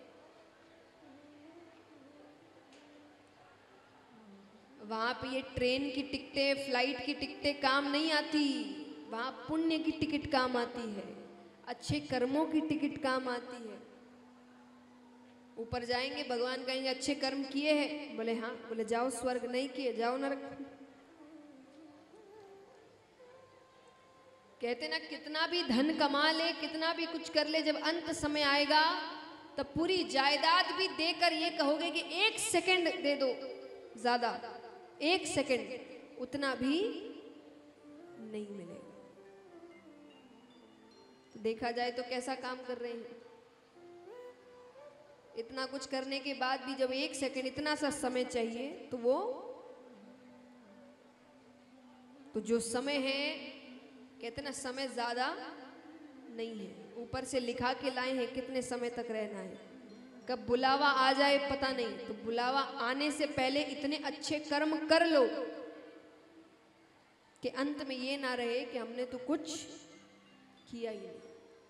वहां पे ये ट्रेन की टिकटें, फ्लाइट की टिकटें काम नहीं आती, वहां पुण्य की टिकट काम आती है, अच्छे कर्मों की टिकट काम आती है। ऊपर जाएंगे, भगवान कहेंगे अच्छे कर्म किए हैं, बोले हाँ, बोले जाओ स्वर्ग, नहीं किए जाओ नरक। कहते ना, कितना भी धन कमा ले, कितना भी कुछ कर ले, जब अंत समय आएगा तब पूरी जायदाद भी देकर ये कहोगे कि 1 सेकंड दे दो, ज्यादा 1 सेकंड, उतना भी नहीं मिलेगा। तो देखा जाए तो कैसा काम कर रहे हैं। इतना कुछ करने के बाद भी जब 1 सेकंड, इतना सा समय चाहिए, तो जो समय है, कहते ना समय ज्यादा नहीं है, ऊपर से लिखा के लाए हैं कितने समय तक रहना है, कब बुलावा आ जाए पता नहीं। तो बुलावा आने से पहले इतने अच्छे कर्म कर लो कि अंत में ये ना रहे कि हमने तो कुछ किया ही नहीं।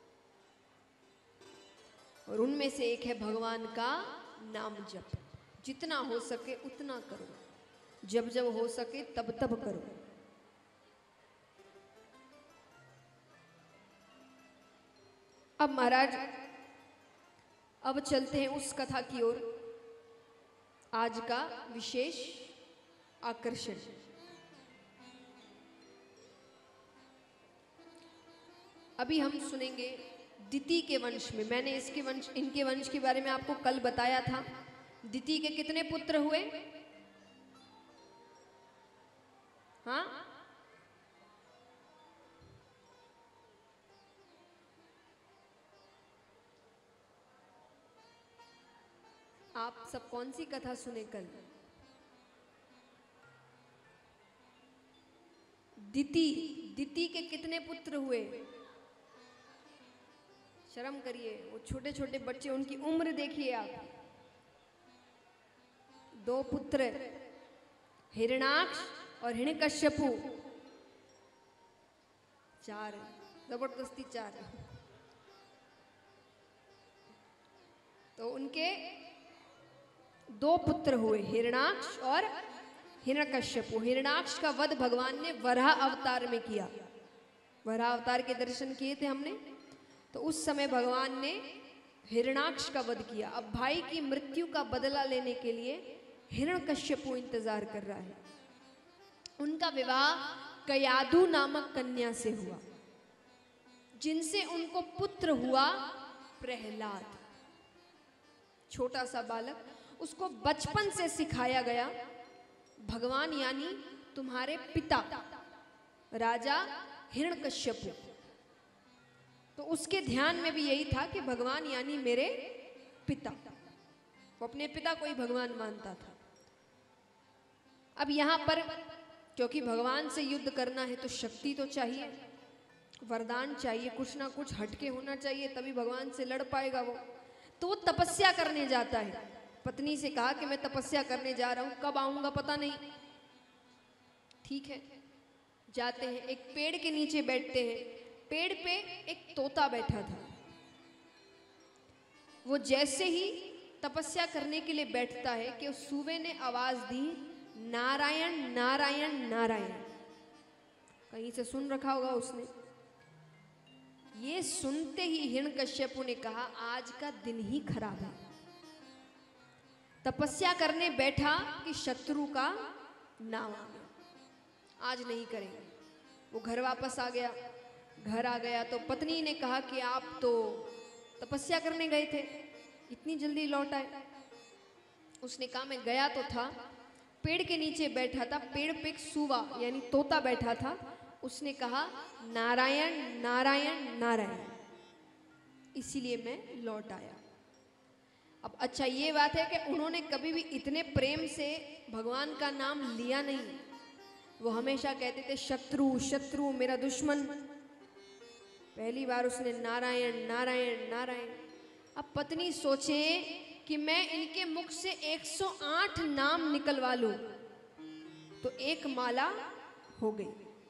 और उनमें से एक है भगवान का नाम जप। जितना हो सके उतना करो, जब जब हो सके तब तब करो। अब महाराज, अब चलते हैं उस कथा की ओर, आज का विशेष आकर्षण। अभी हम सुनेंगे दिति के वंश में। मैंने इनके वंश के बारे में आपको कल बताया था। दिति के कितने पुत्र हुए? हाँ, आप सब कौन सी कथा सुने कल? दिति के कितने पुत्र हुए? शर्म करिए, वो छोटे छोटे बच्चे, उनकी उम्र देखिए आप। 2 पुत्र, हिरणाक्ष और हिरण्यकश्यपु। 4, जबरदस्ती 4। तो उनके 2 पुत्र हुए, हिरणाक्ष और हिरण्यकश्यपु, हिरण्याक्ष का वध भगवान ने वराह अवतार में किया। वराह अवतार के दर्शन किए थे हमने, तो उस समय भगवान ने हिरण्याक्ष का वध किया। अब भाई की मृत्यु का बदला लेने के लिए हिरण्यकश्यपु इंतजार कर रहा है। उनका विवाह कयाधु नामक कन्या से हुआ, जिनसे उनको पुत्र हुआ प्रहलाद। छोटा सा बालक, उसको बचपन से सिखाया गया भगवान यानी तुम्हारे पिता राजा हिरण्यकश्यपु। तो उसके ध्यान में भी यही था कि भगवान यानी मेरे पिता। वो अपने पिता को ही भगवान मानता था। अब यहाँ पर क्योंकि भगवान से युद्ध करना है तो शक्ति तो चाहिए, वरदान चाहिए, कुछ ना कुछ हटके होना चाहिए, तभी भगवान से लड़ पाएगा वो। तो वो तपस्या करने जाता है। पत्नी से कहा कि मैं तपस्या करने जा रहा हूं, कब आऊंगा पता नहीं। ठीक है, जाते हैं, एक पेड़ के नीचे बैठते हैं। पेड़ पे एक तोता बैठा था। वो जैसे ही तपस्या करने के लिए बैठता है कि उस सूबे ने आवाज दी, नारायण नारायण नारायण। कहीं से सुन रखा होगा उसने। ये सुनते ही हिरण्यकश्यपु ने कहा आज का दिन ही खराब है। तपस्या करने बैठा कि शत्रु का नाम आ गया, आज नहीं करेंगे। वो घर वापस आ गया। घर आ गया तो पत्नी ने कहा कि आप तो तपस्या करने गए थे, इतनी जल्दी लौट आए। उसने कहा मैं गया तो था, पेड़ के नीचे बैठा था, पेड़ पे एक सूवा यानी तोता बैठा था। उसने कहा नारायण नारायण नारायण, इसीलिए मैं लौट आया। अब अच्छा ये बात है कि उन्होंने कभी भी इतने प्रेम से भगवान का नाम लिया नहीं। वो हमेशा कहते थे शत्रु शत्रु मेरा दुश्मन। पहली बार उसने नारायण नारायण नारायण। अब पत्नी सोचे कि मैं इनके मुख से 108 नाम निकलवा लूं तो एक माला हो गई।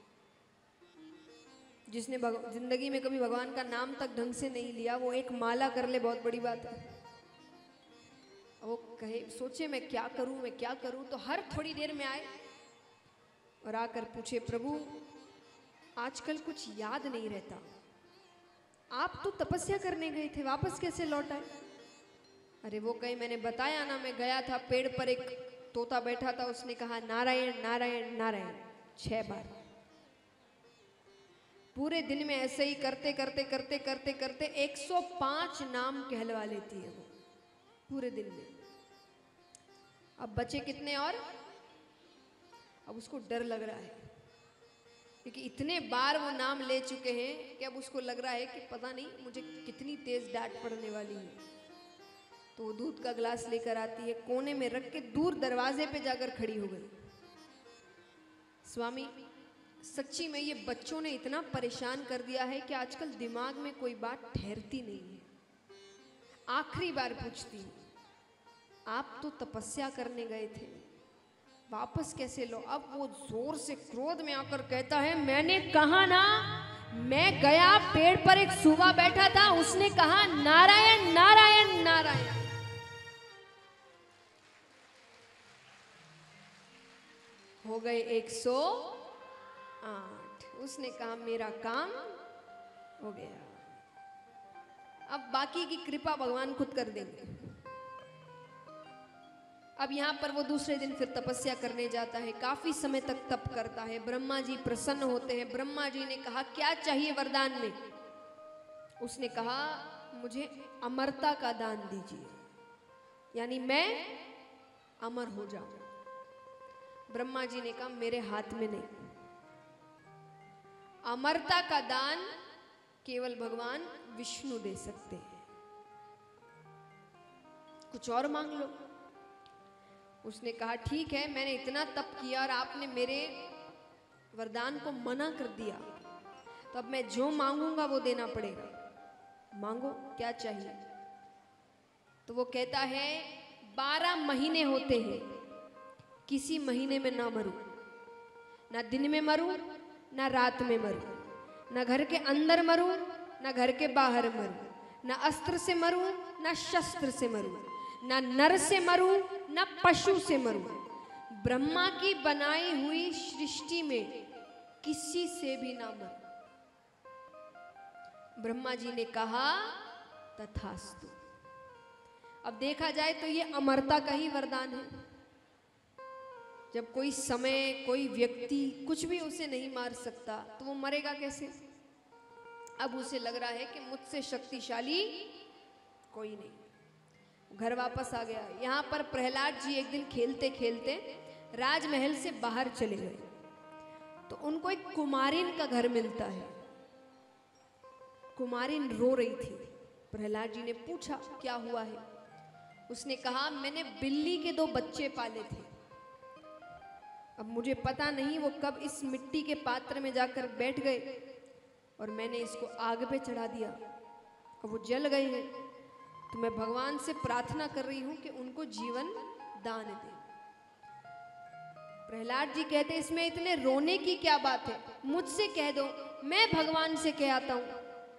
जिसने जिंदगी में कभी भगवान का नाम तक ढंग से नहीं लिया, वो एक माला कर ले, बहुत बड़ी बात है। वो कहे सोचे मैं क्या करूं मैं क्या करूं, तो हर थोड़ी देर में आए और आकर पूछे प्रभु आजकल कुछ याद नहीं रहता, आप तो तपस्या करने गए थे, वापस कैसे लौट आए? अरे वो कहे मैंने बताया ना, मैं गया था, पेड़ पर एक तोता बैठा था, उसने कहा नारायण नारायण नारायण 6 बार। पूरे दिन में ऐसे ही करते करते करते करते करते 105 नाम कहलवा लेती है वो पूरे दिन में। अब बचे कितने और? अब उसको डर लग रहा है क्योंकि इतने बार वो नाम ले चुके हैं कि अब उसको लग रहा है कि पता नहीं मुझे कितनी तेज डांट पड़ने वाली है। तो वो दूध का गिलास लेकर आती है, कोने में रख के दूर दरवाजे पे जाकर खड़ी हो गई। स्वामी सच्ची में ये बच्चों ने इतना परेशान कर दिया है कि आजकल दिमाग में कोई बात ठहरती नहीं है। आखिरी बार पूछती हूँ, आप तो तपस्या करने गए थे, वापस कैसे लो? अब वो जोर से क्रोध में आकर कहता है मैंने कहा ना, मैं गया, पेड़ पर एक सूवा बैठा था, उसने कहा नारायण नारायण नारायण। हो गए 108। उसने कहा मेरा काम हो गया, अब बाकी की कृपा भगवान खुद कर देंगे। अब यहाँ पर वो दूसरे दिन फिर तपस्या करने जाता है, काफी समय तक तप करता है। ब्रह्मा जी प्रसन्न होते हैं। ब्रह्मा जी ने कहा क्या चाहिए वरदान में? उसने कहा मुझे अमरता का दान दीजिए, यानी मैं अमर हो जाऊं। ब्रह्मा जी ने कहा मेरे हाथ में नहीं, अमरता का दान केवल भगवान विष्णु दे सकते हैं, कुछ और मांग लो। उसने कहा ठीक है, मैंने इतना तप किया और आपने मेरे वरदान को मना कर दिया, तो अब मैं जो मांगूंगा वो देना पड़ेगा। मांगो क्या चाहिए? तो वो कहता है 12 महीने होते हैं, किसी महीने में ना मरूं, ना दिन में मरूं ना रात में मरूं, ना घर के अंदर मरूं ना घर के बाहर मरूं, ना अस्त्र से मरूं ना शस्त्र से मरूं, ना नर से मरूं ना पशु से मरूं। ब्रह्मा की बनाई हुई सृष्टि में किसी से भी ना मर। ब्रह्मा जी ने कहा तथास्तु। अब देखा जाए तो ये अमरता का ही वरदान है। जब कोई समय, कोई व्यक्ति कुछ भी उसे नहीं मार सकता तो वो मरेगा कैसे? अब उसे लग रहा है कि मुझसे शक्तिशाली कोई नहीं। घर वापस आ गया। यहाँ पर प्रहलाद जी एक दिन खेलते खेलते राजमहल से बाहर चले गए तो उनको एक कुमारिन का घर मिलता है। कुमारिन रो रही थी। प्रहलाद जी ने पूछा क्या हुआ है? उसने कहा मैंने बिल्ली के 2 बच्चे पाले थे। अब मुझे पता नहीं वो कब इस मिट्टी के पात्र में जाकर बैठ गए और मैंने इसको आग पे चढ़ा दिया और वो जल गए हैं। तो मैं भगवान से प्रार्थना कर रही हूं कि उनको जीवन दान दे। प्रहलाद जी कहते इसमें इतने रोने की क्या बात है? मुझसे कह दो, मैं भगवान से कह आता हूं।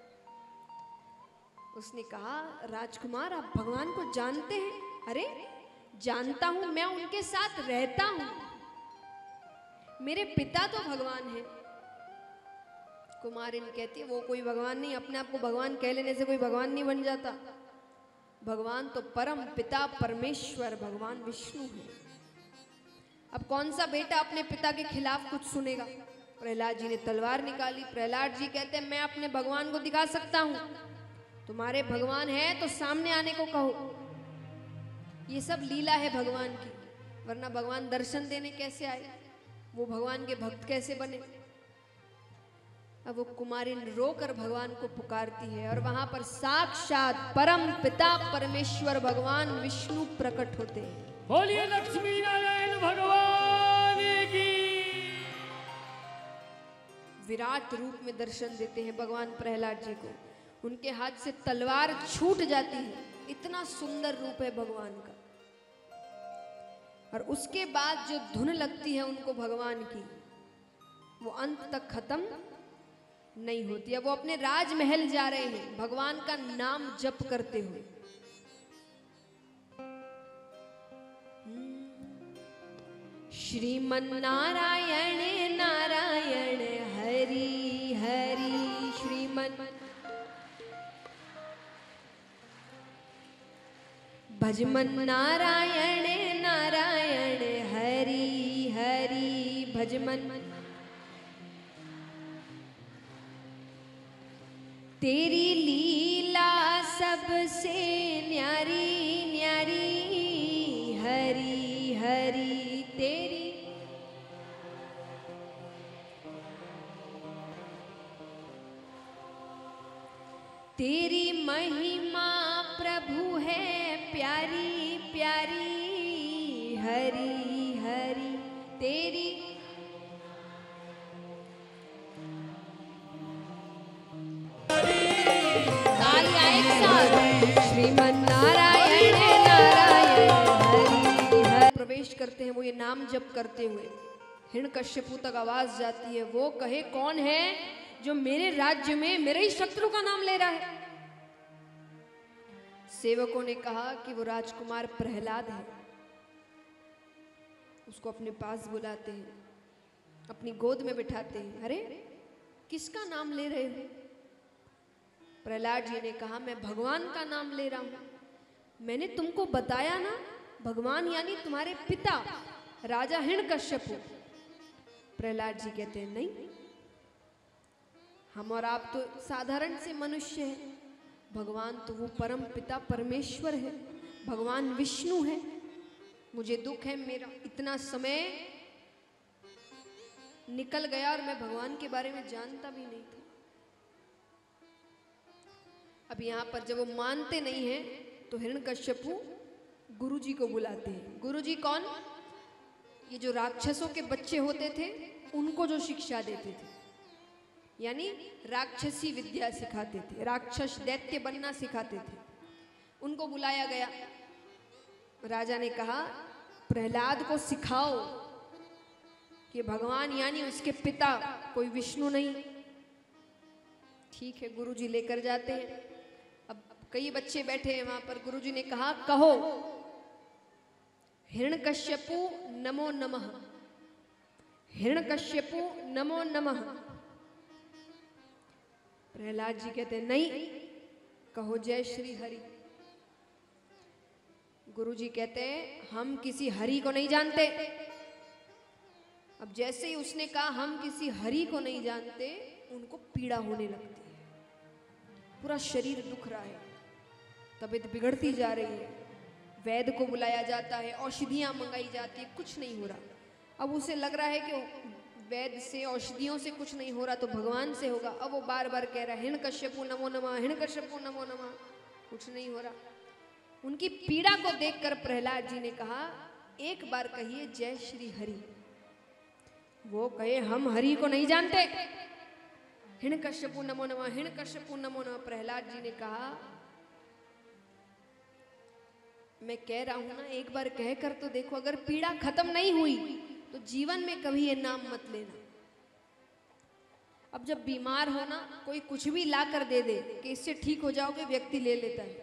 उसने कहा राजकुमार आप भगवान को जानते हैं? अरे जानता हूं, मैं उनके साथ रहता हूं। मेरे पिता तो भगवान है। कुमारिन कहती है वो कोई भगवान नहीं, अपने आप को भगवान कह लेने से कोई भगवान नहीं बन जाता। भगवान तो परम पिता परमेश्वर भगवान विष्णु है। अब कौन सा बेटा अपने पिता के खिलाफ कुछ सुनेगा? प्रहलाद जी ने तलवार निकाली। प्रहलाद जी कहते हैं मैं अपने भगवान को दिखा सकता हूं। तुम्हारे भगवान है तो सामने आने को कहो। ये सब लीला है भगवान की, वरना भगवान दर्शन देने कैसे आए? वो भगवान के भक्त कैसे बने? अब वो कुमारिन रोकर भगवान को पुकारती है और वहां पर साक्षात परम पिता परमेश्वर भगवान विष्णु प्रकट होते हैं। बोलिए लक्ष्मी नारायण भगवान की। विराट रूप में दर्शन देते हैं भगवान प्रहलाद जी को। उनके हाथ से तलवार छूट जाती है। इतना सुंदर रूप है भगवान का। और उसके बाद जो धुन लगती है उनको भगवान की, वो अंत तक खत्म नहीं होती है। वो अपने राजमहल जा रहे हैं भगवान का नाम जप करते हुए। श्रीमन नारायण नारायण हरि हरि। श्रीमन भजमन नारायण नारायण हरि हरि भजमन। तेरी लीला सबसे न्यारी न्यारी हरि हरि। तेरी तेरी महिमा प्रभु है प्यारी प्यारी हरि हरि। तेरी तालियां एक साथ। श्रीमन नारायण नारायण हरि हरि। प्रवेश करते हैं वो ये नाम जप करते हुए। हिरण्यकश्यपु तक आवाज जाती है, वो कहे कौन है जो मेरे राज्य में मेरे ही शत्रु का नाम ले रहा है? सेवकों ने कहा कि वो राजकुमार प्रहलाद है। उसको अपने पास बुलाते हैं, अपनी गोद में बिठाते हैं। अरे किसका नाम ले रहे हो? प्रहलाद जी ने कहा मैं भगवान का नाम ले रहा हूं। मैंने तुमको बताया ना, भगवान यानी तुम्हारे पिता राजा हिरण्यकश्यपु। प्रहलाद जी कहते हैं नहीं, हम और आप तो साधारण से मनुष्य हैं। भगवान तो वो परम पिता परमेश्वर है, भगवान विष्णु है। मुझे दुख है, मेरा इतना समय निकल गया और मैं भगवान के बारे में जानता भी नहीं था। अब यहाँ पर जब वो मानते नहीं हैं तो हिरण्यकश्यपु गुरुजी को बुलाते हैं। गुरुजी कौन? ये जो राक्षसों के बच्चे होते थे उनको जो शिक्षा देते थे, यानी राक्षसी विद्या सिखाते थे, राक्षस दैत्य बनना सिखाते थे, उनको बुलाया गया। राजा ने कहा प्रहलाद को सिखाओ कि भगवान यानी उसके पिता कोई विष्णु नहीं। ठीक है, गुरुजी लेकर जाते हैं। अब कई बच्चे बैठे हैं वहां पर। गुरुजी ने कहा कहो हिरण्यकश्यपु नमो नमः, हिरण्यकश्यपु नमो नमः। प्रहलाद जी कहते नहीं, कहो जय श्री हरि। गुरु जी कहते हैं हम किसी हरि को नहीं जानते। अब जैसे ही उसने कहा हम किसी हरि को नहीं जानते, उनको पीड़ा होने लगती है, पूरा शरीर दुख रहा है, तबीयत बिगड़ती जा रही है। वैद्य को बुलाया जाता है, औषधियां मंगाई जाती है, कुछ नहीं हो रहा। अब उसे लग रहा है कि वैद्य से औषधियों से कुछ नहीं हो रहा तो भगवान से होगा। अब वो बार बार कह रहा है हिरण्यकश्यपु नमो नमः, हिरण्यकश्यपु नमो नमः, कुछ नहीं हो रहा। उनकी पीड़ा को देखकर प्रहलाद जी ने कहा एक बार कहिए जय श्री हरि। वो कहे हम हरि को नहीं जानते। हिरण्यकश्यपु नमो नमः, हिरण्यकश्यपु नमो नमः। प्रहलाद जी ने कहा मैं कह रहा हूं ना, एक बार कह कर तो देखो, अगर पीड़ा खत्म नहीं हुई तो जीवन में कभी ये नाम मत लेना। अब जब बीमार हो ना, कोई कुछ भी ला कर दे दे कि इससे ठीक हो जाओगे, व्यक्ति ले लेता है।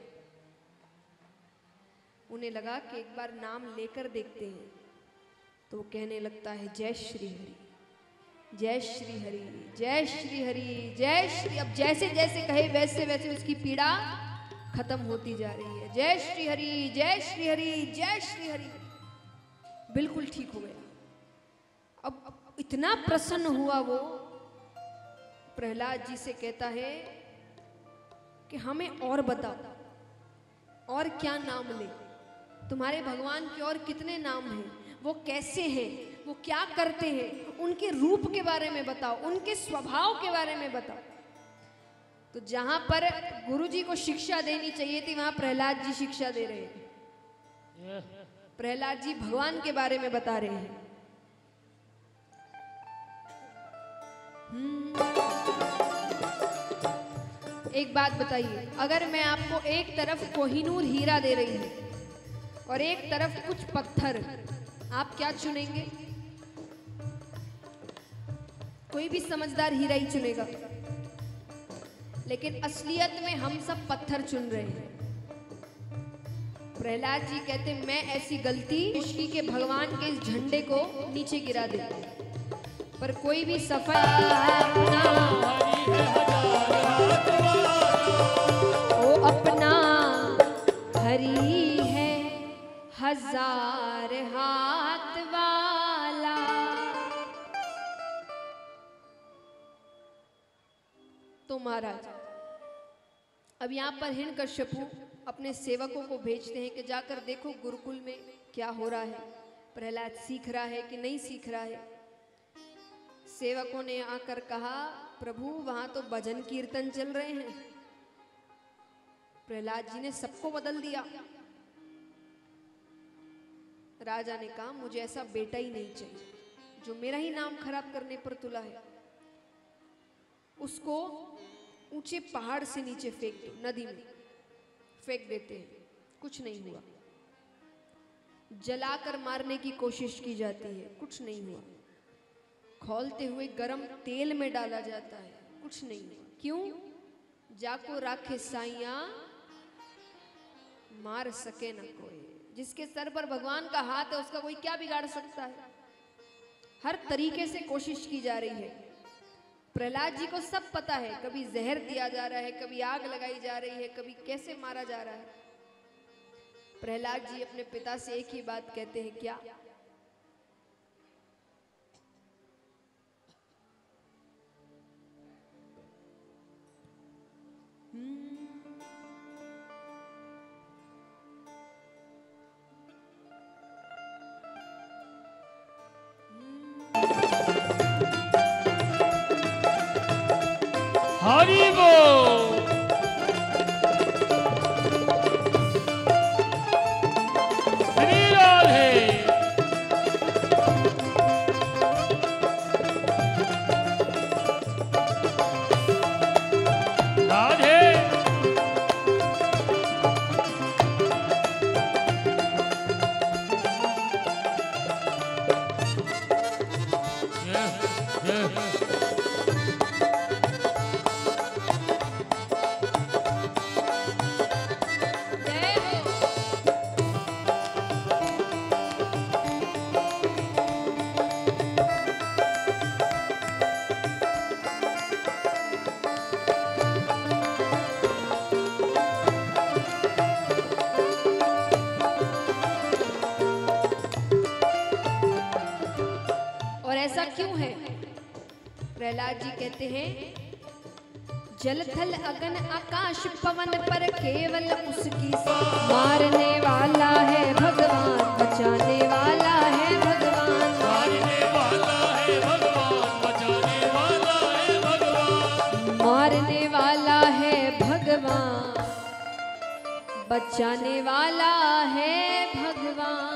उन्हें लगा कि एक बार नाम लेकर देखते हैं, तो वो कहने लगता है जय श्री हरि, जय श्री हरि, जय श्री हरि, जय श्री। अब जैसे जैसे कहे वैसे वैसे उसकी पीड़ा खत्म होती जा रही है। जय श्री हरि, जय श्री हरि, जय श्री हरि। बिल्कुल ठीक हो गया। अब इतना प्रसन्न हुआ वो, प्रहलाद जी से कहता है कि हमें और बताओ, और क्या नाम ले, तुम्हारे भगवान के और कितने नाम हैं, वो कैसे हैं, वो क्या करते हैं, उनके रूप के बारे में बताओ, उनके स्वभाव के बारे में बताओ। तो जहां पर गुरु जी को शिक्षा देनी चाहिए थी, वहां प्रहलाद जी शिक्षा दे रहे हैं। प्रहलाद जी भगवान के बारे में बता रहे हैं। एक बात बताइए, अगर मैं आपको एक तरफ कोहिनूर हीरा दे रही हूं और एक तरफ कुछ पत्थर, आप क्या चुनेंगे? कोई भी समझदार हीरा ही चुनेगा, लेकिन असलियत में हम सब पत्थर चुन रहे हैं। प्रहलाद जी कहते मैं ऐसी गलती ऋषि के भगवान के इस झंडे को नीचे गिरा देते, पर कोई भी सफल वो अपना हरि है हजार हाथ वाला। तो महाराज अब यहाँ पर हिरण्यकश्यपु अपने सेवकों को भेजते हैं कि जाकर देखो गुरुकुल में क्या हो रहा है, प्रहलाद सीख रहा है कि नहीं सीख रहा है। सेवकों ने आकर कहा प्रभु वहां तो भजन कीर्तन चल रहे हैं। प्रहलाद जी ने सबको बदल दिया। राजा ने कहा मुझे ऐसा बेटा ही नहीं चाहिए जो मेरा ही नाम खराब करने पर तुला है। उसको ऊंचे पहाड़ से नीचे फेंक दो, नदी में फेंक देते हैं, कुछ नहीं हुआ। जलाकर मारने की कोशिश की जाती है, कुछ नहीं हुआ। खौलते हुए गरम तेल में डाला जाता है, कुछ नहीं हुआ। क्यों? जाको राखे साइया मार सके न कोई। जिसके सर पर भगवान का हाथ है उसका कोई क्या बिगाड़ सकता है। हर तरीके से कोशिश की जा रही है। प्रहलाद जी को सब पता है, कभी जहर दिया जा रहा है, कभी आग लगाई जा रही है, कभी कैसे मारा जा रहा है। प्रहलाद जी अपने पिता से एक ही बात कहते हैं, क्या? हरि बोल। श्री राधे। राधे। क्यों है? प्रहलाद जी कहते हैं, जल थल अगन आकाश पवन पर केवल उसकी मारने वाला है भगवान, बचाने वाला है भगवान, मारने वाला है भगवान, बचाने वाला है भगवान, मारने वाला है भगवान, बचाने वाला है भगवान।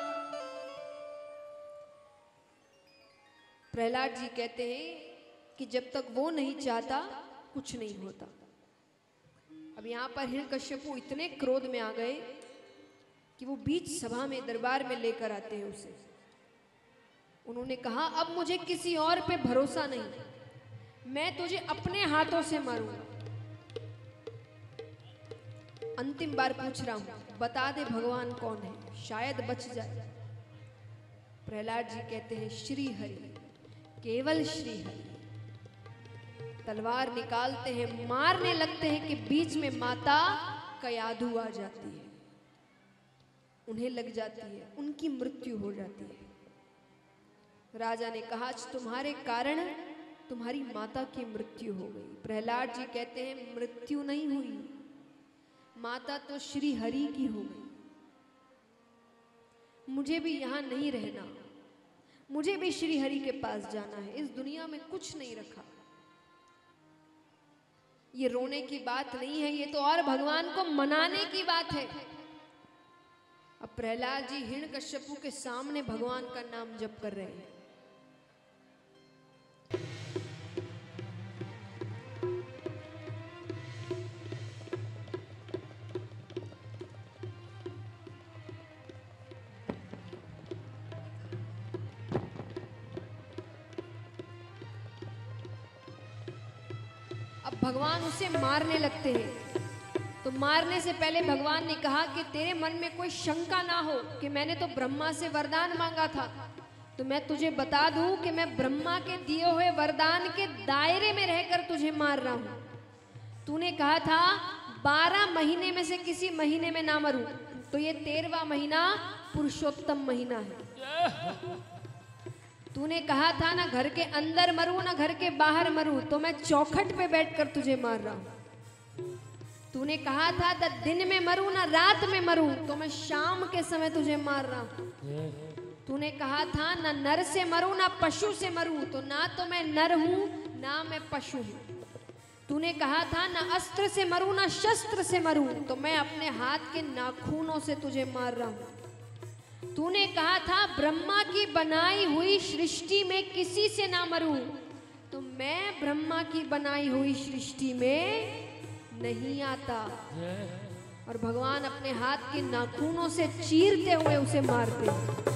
प्रहलाद जी कहते हैं कि जब तक वो नहीं चाहता कुछ नहीं होता। अब यहाँ पर हिरण्यकश्यपु इतने क्रोध में आ गए कि वो बीच सभा में दरबार में लेकर आते हैं उसे। उन्होंने कहा, अब मुझे किसी और पे भरोसा नहीं, मैं तुझे अपने हाथों से मारूंगा। अंतिम बार पूछ रहा हूं, बता दे भगवान कौन है, शायद बच जाए। प्रहलाद जी कहते हैं, श्री हरि, केवल श्री हरि। तलवार निकालते हैं, मारने लगते हैं कि बीच में माता कयाधु आ जाती है, उन्हें लग जाती है, उनकी मृत्यु हो जाती है। राजा ने कहा, आज तुम्हारे कारण तुम्हारी माता की मृत्यु हो गई। प्रहलाद जी कहते हैं, मृत्यु नहीं हुई, माता तो श्री हरि की हो गई। मुझे भी यहां नहीं रहना, मुझे भी श्री हरि के पास जाना है। इस दुनिया में कुछ नहीं रखा। ये रोने की बात नहीं है, ये तो और भगवान को मनाने की बात है। अब प्रहलाद जी हिरण्यकश्यपु के सामने भगवान का नाम जप कर रहे हैं। भगवान उसे मारने लगते हैं। तो मारने से पहले भगवान ने कहा कि तेरे मन में कोई शंका ना हो कि मैंने तो ब्रह्मा से वरदान मांगा था, तो मैं तुझे बता दूं कि मैं ब्रह्मा के दिए हुए वरदान के दायरे में रहकर तुझे मार रहा हूं। तूने कहा था 12 महीने में से किसी महीने में ना मरूं, तो ये 13वां महीना पुरुषोत्तम महीना है। तूने कहा था ना घर के अंदर मरूं ना घर के बाहर मरूं, तो मैं चौखट पे बैठकर तुझे मार रहा हूं। तूने कहा था ना दिन में मरूं ना रात में मरूं, तो मैं शाम के समय तुझे मार रहा हूं। तूने कहा था ना नर से मरूं ना पशु से मरूं, तो ना तो मैं नर हूं ना मैं पशु हूं। तूने कहा था ना अस्त्र से मरूं ना शस्त्र से मरूं, तो मैं अपने हाथ के नाखूनों से तुझे मार रहा हूं। तूने कहा था ब्रह्मा की बनाई हुई सृष्टि में किसी से ना मरूं, तो मैं ब्रह्मा की बनाई हुई सृष्टि में नहीं आता। और भगवान अपने हाथ के नाखूनों से चीरते हुए उसे मारते।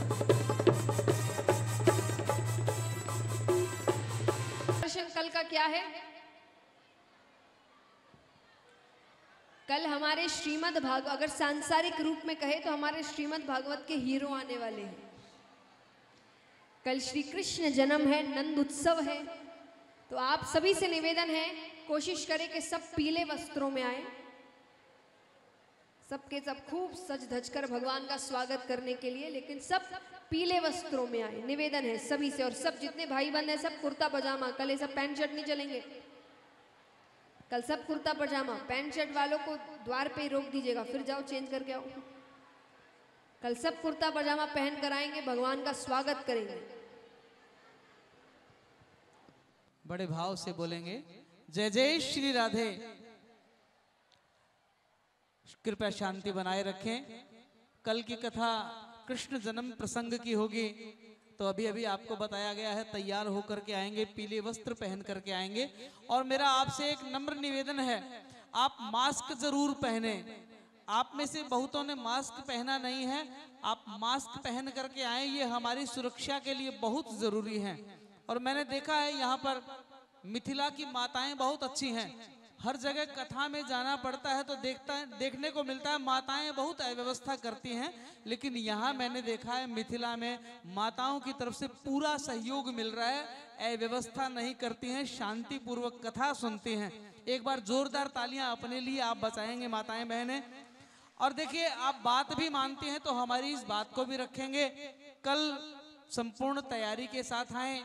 प्रश्न कल का क्या है? कल हमारे श्रीमद् भागवत, अगर सांसारिक रूप में कहे तो हमारे श्रीमद् भागवत के हीरो आने वाले हैं। कल श्री कृष्ण जन्म है, नंद उत्सव है। तो आप सभी से निवेदन है, कोशिश करें कि सब पीले वस्त्रों में आए, सबके सब खूब सज धज कर भगवान का स्वागत करने के लिए, लेकिन सब पीले वस्त्रों में आए। निवेदन है सभी से। और सब जितने भाई बंद हैं सब कुर्ता पजामा, कल ये सब पैंट शर्ट नहीं चलेंगे। कल सब कुर्ता पजामा, पैंट शर्ट वालों को द्वार पे ही रोक दीजिएगा, फिर जाओ चेंज करके आओ। कल सब कुर्ता पजामा पहन कर आएंगे, भगवान का स्वागत करेंगे। बड़े भाव से बोलेंगे, जय जय श्री राधे। कृपया शांति बनाए रखें। कल की कथा कृष्ण जन्म प्रसंग की होगी, तो अभी अभी आपको बताया गया है, तैयार होकर के आएंगे, पीले वस्त्र पहन करके आएंगे। और मेरा आपसे एक नम्र निवेदन है, आप मास्क जरूर पहने। आप में से बहुतों ने मास्क पहना नहीं है, आप मास्क पहन करके आए, ये हमारी सुरक्षा के लिए बहुत जरूरी है। और मैंने देखा है यहाँ पर मिथिला की माताएं बहुत अच्छी हैं। हर जगह कथा में जाना पड़ता है तो देखने को मिलता है माताएं बहुत अव्यवस्था करती हैं, लेकिन यहाँ मैंने देखा है मिथिला में माताओं की तरफ से पूरा सहयोग मिल रहा है, अव्यवस्था नहीं करती हैं, शांति पूर्वक कथा सुनती हैं। एक बार जोरदार तालियां अपने लिए आप बचाएंगे माताएं बहनें। और देखिए, आप बात भी मानती हैं तो हमारी इस बात को भी रखेंगे। कल संपूर्ण तैयारी के साथ आए,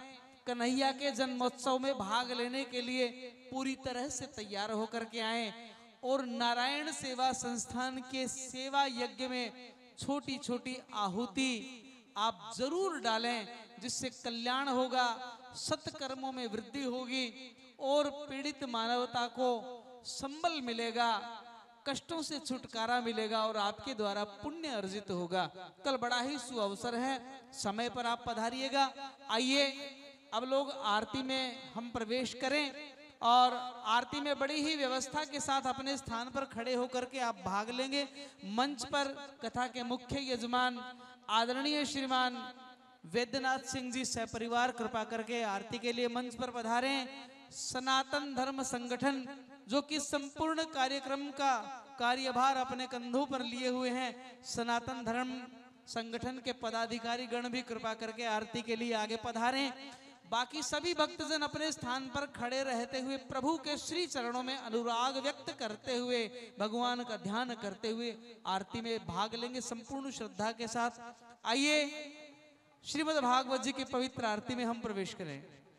कन्हैया के जन्मोत्सव में भाग लेने के लिए पूरी तरह से तैयार होकर के आए और नारायण सेवा संस्थान के सेवा यज्ञ में छोटी छोटी आहुति आप जरूर डालें, जिससे कल्याण होगा, सत्कर्मों में वृद्धि होगी और पीड़ित मानवता को संबल मिलेगा, कष्टों से छुटकारा मिलेगा और आपके द्वारा पुण्य अर्जित होगा। कल बड़ा ही सुअवसर है, समय पर आप पधारिएगा। आइए अब लोग आरती में हम प्रवेश करें और आरती में बड़ी ही व्यवस्था के साथ अपने स्थान पर खड़े होकर के आप भाग लेंगे। मंच पर कथा के मुख्य यजमान आदरणीय श्रीमान वैद्यनाथ सिंह जी सपरिवार कृपा करके आरती के लिए मंच पर पधारें। सनातन धर्म संगठन जो कि संपूर्ण कार्यक्रम का कार्यभार अपने कंधों पर लिए हुए हैं, सनातन धर्म संगठन के पदाधिकारी गण भी कृपा करके आरती के लिए आगे पधारें। बाकी सभी भक्तजन अपने स्थान पर खड़े रहते हुए प्रभु के श्री चरणों में अनुराग व्यक्त करते हुए भगवान का ध्यान करते हुए आरती में भाग लेंगे संपूर्ण श्रद्धा के साथ। आइए श्रीमद् भागवत जी की पवित्र आरती में हम प्रवेश करें।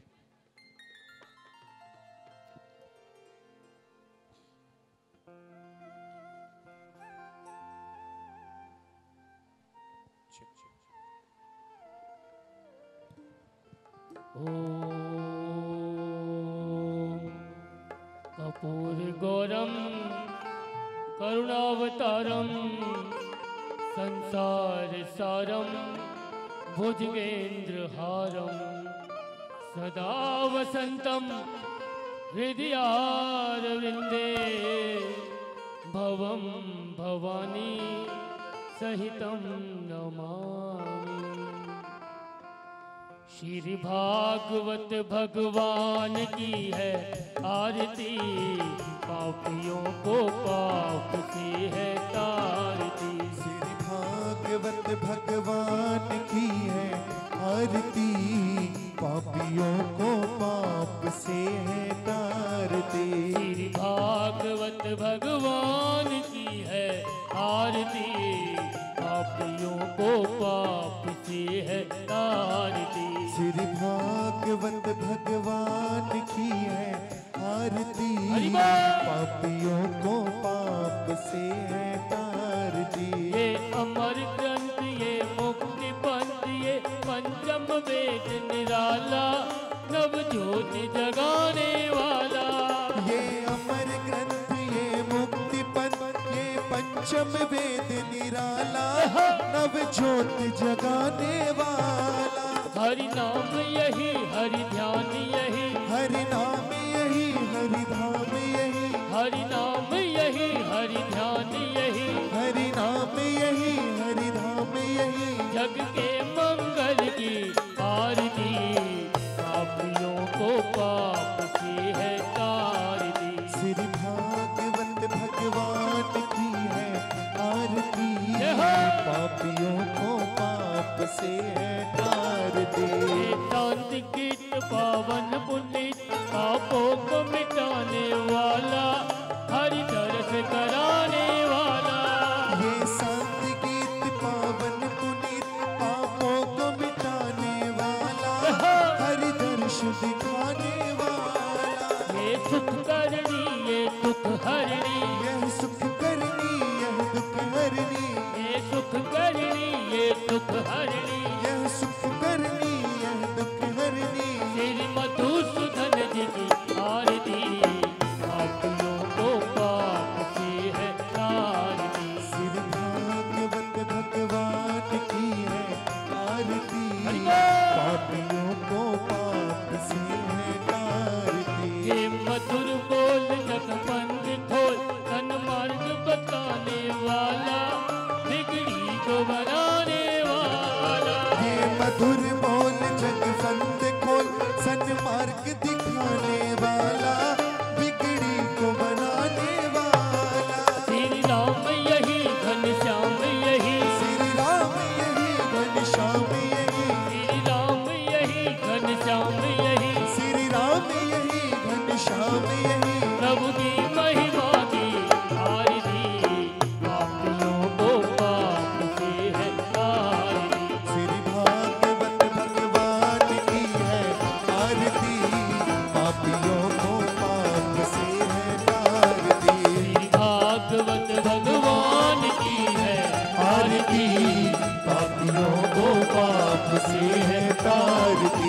कपूरगौरं करुणावतारं संसारसारं भुजगेन्द्रहारं सदा वसन्तं हृदयारविन्दे भवं भवानी सहितं नमामि। श्री भागवत भगवान की है आरती, पापियों को पाप से है तारती। श्री भागवत भगवान की है आरती, पापियों को पाप से है तारती। श्री भागवत भगवान की है आरती, पापियों को पाप से है तारती। श्री भागवत भगवान की है आरती, पापियों को पाप से है तारती। ये अमर ग्रंथ ये मुक्ति पंथ ये पंचम वेद निराला, नव ज्योति जगाने वाला। ये अमर ग्रंथ ये मुक्ति पंथ ये पंचम वेद निराला, नव ज्योत जगाने वाला। हरि नाम यही हरि ध्यान यही, हरि नाम यही हरि धाम यही, हरि नाम यही हरि ध्यान यही, हरि नाम यही हरि धाम यही। जग के मंगल की आरती, पापियों को पाप से है तारती। श्री भागवत भगवान की है आरती, पापियों को पाप से है तारती। शांति गीत पावन पुनीत, पापों को मिटाने वाला, हरि दर्श कराने वाला। ये शांति गीत पावन पुनीत, पापों को मिटाने वाला, हरि दर्श दिखाने वाला। ये सुख करनी ये दुख हरनी, यह सुख करनी यह दुख हरनी, ये सुख करनी ये दुख हरनी। यह सुख करनी यह दुख हरनी। श्री मधुसूदन जी की आरती, पापियों को पाप से है तारती। श्री भागवत भगवान की है आरती, पापियों को पाप से है तारती। ये मधुर बोल जगबंद खोल, तन मार्ग बताने वाला, बिगड़ी को बनाने वाला। ये मधुर बोल जगबंद खोल, सन्मार्ग दिखाने वाला, बिगड़ी को बनाने वाला। श्री राम यही घनश्याम यही, श्री राम यही घनश्याम यही, श्री राम यही घनश्याम यही, श्री राम यही घनश्याम यही। प्रभु की महिमा की आरती, पापियों को पाप से है तारती। श्री भागवत अवतार की।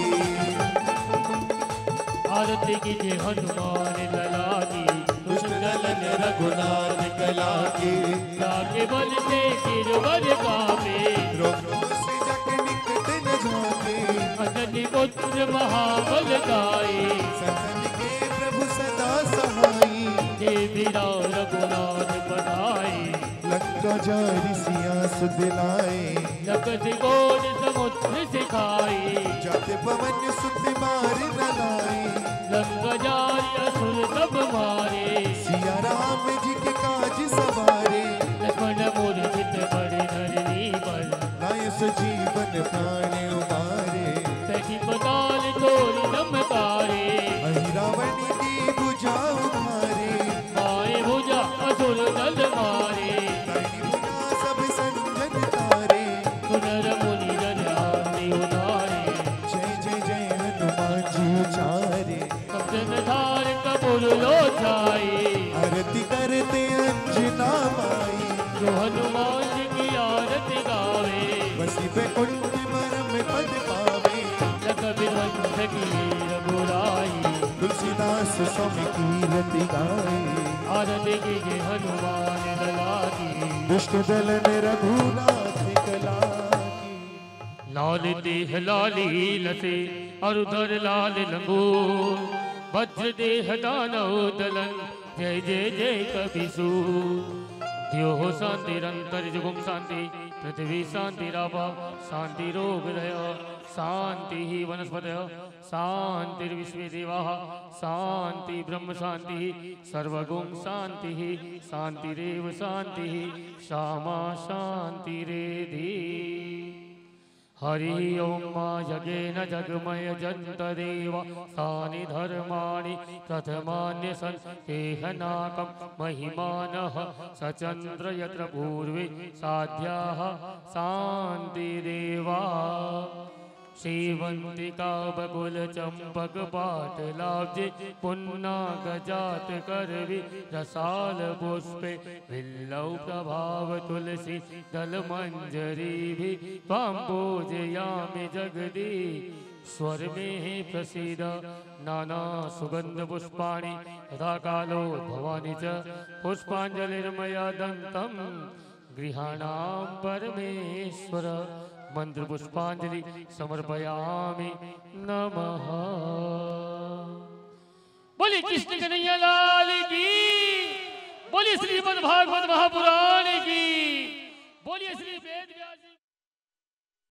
आरती कीजिए हनुमान लला की, दुष्ट दलन रघुनाथ कला की। जाके बल से गिरवर कापे, रोग से जग निकट न जाके। अंजनी पुत्र महाबल गाए, सतन के प्रभु सदा सहाई। देवी राव रघुनाथ बनाए, लंका जारी सिया सुदिलाए। जगत गोद समुद्र सिखाए, जाते पवन सुत मार न लाए। लंका जारी असुर सब मारे, सिया राम जी के काज सवारे। लखन मूर्छित पड़े धरनी पर, लाए सजीवन प्राण उबारे। सखी पताल तोरी नमकारे, अहि रावण की भुजा उभारे। माए भुजा असुर दल मारे, करनी मुना सब संजन तारे। सुनर मुनि जन आरती उतारे, जय जय जय हनुमान जी उचारे। कब्जन धार कपूर लो छाई, आरती करते अंजना माई। जो हनुमान जी की आरती गावे, बसी पे कुंठ मरम पद पावे। लख विध्वंस की रघुराई, तुलसीदास स्वामी की रति गाए। आरती कीजिए हनुमान लला की। दुष्ट दल ने रघुनाथ कला की। लाल देह लाली लसे अरुधर लाल लंगूर, वज्र देह दानव दलन जय जय जय कपिसूर। दियो हो शांतिरंतर जुगुम शांति, पृथ्वी शांति रावा शांति रोग दय, शांति ही वनस्पतय, शांतिर्विश्वे देवाः, शांति ब्रह्म शांति, सर्वगुण शांति, शांतिरेव शांति, श्यामा शांतिरेधि। हरि ओम मा यज्ञेन जगमय जन्तदेव तानि धर्माणि प्रथमान्य सन्तेहनाकं महिमानः सचन्द्र यत्र पूर्वे साध्याः शान्तिरेवा। सेवंतिका बकुल चंपक पाटलाब्जे पुन्ना गजात करवि रसाल पुष्पे विल्लव प्रभाव तुलसी दल मंजरी भी त्वां पूजयामि जगदी। स्वर में प्रसीद नाना सुगंध पुष्पाणि तथा कालो भवानी च पुष्पांजलिर्मया दंतं गृहाणां परमेश्वर। मंत्र पुष्पांजलि समर्पयामि नमः। बोली कृष्ण कन्हैया लाल की, बोली श्रीमद् भागवत महापुराण की, बोली श्री वेद